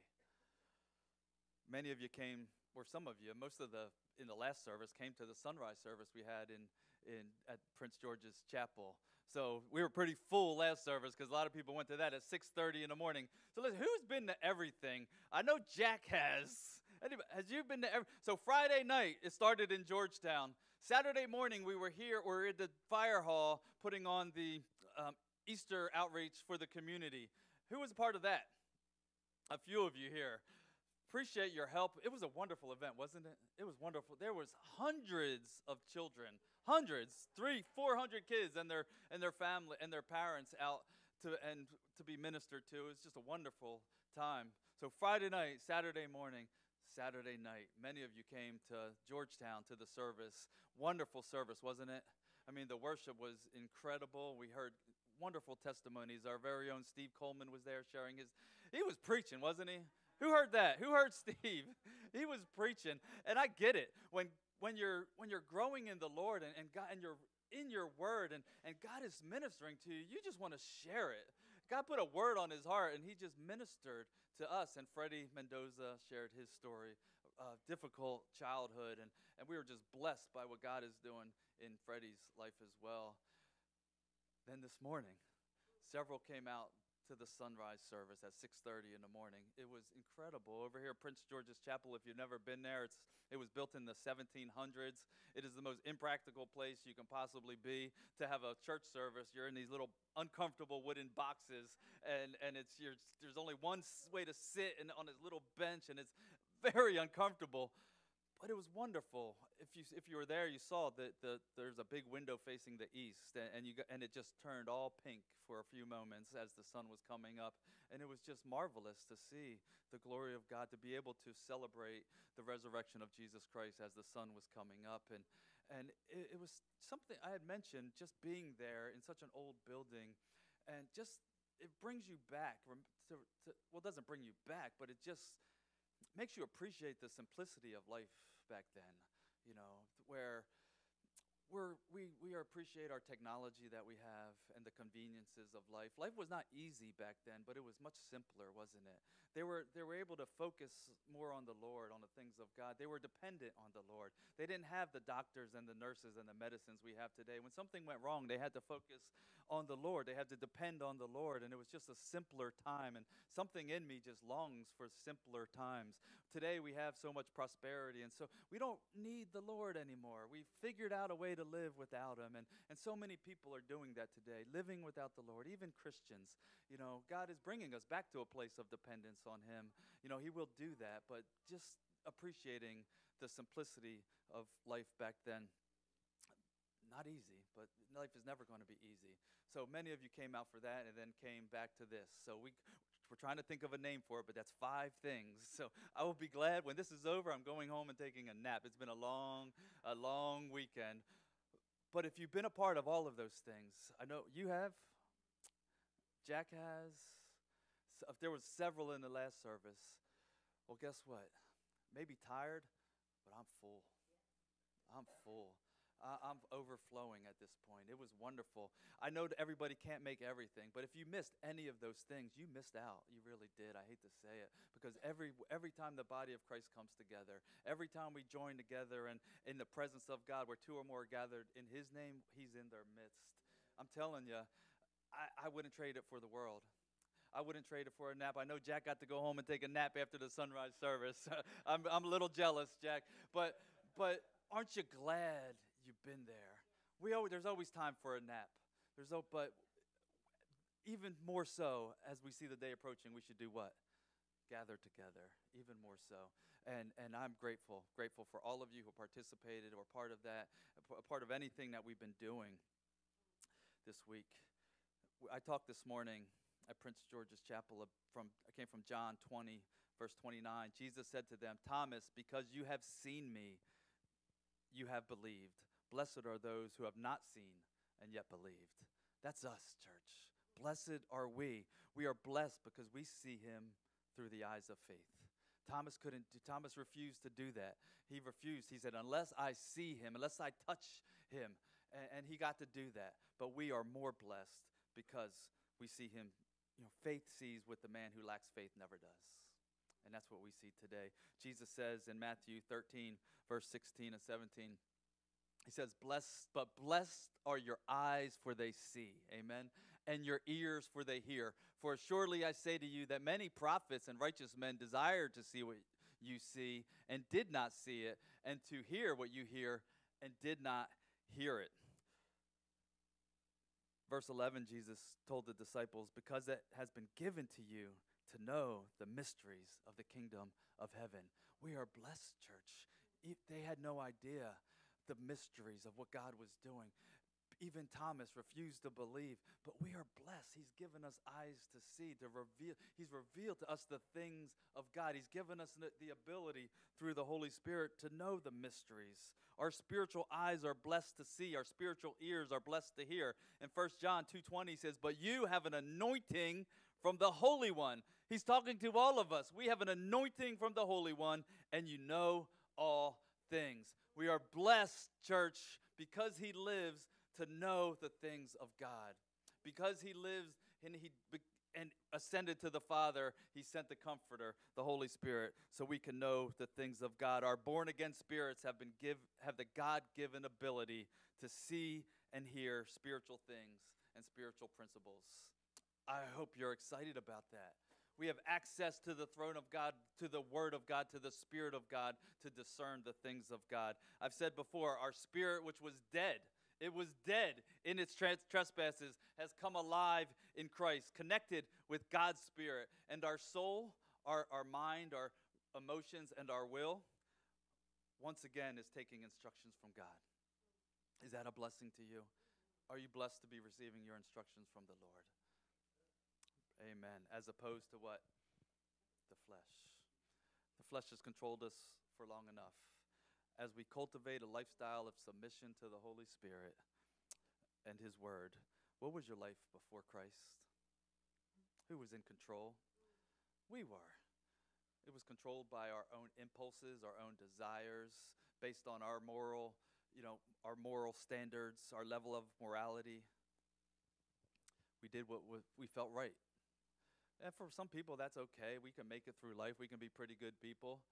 Many of you came, or some of you, in the last service, came to the sunrise service we had at Prince George's Chapel. So we were pretty full last service because a lot of people went to that at 6:30 in the morning. So listen, who's been to everything? I know Jack has. Anybody, has you been to So Friday night, it started in Georgetown. Saturday morning, we were here, we're at the fire hall putting on the Easter outreach for the community. Who was a part of that? A few of you here. Appreciate your help. It was a wonderful event, wasn't it? It was wonderful. There was hundreds of children, 300-400 kids and their family and their parents out to be ministered to. It was just a wonderful time. So Friday night, Saturday morning, Saturday night, many of you came to Georgetown to the service. Wonderful service, wasn't it? I mean, the worship was incredible. We heard wonderful testimonies. Our very own Steve Coleman was there sharing he was preaching, wasn't he? Who heard that? Who heard Steve? He was preaching. And I get it. When you're growing in the Lord and God, and you're in your word and God is ministering to you, you just want to share it. God put a word on his heart and he just ministered to us. And Freddie Mendoza shared his story, difficult childhood. And we were just blessed by what God is doing in Freddie's life as well. Then this morning, several came out to the sunrise service at 6:30 in the morning. It was incredible. Over here at Prince George's Chapel, if you've never been there, it was built in the 1700s. It is the most impractical place you can possibly be to have a church service. You're in these little uncomfortable wooden boxes, and there's only one way to sit on this little bench, and it's very uncomfortable. But it was wonderful. If you were there, you saw that there's a big window facing the east, and it just turned all pink for a few moments as the sun was coming up. And it was just marvelous to see the glory of God, to be able to celebrate the resurrection of Jesus Christ as the sun was coming up. And it was something I had mentioned, just being there in such an old building, and just it brings you back. Well, it doesn't bring you back, but it just makes you appreciate the simplicity of life back then, where we appreciate our technology that we have and the conveniences of life. Life was not easy back then, but it was much simpler, wasn't it? They were able to focus more on the Lord, on the things of God. They were dependent on the Lord. They didn't have the doctors and the nurses and the medicines we have today. When something went wrong, they had to focus on the Lord. They had to depend on the Lord, and it was just a simpler time, and something in me just longs for simpler times. Today we have so much prosperity, and so we don't need the Lord anymore. We've figured out a way to live without him, and so many people are doing that today, living without the Lord, even Christians. You know, God is bringing us back to a place of dependence on him. You know, he will do that, but just appreciating the simplicity of life back then. Not easy, but life is never going to be easy. So many of you came out for that and then came back to this. So we're trying to think of a name for it, but that's 5 things. So I will be glad when this is over, I'm going home and taking a nap. It's been a long weekend. But if you've been a part of all of those things, I know you have, Jack has, so if there was several in the last service, well, guess what? Maybe tired, but I'm full. I'm full. I'm overflowing at this point. It was wonderful. I know that everybody can't make everything, but if you missed any of those things, you missed out. You really did. I hate to say it, because every time the body of Christ comes together, every time we join together and in the presence of God, where 2 or more are gathered in his name, he's in their midst. I'm telling you, I wouldn't trade it for the world. I wouldn't trade it for a nap. I know Jack got to go home and take a nap after the sunrise service. I'm a little jealous, Jack, but aren't you glad you've been there? There's always time for a nap. But even more so, as we see the day approaching, we should do what? Gather together, even more so. And I'm grateful for all of you who participated or part of that, a part of anything that we've been doing this week. I talked this morning at Prince George's Chapel I came from John 20, verse 29. Jesus said to them, "Thomas, because you have seen me, you have believed. Blessed are those who have not seen and yet believed." That's us, church. Blessed are we. We are blessed because we see him through the eyes of faith. Thomas refused to do that. He refused. He said, unless I see him, unless I touch him, and he got to do that. But we are more blessed because we see him. You know, faith sees what the man who lacks faith never does. And that's what we see today. Jesus says in Matthew 13, verse 16 and 17, he says, blessed are your eyes, for they see. Amen. And your ears, for they hear. For surely I say to you that many prophets and righteous men desired to see what you see and did not see it, and to hear what you hear and did not hear it. Verse 11, Jesus told the disciples, because it has been given to you to know the mysteries of the kingdom of heaven. We are blessed, church. They had no idea the mysteries of what God was doing. Even Thomas refused to believe, but we are blessed. He's given us eyes to see, to reveal. He's revealed to us the things of God. He's given us the ability through the Holy Spirit to know the mysteries. Our spiritual eyes are blessed to see. Our spiritual ears are blessed to hear. In 1 John 2:20 says, but you have an anointing from the Holy One. He's talking to all of us. We have an anointing from the Holy One, and you know all things. We are blessed, church, because he lives, to know the things of God. Because he lives and ascended to the Father, he sent the Comforter, the Holy Spirit, so we can know the things of God. Our born-again spirits have the God-given ability to see and hear spiritual things and spiritual principles. I hope you're excited about that. We have access to the throne of God, to the Word of God, to the Spirit of God, to discern the things of God. I've said before, our spirit, which was dead, it was dead in its trespasses, has come alive in Christ, connected with God's Spirit. And our soul, our mind, our emotions, and our will, once again, is taking instructions from God. Is that a blessing to you? Are you blessed to be receiving your instructions from the Lord? Amen. As opposed to what? The flesh. The flesh has controlled us for long enough. As we cultivate a lifestyle of submission to the Holy Spirit and his word. What was your life before Christ? Who was in control? We were. It was controlled by our own impulses, our own desires, based on our moral, our moral standards, our level of morality. We did what we felt right. And for some people, that's okay. We can make it through life. We can be pretty good people.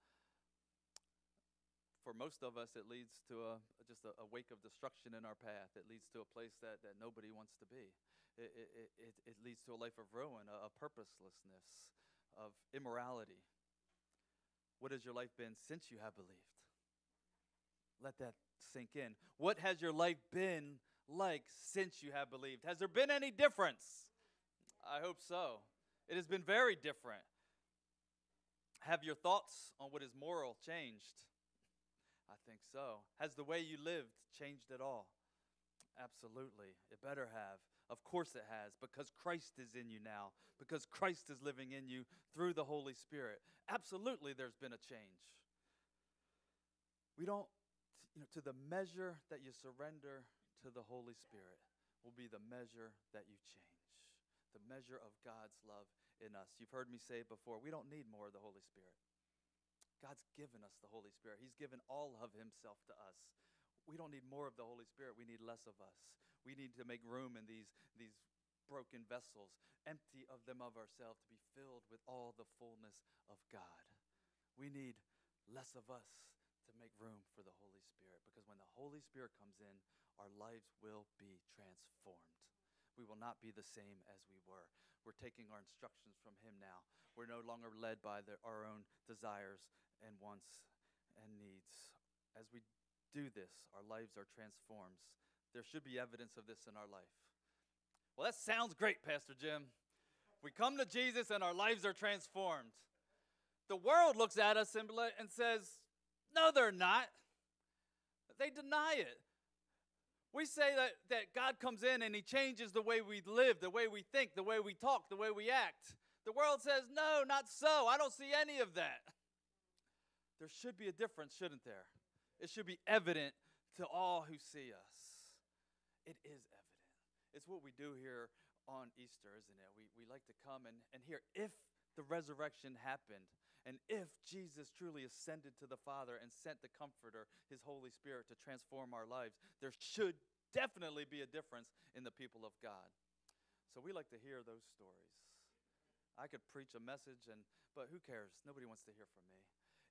For most of us, it leads to just a wake of destruction in our path. It leads to a place that nobody wants to be. It leads to a life of ruin, a purposelessness, of immorality. What has your life been since you have believed? Let that sink in. What has your life been like since you have believed? Has there been any difference? I hope so. It has been very different. Have your thoughts on what is moral changed? I think so. Has the way you lived changed at all? Absolutely. It better have. Of course it has, because Christ is in you now, because Christ is living in you through the Holy Spirit. Absolutely there's been a change. We don't, to the measure that you surrender to the Holy Spirit will be the measure that you change. The measure of God's love in us. You've heard me say it before. We don't need more of the Holy Spirit. God's given us the Holy Spirit. He's given all of himself to us. We don't need more of the Holy Spirit. We need less of us. We need to make room in these broken vessels, empty of them of ourselves, to be filled with all the fullness of God. We need less of us to make room for the Holy Spirit, because when the Holy Spirit comes in, our lives will be transformed. We will not be the same as we were. We're taking our instructions from him now. We're no longer led by our own desires and wants and needs. As we do this, our lives are transformed. There should be evidence of this in our life. Well, that sounds great, Pastor Jim. We come to Jesus and our lives are transformed. The world looks at us and says, no, they're not. They deny it. We say that God comes in and he changes the way we live, the way we think, the way we talk, the way we act. The world says, no, not so. I don't see any of that. There should be a difference, shouldn't there? It should be evident to all who see us. It is evident. It's what we do here on Easter, isn't it? We like to come and hear, if the resurrection happened, and if Jesus truly ascended to the Father and sent the Comforter, his Holy Spirit, to transform our lives, there should definitely be a difference in the people of God. So we like to hear those stories. I could preach a message, but who cares? Nobody wants to hear from me.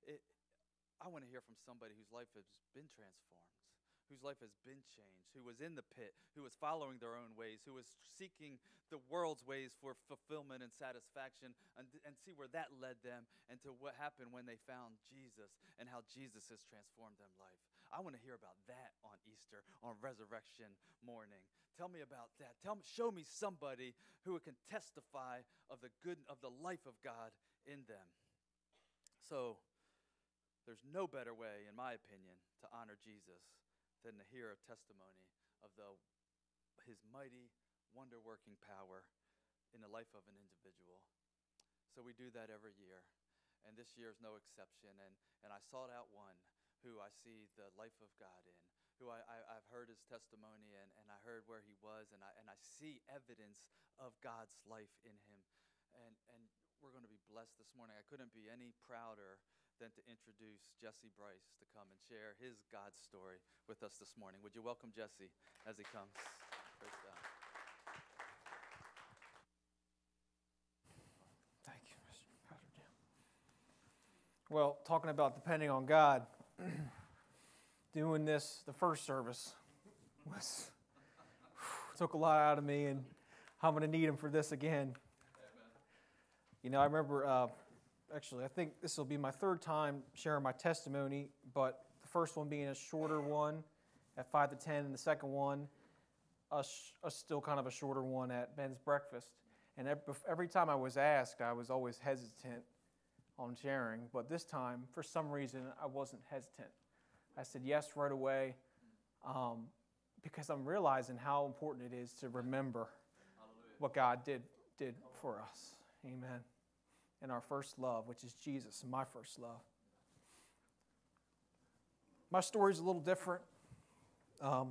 I want to hear from somebody whose life has been transformed, whose life has been changed, who was in the pit, who was following their own ways, who was seeking the world's ways for fulfillment and satisfaction, and see where that led them, and to what happened when they found Jesus and how Jesus has transformed their life. I want to hear about that on Easter, on resurrection morning. Tell me about that. Show me somebody who can testify of the life of God in them. So there's no better way, in my opinion, to honor Jesus than to hear a testimony of his mighty, wonder-working power in the life of an individual. So we do that every year, and this year is no exception. And I sought out one who I see the life of God in, who I've heard his testimony, and I heard where he was, and I see evidence of God's life in him. And we're going to be blessed this morning. I couldn't be any prouder than to introduce Jesse Bryce to come and share his God story with us this morning. Would you welcome Jesse as he comes? Praise God. Thank you, Mr. Pastor Jim. Well, talking about depending on God, doing this, the first service, took a lot out of me, and I'm going to need him for this again. I remember... Actually, I think this will be my third time sharing my testimony, but the first one being a shorter one at 5 to 10, and the second one, still kind of a shorter one at Ben's Breakfast. And every time I was asked, I was always hesitant on sharing, but this time, for some reason, I wasn't hesitant. I said yes right away, because I'm realizing how important it is to remember what God did for us. Amen. And our first love, which is Jesus, and my first love. My story's a little different. I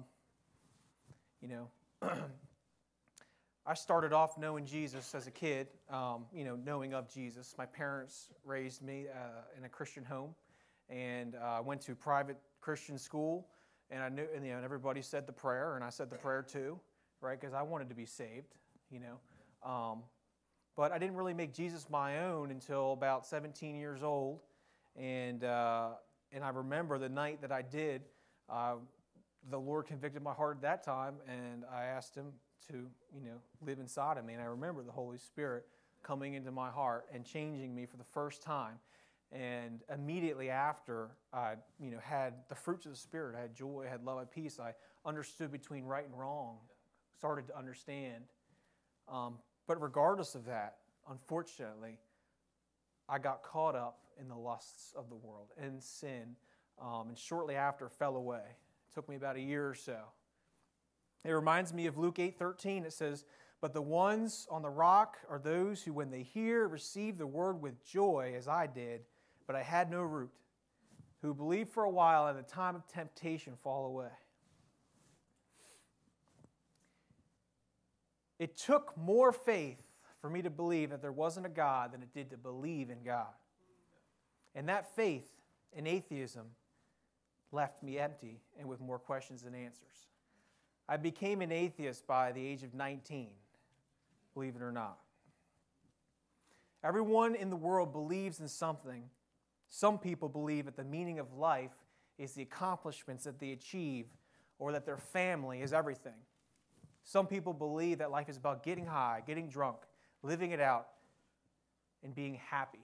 started off knowing Jesus as a kid, knowing of Jesus. My parents raised me in a Christian home, and I went to private Christian school, And I knew, and everybody said the prayer, and I said the prayer too, right? Because I wanted to be saved, But I didn't really make Jesus my own until about 17 years old, and I remember the night that I did. The Lord convicted my heart at that time, and I asked Him to, live inside of me. And I remember the Holy Spirit coming into my heart and changing me for the first time. And immediately after I, had the fruits of the Spirit, I had joy, I had love, I had peace. I understood between right and wrong, started to understand. But regardless of that, unfortunately, I got caught up in the lusts of the world and sin, and shortly after fell away. It took me about a year or so. It reminds me of Luke 8:13. It says, "But the ones on the rock are those who, when they hear, receive the word with joy, as I did, but I had no root, who believe for a while and at the time of temptation fall away." It took more faith for me to believe that there wasn't a God than it did to believe in God. And that faith in atheism left me empty and with more questions than answers. I became an atheist by the age of 19, believe it or not. Everyone in the world believes in something. Some people believe that the meaning of life is the accomplishments that they achieve or that their family is everything. Some people believe that life is about getting high, getting drunk, living it out, and being happy.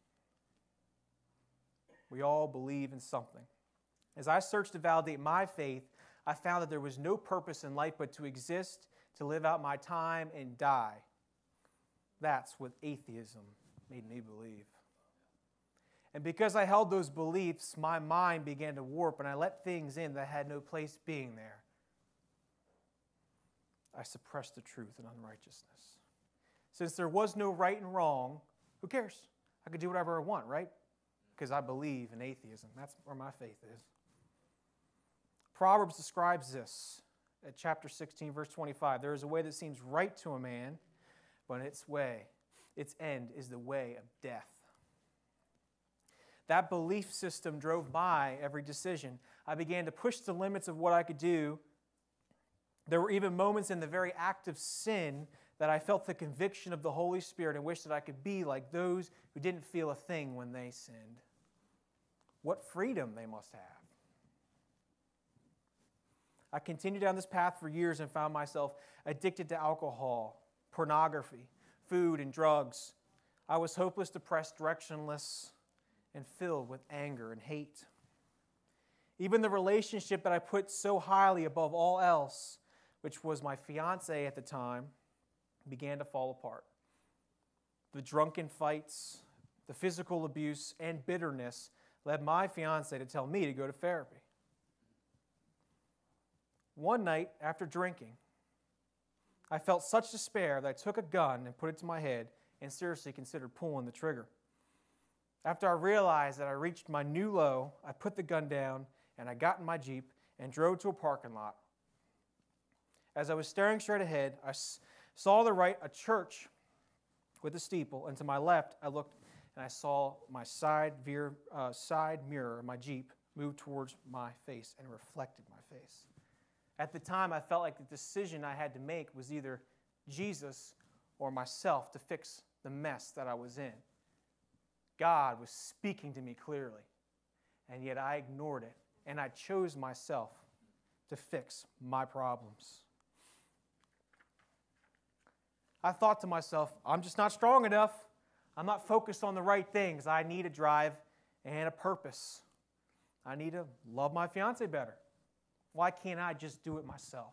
We all believe in something. As I searched to validate my faith, I found that there was no purpose in life but to exist, to live out my time, and die. That's what atheism made me believe. And because I held those beliefs, my mind began to warp, and I let things in that had no place being there. I suppressed the truth and unrighteousness. Since there was no right and wrong, who cares? I could do whatever I want, right? Because I believe in atheism. That's where my faith is. Proverbs describes this at chapter 16, verse 25. "There is a way that seems right to a man, but its end is the way of death." That belief system drove my every decision. I began to push the limits of what I could do. There were even moments in the very act of sin that I felt the conviction of the Holy Spirit and wished that I could be like those who didn't feel a thing when they sinned. What freedom they must have. I continued down this path for years and found myself addicted to alcohol, pornography, food, and drugs. I was hopeless, depressed, directionless, and filled with anger and hate. Even the relationship that I put so highly above all else, which was my fiance at the time, began to fall apart. The drunken fights, the physical abuse, and bitterness led my fiance to tell me to go to therapy. One night, after drinking, I felt such despair that I took a gun and put it to my head and seriously considered pulling the trigger. After I realized that I reached my new low, I put the gun down and I got in my Jeep and drove to a parking lot. As I was staring straight ahead, I saw to the right a church with a steeple, and to my left, I looked and I saw my side mirror of my Jeep move towards my face and reflected my face. At the time, I felt like the decision I had to make was either Jesus or myself to fix the mess that I was in. God was speaking to me clearly, and yet I ignored it, and I chose myself to fix my problems. I thought to myself, I'm just not strong enough. I'm not focused on the right things. I need a drive and a purpose. I need to love my fiance better. Why can't I just do it myself?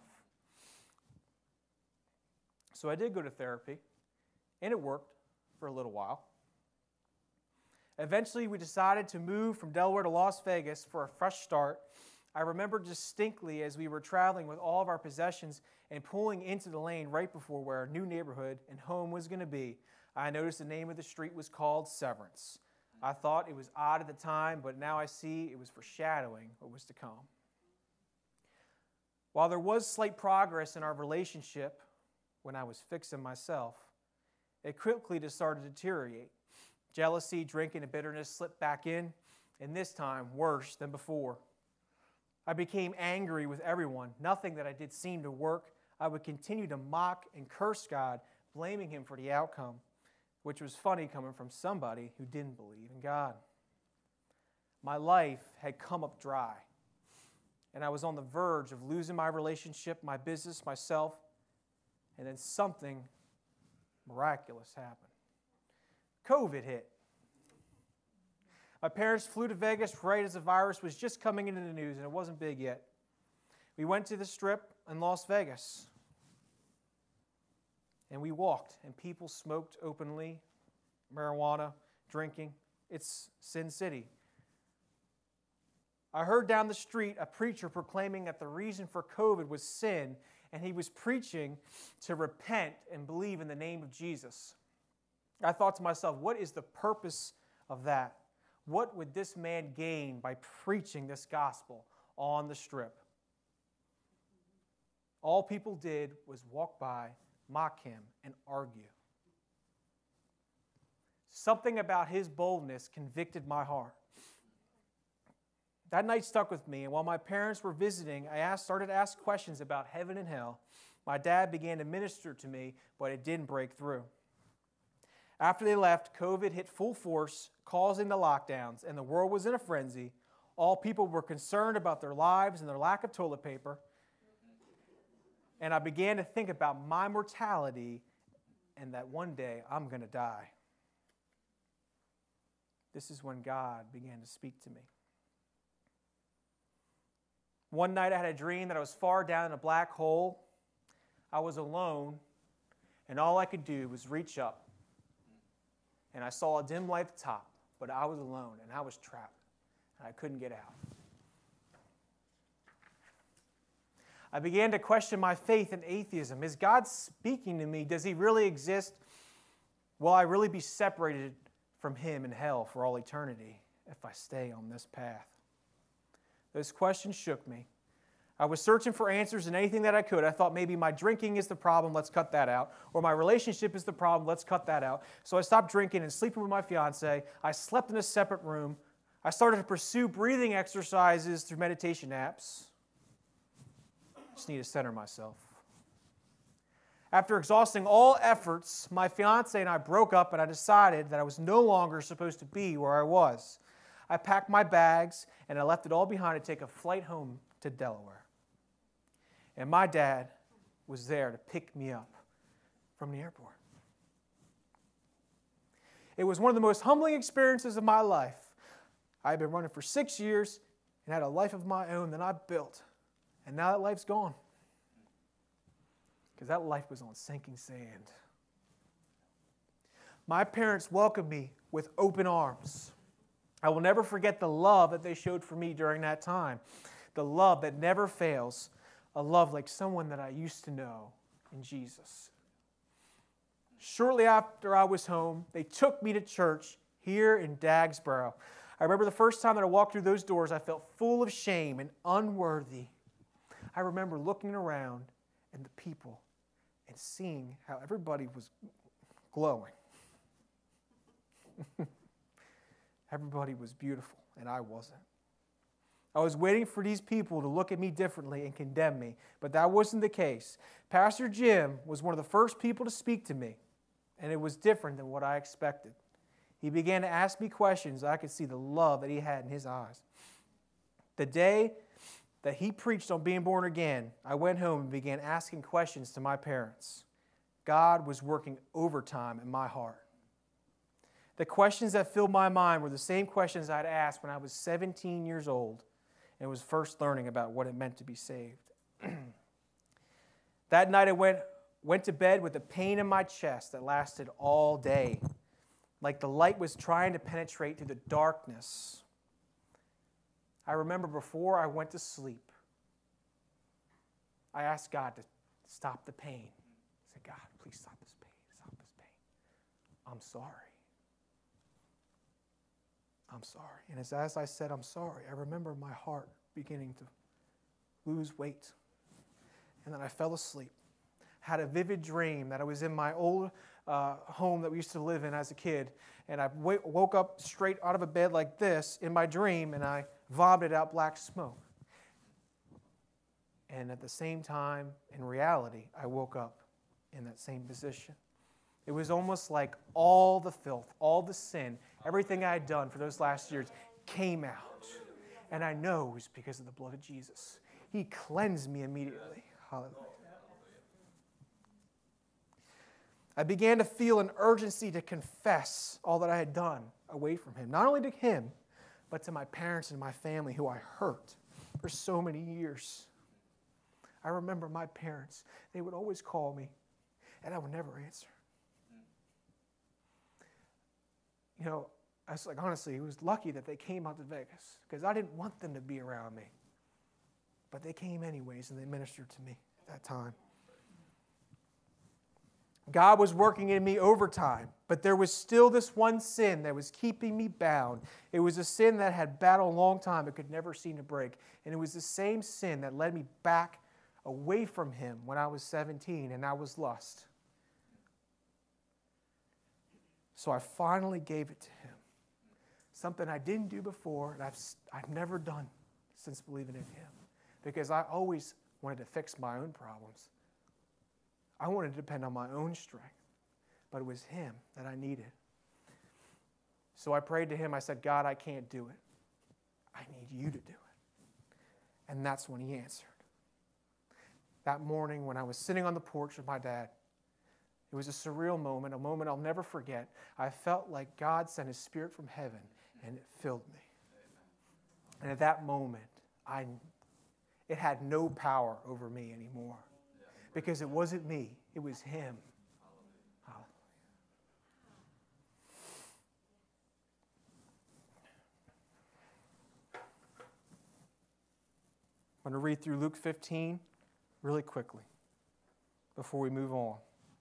So I did go to therapy, and it worked for a little while. Eventually, we decided to move from Delaware to Las Vegas for a fresh start. I remember distinctly as we were traveling with all of our possessions and pulling into the lane right before where our new neighborhood and home was going to be, I noticed the name of the street was called Severance. I thought it was odd at the time, but now I see it was foreshadowing what was to come. While there was slight progress in our relationship when I was fixing myself, it quickly just started to deteriorate. Jealousy, drinking, and bitterness slipped back in, and this time worse than before. I became angry with everyone. Nothing that I did seemed to work. I would continue to mock and curse God, blaming Him for the outcome, which was funny coming from somebody who didn't believe in God. My life had come up dry, and I was on the verge of losing my relationship, my business, myself, and then something miraculous happened. COVID hit. My parents flew to Vegas right as the virus was just coming into the news, and it wasn't big yet. We went to the Strip in Las Vegas, and we walked, and people smoked openly, marijuana, drinking. It's Sin City. I heard down the street a preacher proclaiming that the reason for COVID was sin, and he was preaching to repent and believe in the name of Jesus. I thought to myself, what is the purpose of that? What would this man gain by preaching this gospel on the Strip? All people did was walk by, mock him, and argue. Something about his boldness convicted my heart. That night stuck with me, and while my parents were visiting, I started to ask questions about heaven and hell. My dad began to minister to me, but it didn't break through. After they left, COVID hit full force, causing the lockdowns, and the world was in a frenzy. All people were concerned about their lives and their lack of toilet paper. And I began to think about my mortality and that one day I'm going to die. This is when God began to speak to me. One night I had a dream that I was far down in a black hole. I was alone, and all I could do was reach up. And I saw a dim light at the top, but I was alone, and I was trapped, and I couldn't get out. I began to question my faith in atheism. Is God speaking to me? Does He really exist? Will I really be separated from Him in hell for all eternity if I stay on this path? Those questions shook me. I was searching for answers in anything that I could. I thought maybe my drinking is the problem, let's cut that out. Or my relationship is the problem, let's cut that out. So I stopped drinking and sleeping with my fiance. I slept in a separate room. I started to pursue breathing exercises through meditation apps. Just need to center myself. After exhausting all efforts, my fiance and I broke up, and I decided that I was no longer supposed to be where I was. I packed my bags, and I left it all behind to take a flight home to Delaware. And my dad was there to pick me up from the airport. It was one of the most humbling experiences of my life. I had been running for 6 years and had a life of my own that I built. And now that life's gone. Because that life was on sinking sand. My parents welcomed me with open arms. I will never forget the love that they showed for me during that time. The love that never fails. A love like someone that I used to know in Jesus. Shortly after I was home, they took me to church here in Dagsboro. I remember the first time that I walked through those doors, I felt full of shame and unworthy. I remember looking around and the people and seeing how everybody was glowing. Everybody was beautiful, and I wasn't. I was waiting for these people to look at me differently and condemn me, but that wasn't the case. Pastor Jim was one of the first people to speak to me, and it was different than what I expected. He began to ask me questions. I could see the love that he had in his eyes. The day that he preached on being born again, I went home and began asking questions to my parents. God was working overtime in my heart. The questions that filled my mind were the same questions I'd asked when I was 17 years old and was first learning about what it meant to be saved. That night I went to bed with a pain in my chest that lasted all day, like the light was trying to penetrate through the darkness. I remember before I went to sleep, I asked God to stop the pain. I said, God, please stop this pain. Stop this pain. I'm sorry. I'm sorry. And as I said, I'm sorry, I remember my heart beginning to lose weight. And then I fell asleep. Had a vivid dream that I was in my old home that we used to live in as a kid. And I woke up straight out of a bed like this in my dream, and I vomited out black smoke. And at the same time, in reality, I woke up in that same position. It was almost like all the filth, all the sin, everything I had done for those last years came out. And I know it was because of the blood of Jesus. He cleansed me immediately. Hallelujah. I began to feel an urgency to confess all that I had done away from Him. Not only to Him, but to my parents and my family who I hurt for so many years. I remember my parents, they would always call me, and I would never answer. You know, I was like, honestly, it was lucky that they came out to Vegas because I didn't want them to be around me. But they came anyways, and they ministered to me at that time. God was working in me overtime, but there was still this one sin that was keeping me bound. It was a sin that had battled a long time but could never seem to break. And it was the same sin that led me back away from Him when I was 17, and that was lust. So I finally gave it to Him. Something I didn't do before, and I've never done since believing in Him. Because I always wanted to fix my own problems. I wanted to depend on my own strength. But it was Him that I needed. So I prayed to Him. I said, God, I can't do it. I need You to do it. And that's when He answered. That morning when I was sitting on the porch with my dad, it was a surreal moment, a moment I'll never forget. I felt like God sent His Spirit from heaven, and it filled me. And at that moment, it had no power over me anymore. Because it wasn't me, it was Him. Hallelujah. I'm going to read through Luke 15 really quickly before we move on.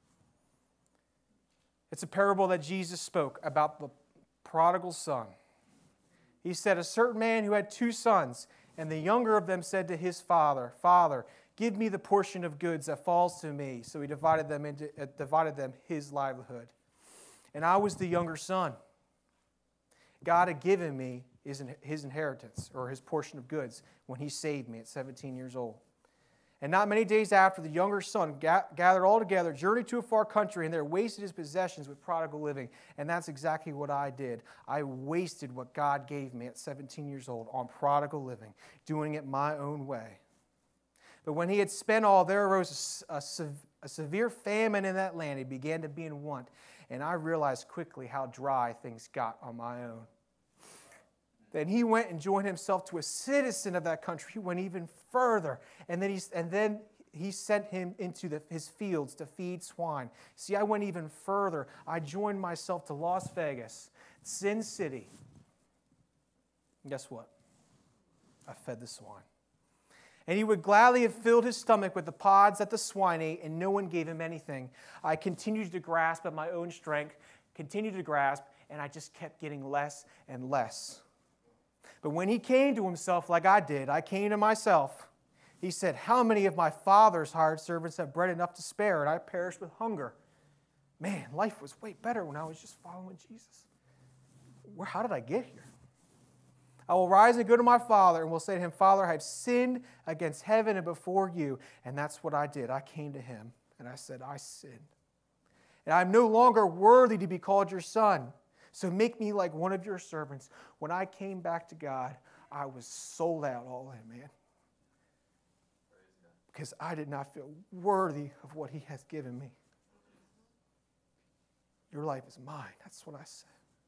It's a parable that Jesus spoke about the prodigal son. He said, a certain man who had 2 sons, and the younger of them said to his father, Father, give me the portion of goods that falls to me. So he divided them his livelihood. And I was the younger son. God had given me his inheritance, or his portion of goods, when He saved me at 17 years old. And not many days after, the younger son gathered all together, journeyed to a far country, and there wasted his possessions with prodigal living. And that's exactly what I did. I wasted what God gave me at 17 years old on prodigal living, doing it my own way. But when he had spent all, there arose a severe famine in that land. He began to be in want. And I realized quickly how dry things got on my own. Then he went and joined himself to a citizen of that country. He went even further. And then he sent him into his fields to feed swine. See, I went even further. I joined myself to Las Vegas, Sin City. And guess what? I fed the swine. And he would gladly have filled his stomach with the pods that the swine ate, and no one gave him anything. I continued to grasp at my own strength, and I just kept getting less and less. But when he came to himself like I did, I came to myself. He said, how many of my father's hired servants have bread enough to spare, and I perished with hunger? Man, life was way better when I was just following Jesus. How did I get here? I will rise and go to my father, and will say to him, Father, I have sinned against heaven and before you. And that's what I did. I came to him, and I said, I sinned. And I'm no longer worthy to be called your son. So make me like one of your servants. When I came back to God, I was sold out all in, man. Because I did not feel worthy of what He has given me. Your life is mine. That's what I said.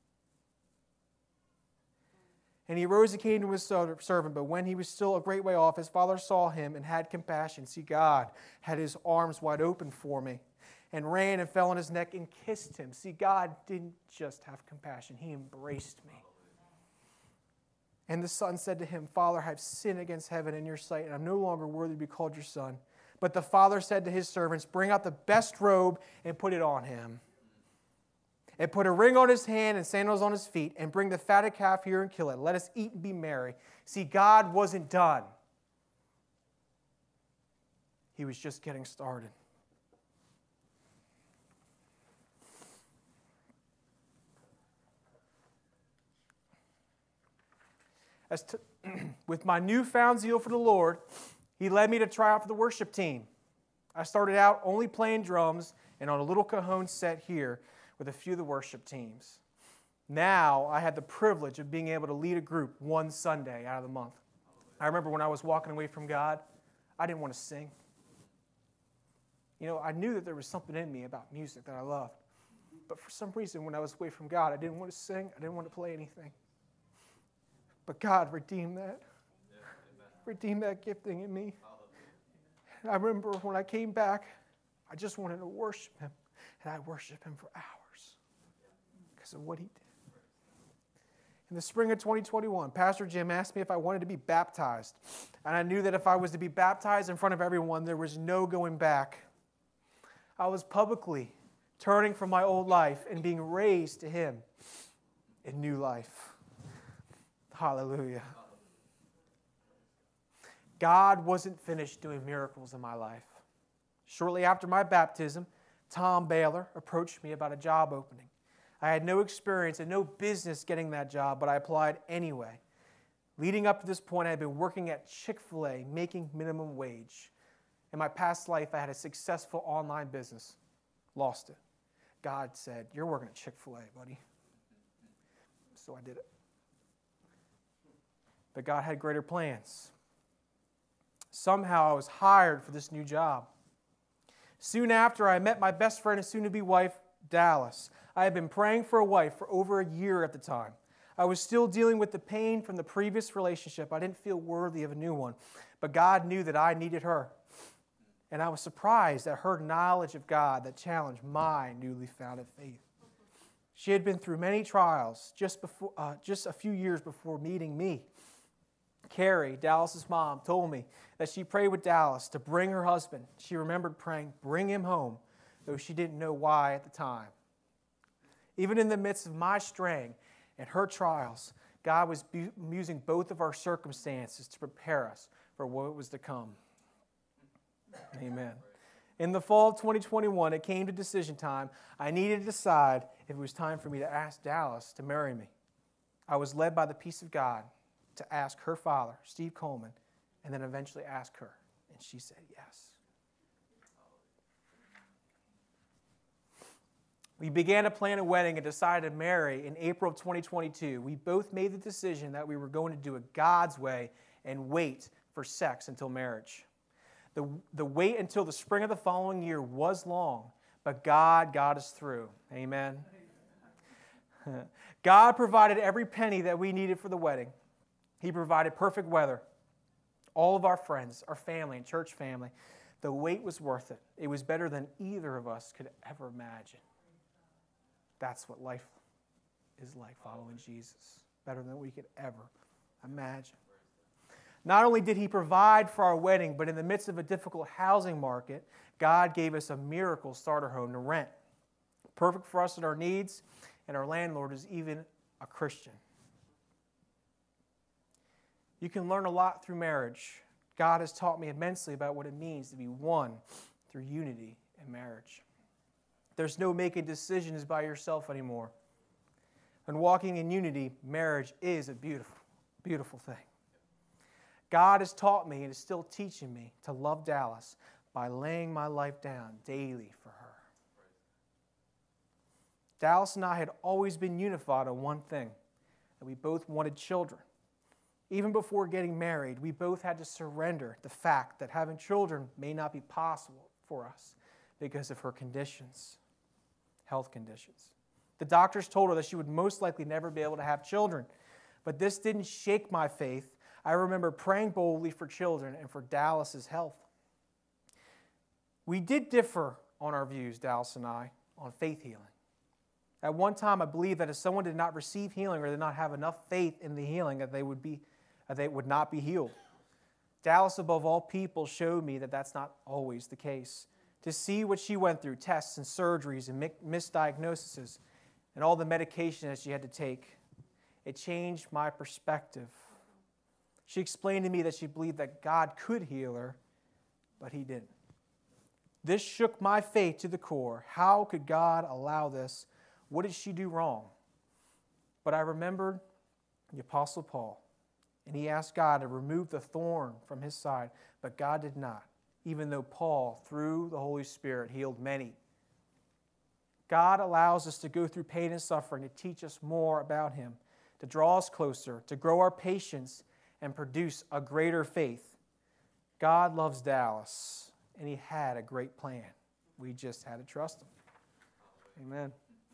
And he arose and came to his servant, but when he was still a great way off, his father saw him and had compassion. See, God had His arms wide open for me, and ran and fell on his neck and kissed him. See, God didn't just have compassion. He embraced me. And the son said to him, Father, I have sinned against heaven and your sight, and I'm no longer worthy to be called your son. But the father said to his servants, bring out the best robe and put it on him. And put a ring on his hand and sandals on his feet, and bring the fatted calf here and kill it. Let us eat and be merry. See, God wasn't done. He was just getting started. With my newfound zeal for the Lord, He led me to try out for the worship team. I started out only playing drums and on a little cajon set here with a few of the worship teams. Now I had the privilege of being able to lead a group one Sunday out of the month. I remember when I was walking away from God, I didn't want to sing. You know, I knew that there was something in me about music that I loved. But for some reason, when I was away from God, I didn't want to sing. I didn't want to play anything. But God redeemed that. Redeemed that gifting in me. And I remember when I came back, I just wanted to worship Him. And I worshiped Him for hours because of what He did. In the spring of 2021, Pastor Jim asked me if I wanted to be baptized. And I knew that if I was to be baptized in front of everyone, there was no going back. I was publicly turning from my old life and being raised to Him in new life. Hallelujah. God wasn't finished doing miracles in my life. Shortly after my baptism, Tom Baylor approached me about a job opening. I had no experience and no business getting that job, but I applied anyway. Leading up to this point, I had been working at Chick-fil-A, making minimum wage. In my past life, I had a successful online business. Lost it. God said, "You're working at Chick-fil-A, buddy." So I did it. But God had greater plans. Somehow I was hired for this new job. Soon after, I met my best friend and soon-to-be wife, Dallas. I had been praying for a wife for over a year at the time. I was still dealing with the pain from the previous relationship. I didn't feel worthy of a new one. But God knew that I needed her. And I was surprised at her knowledge of God that challenged my newly founded faith. She had been through many trials just a few years before meeting me. Carrie, Dallas's mom, told me that she prayed with Dallas to bring her husband. She remembered praying, "Bring him home," though she didn't know why at the time. Even in the midst of my straying and her trials, God was using both of our circumstances to prepare us for what was to come. Amen. In the fall of 2021, it came to decision time. I needed to decide if it was time for me to ask Dallas to marry me. I was led by the peace of God to ask her father, Steve Coleman, and then eventually ask her. And she said yes. We began to plan a wedding and decided to marry in April of 2022. We both made the decision that we were going to do it God's way and wait for sex until marriage. The wait until the spring of the following year was long, but God got us through. Amen. God provided every penny that we needed for the wedding. He provided perfect weather. All of our friends, our family, and church family, the wait was worth it. It was better than either of us could ever imagine. That's what life is like, following Jesus. Better than we could ever imagine. Not only did He provide for our wedding, but in the midst of a difficult housing market, God gave us a miracle starter home to rent. Perfect for us and our needs, and our landlord is even a Christian. You can learn a lot through marriage. God has taught me immensely about what it means to be one through unity in marriage. There's no making decisions by yourself anymore. And walking in unity, marriage is a beautiful, beautiful thing. God has taught me and is still teaching me to love Dallas by laying my life down daily for her. Dallas and I had always been unified on one thing, that we both wanted children. Even before getting married, we both had to surrender the fact that having children may not be possible for us because of her conditions, health conditions. The doctors told her that she would most likely never be able to have children, but this didn't shake my faith. I remember praying boldly for children and for Dallas's health. We did differ on our views, Dallas and I, on faith healing. At one time, I believed that if someone did not receive healing or did not have enough faith in the healing, that they would not be healed. Dallas, above all people, showed me that that's not always the case. To see what she went through, tests and surgeries and misdiagnoses, and all the medication that she had to take, it changed my perspective. She explained to me that she believed that God could heal her, but He didn't. This shook my faith to the core. How could God allow this? What did she do wrong? But I remembered the Apostle Paul. And he asked God to remove the thorn from his side, but God did not, even though Paul, through the Holy Spirit, healed many. God allows us to go through pain and suffering to teach us more about him, to draw us closer, to grow our patience, and produce a greater faith. God loves Dallas, and he had a great plan. We just had to trust him. Amen.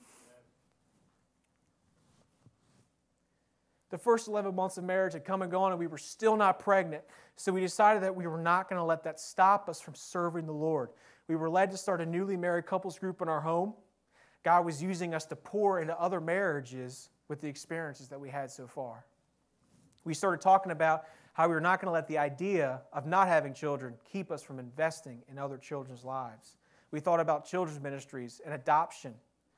The first 11 months of marriage had come and gone, and we were still not pregnant. So we decided that we were not going to let that stop us from serving the Lord. We were led to start a newly married couples group in our home. God was using us to pour into other marriages with the experiences that we had so far. We started talking about how we were not going to let the idea of not having children keep us from investing in other children's lives. We thought about children's ministries and adoption.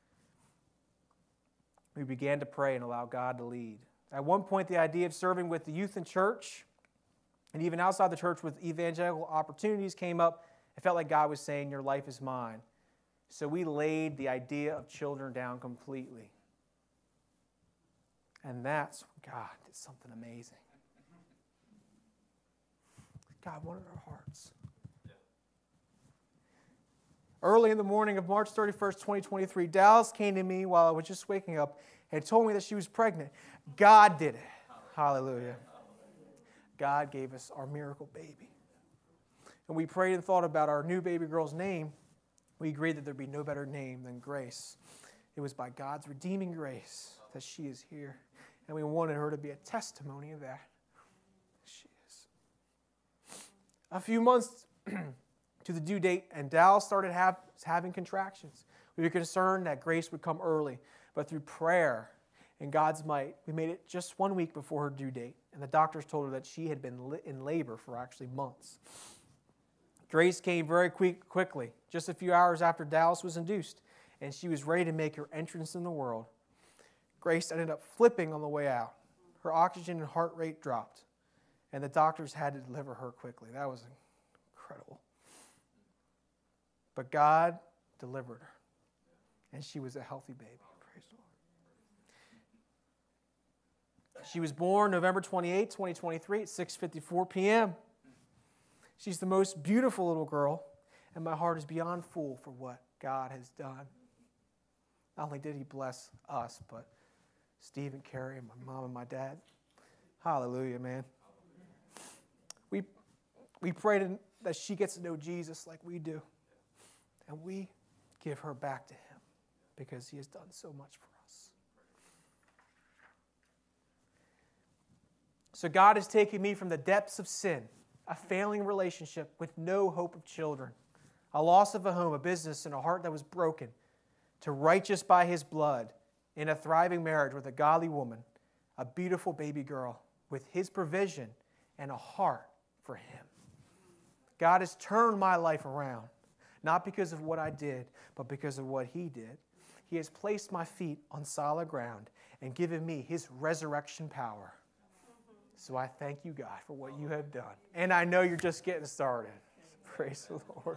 We began to pray and allow God to lead. At one point, the idea of serving with the youth in church and even outside the church with evangelical opportunities came up. It felt like God was saying, your life is mine. So we laid the idea of children down completely. And that's when God did something amazing. God wanted our hearts. Early in the morning of March 31st, 2023, Dallas came to me while I was just waking up and told me that she was pregnant. God did it. Hallelujah. God gave us our miracle baby. And we prayed and thought about our new baby girl's name. We agreed that there'd be no better name than Grace. It was by God's redeeming grace that she is here. And we wanted her to be a testimony of that. She is. A few months to the due date, and Dallas started having contractions. We were concerned that Grace would come early, but through prayer and God's might, we made it just 1 week before her due date, and the doctors told her that she had been in labor for actually months. Grace came very quickly, just a few hours after Dallas was induced, and she was ready to make her entrance in the world. Grace ended up flipping on the way out. Her oxygen and heart rate dropped, and the doctors had to deliver her quickly. That was incredible. But God delivered her, and she was a healthy baby. Praise the Lord. She was born November 28, 2023 at 6:54 p.m. She's the most beautiful little girl, and my heart is beyond full for what God has done. Not only did he bless us, but Steve and Carrie and my mom and my dad. Hallelujah, man. We pray that she gets to know Jesus like we do. And we give her back to him because he has done so much for us. So God has taken me from the depths of sin, a failing relationship with no hope of children, a loss of a home, a business, and a heart that was broken, to righteous by his blood in a thriving marriage with a godly woman, a beautiful baby girl with his provision and a heart for him. God has turned my life around. Not because of what I did, but because of what he did. He has placed my feet on solid ground and given me his resurrection power. So I thank you, God, for what you have done. And I know you're just getting started. Praise the Lord.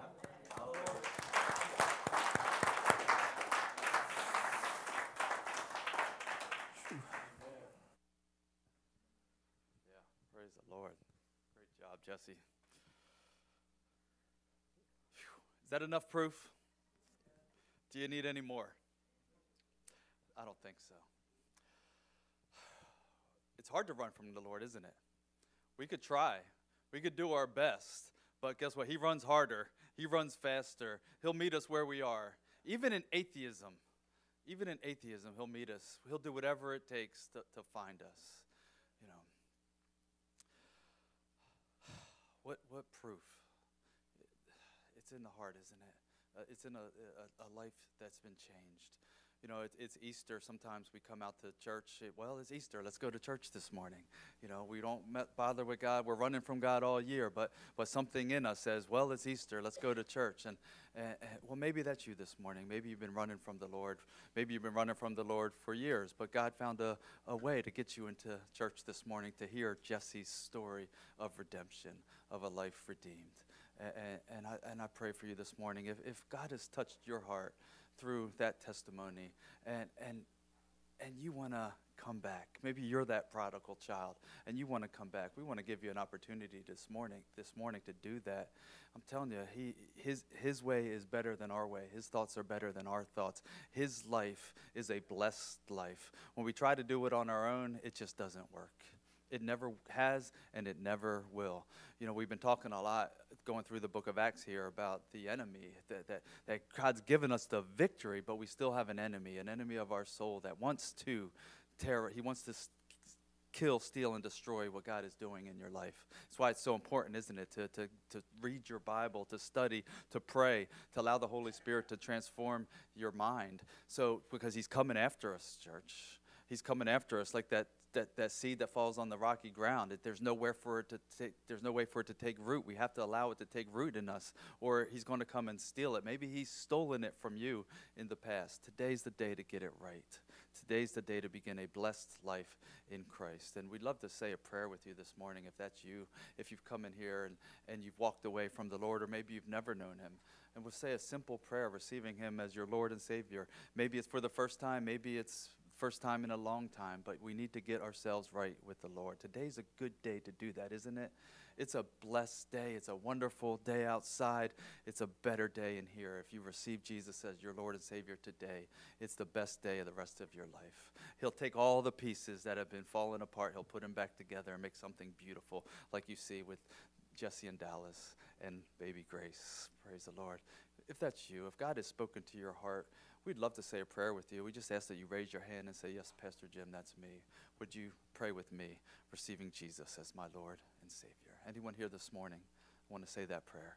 Yeah, praise the Lord. Great job, Jesse. Is that enough proof? Do you need any more? I don't think so. It's hard to run from the Lord, isn't it? We could try. We could do our best. But guess what? He runs harder. He runs faster. He'll meet us where we are. Even in atheism, he'll meet us. He'll do whatever it takes to find us. You know. What proof? It's in the heart, isn't it? It's in a life that's been changed. You know, it's Easter. Sometimes we come out to church. Well, it's Easter. Let's go to church this morning. You know, we don't bother with God. We're running from God all year. But something in us says, well, it's Easter. Let's go to church. And well, maybe that's you this morning. Maybe you've been running from the Lord. Maybe you've been running from the Lord for years. But God found a way to get you into church this morning to hear Jesse's story of redemption, of a life redeemed. And I pray for you this morning, if God has touched your heart through that testimony, and and you want to come back. Maybe you're that prodigal child and you want to come back. We want to give you an opportunity this morning to do that. I'm telling you, his way is better than our way. His thoughts are better than our thoughts. His life is a blessed life. When we try to do it on our own, it just doesn't work. It never has, and it never will. You know, we've been talking a lot going through the book of Acts here about the enemy, that God's given us the victory, but we still have an enemy of our soul that wants to he wants to kill, steal, and destroy what God is doing in your life. That's why it's so important, isn't it, to read your Bible, to study, to pray, to allow the Holy Spirit to transform your mind. So, because he's coming after us, church. He's coming after us like that seed that falls on the rocky ground. There's nowhere for it to there's no way for it to take root. We have to allow it to take root in us, or he's going to come and steal it. Maybe he's stolen it from you in the past. Today's the day to get it right. Today's the day to begin a blessed life in Christ. And we'd love to say a prayer with you this morning if that's you, if you've come in here and you've walked away from the Lord, or maybe you've never known him. And we'll say a simple prayer, receiving him as your Lord and Savior. Maybe it's for the first time, maybe it's first time in a long time, but we need to get ourselves right with the Lord. Today's a good day to do that, isn't it? It's a blessed day. It's a wonderful day outside. It's a better day in here. If you receive Jesus as your Lord and Savior today, it's the best day of the rest of your life. He'll take all the pieces that have been falling apart. He'll put them back together and make something beautiful, like you see with Jesse and Dallas and baby Grace. Praise the Lord. If that's you, if God has spoken to your heart, we'd love to say a prayer with you. We just ask that you raise your hand and say, yes, Pastor Jim, that's me. Would you pray with me, receiving Jesus as my Lord and Savior? Anyone here this morning want to say that prayer?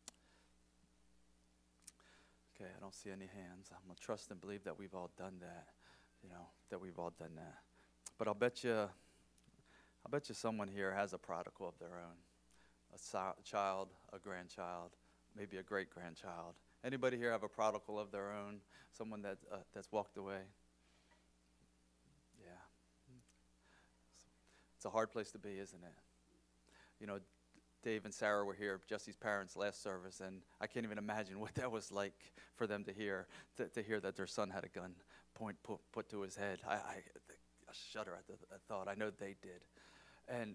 Okay, I don't see any hands. I'm going to trust and believe that we've all done that, that we've all done that. But I'll bet you someone here has a prodigal of their own, a child, a grandchild, maybe a great-grandchild. Anybody here have a prodigal of their own, someone that's walked away? Yeah. It's a hard place to be, isn't it? You know, Dave and Sarah were here, Jesse's parents, last service, and I can't even imagine what that was like for them to hear that their son had a gun put to his head. I shudder at the thought. I know they did. And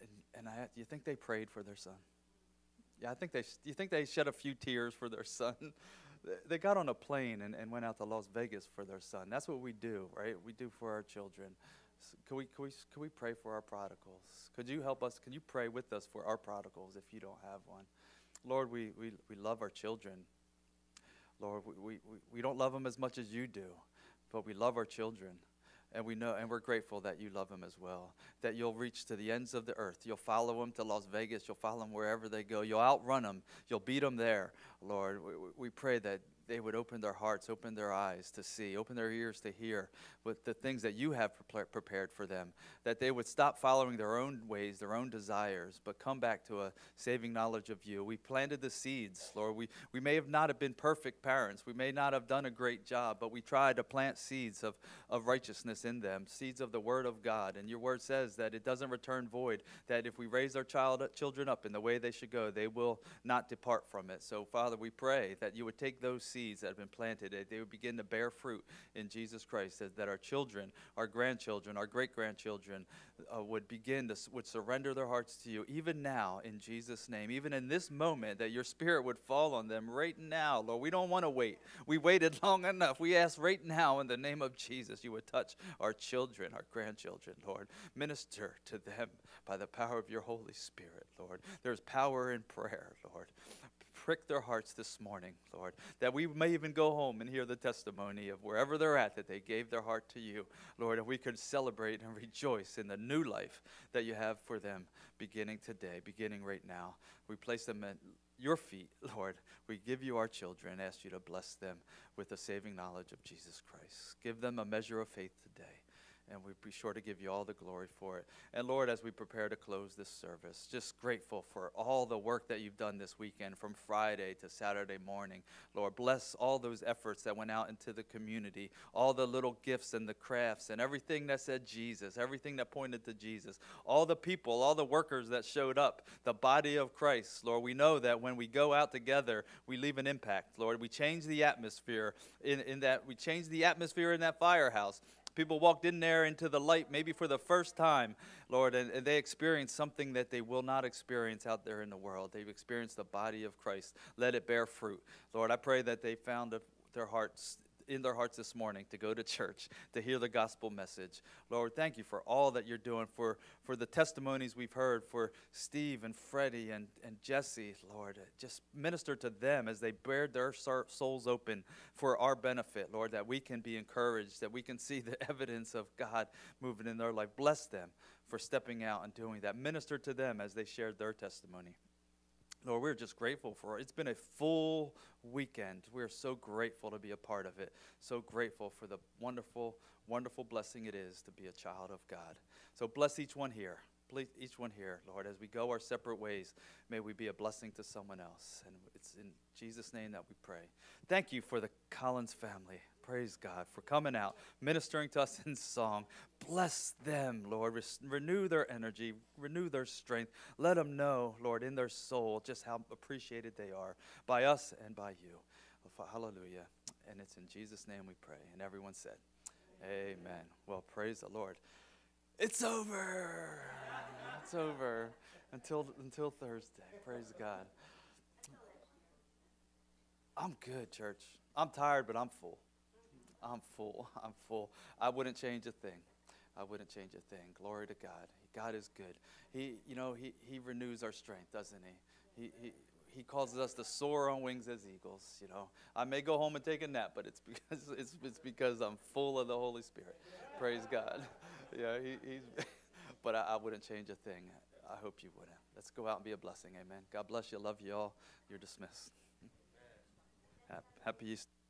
you think they prayed for their son? Yeah, you think they shed a few tears for their son? They got on a plane and went out to Las Vegas for their son. That's what we do, right? We do for our children. So can we pray for our prodigals? Could you help us? Can you pray with us for our prodigals if you don't have one? Lord, we love our children. Lord, we don't love them as much as you do, but we love our children. And we know, and we're grateful that you love them as well, that you'll reach to the ends of the earth. You'll follow them to Las Vegas. You'll follow them wherever they go. You'll outrun them. You'll beat them there, Lord. We pray that they would open their hearts, open their eyes to see, open their ears to hear with the things that you have prepared for them, that they would stop following their own ways, their own desires, but come back to a saving knowledge of you. We planted the seeds, Lord. We may have not have been perfect parents. We may not have done a great job, but we tried to plant seeds of righteousness in them, seeds of the Word of God. And your Word says that it doesn't return void, that if we raise our children up in the way they should go, they will not depart from it. So, Father, we pray that you would take those seeds that have been planted, that they would begin to bear fruit in Jesus Christ, that our children, our grandchildren, our great-grandchildren would surrender their hearts to you, even now, in Jesus' name, even in this moment, that your Spirit would fall on them right now, Lord. We don't want to wait. We waited long enough. We ask right now, in the name of Jesus, you would touch our children, our grandchildren, Lord. Minister to them by the power of your Holy Spirit, Lord. There's power in prayer, Lord. Prick their hearts this morning, Lord, that we may even go home and hear the testimony of wherever they're at, that they gave their heart to you, Lord, and we could celebrate and rejoice in the new life that you have for them beginning today, beginning right now. We place them at your feet, Lord. We give you our children and ask you to bless them with the saving knowledge of Jesus Christ. Give them a measure of faith today. And we'll be sure to give you all the glory for it. And Lord, as we prepare to close this service, just grateful for all the work that you've done this weekend from Friday to Saturday morning. Lord, bless all those efforts that went out into the community, all the little gifts and the crafts and everything that said Jesus, everything that pointed to Jesus, all the people, all the workers that showed up, the body of Christ. Lord, we know that when we go out together, we leave an impact. Lord, we change the atmosphere in that firehouse. People walked in there into the light maybe for the first time, Lord, and they experienced something that they will not experience out there in the world. They've experienced the body of Christ. Let it bear fruit. Lord, I pray that they found their hearts this morning to go to church, to hear the gospel message. Lord, thank you for all that you're doing, for the testimonies we've heard, for Steve and Freddie and Jesse, Lord. Just minister to them as they bared their souls open for our benefit, Lord, that we can be encouraged, that we can see the evidence of God moving in their life. Bless them for stepping out and doing that. Minister to them as they shared their testimony. Lord, we're just grateful for it. It's been a full weekend. We're so grateful to be a part of it. So grateful for the wonderful, wonderful blessing it is to be a child of God. So bless each one here. Please, each one here, Lord, as we go our separate ways, may we be a blessing to someone else. And it's in Jesus' name that we pray. Thank you for the Collins family. Praise God for coming out, ministering to us in song. Bless them, Lord. Renew their energy, renew their strength. Let them know, Lord, in their soul just how appreciated they are by us and by you. Hallelujah. And it's in Jesus' name we pray. And everyone said, amen. Well, praise the Lord. It's over. It's over until Thursday. Praise God. I'm good, church. I'm tired, but I'm full. I'm full. I wouldn't change a thing. Glory to God. God is good. He renews our strength, doesn't he? He causes us to soar on wings as eagles. I may go home and take a nap, but it's because I'm full of the Holy Spirit. Praise God. Yeah, but I wouldn't change a thing. I hope you wouldn't. Let's go out and be a blessing. Amen. God bless you. Love you all. You're dismissed. Happy Easter.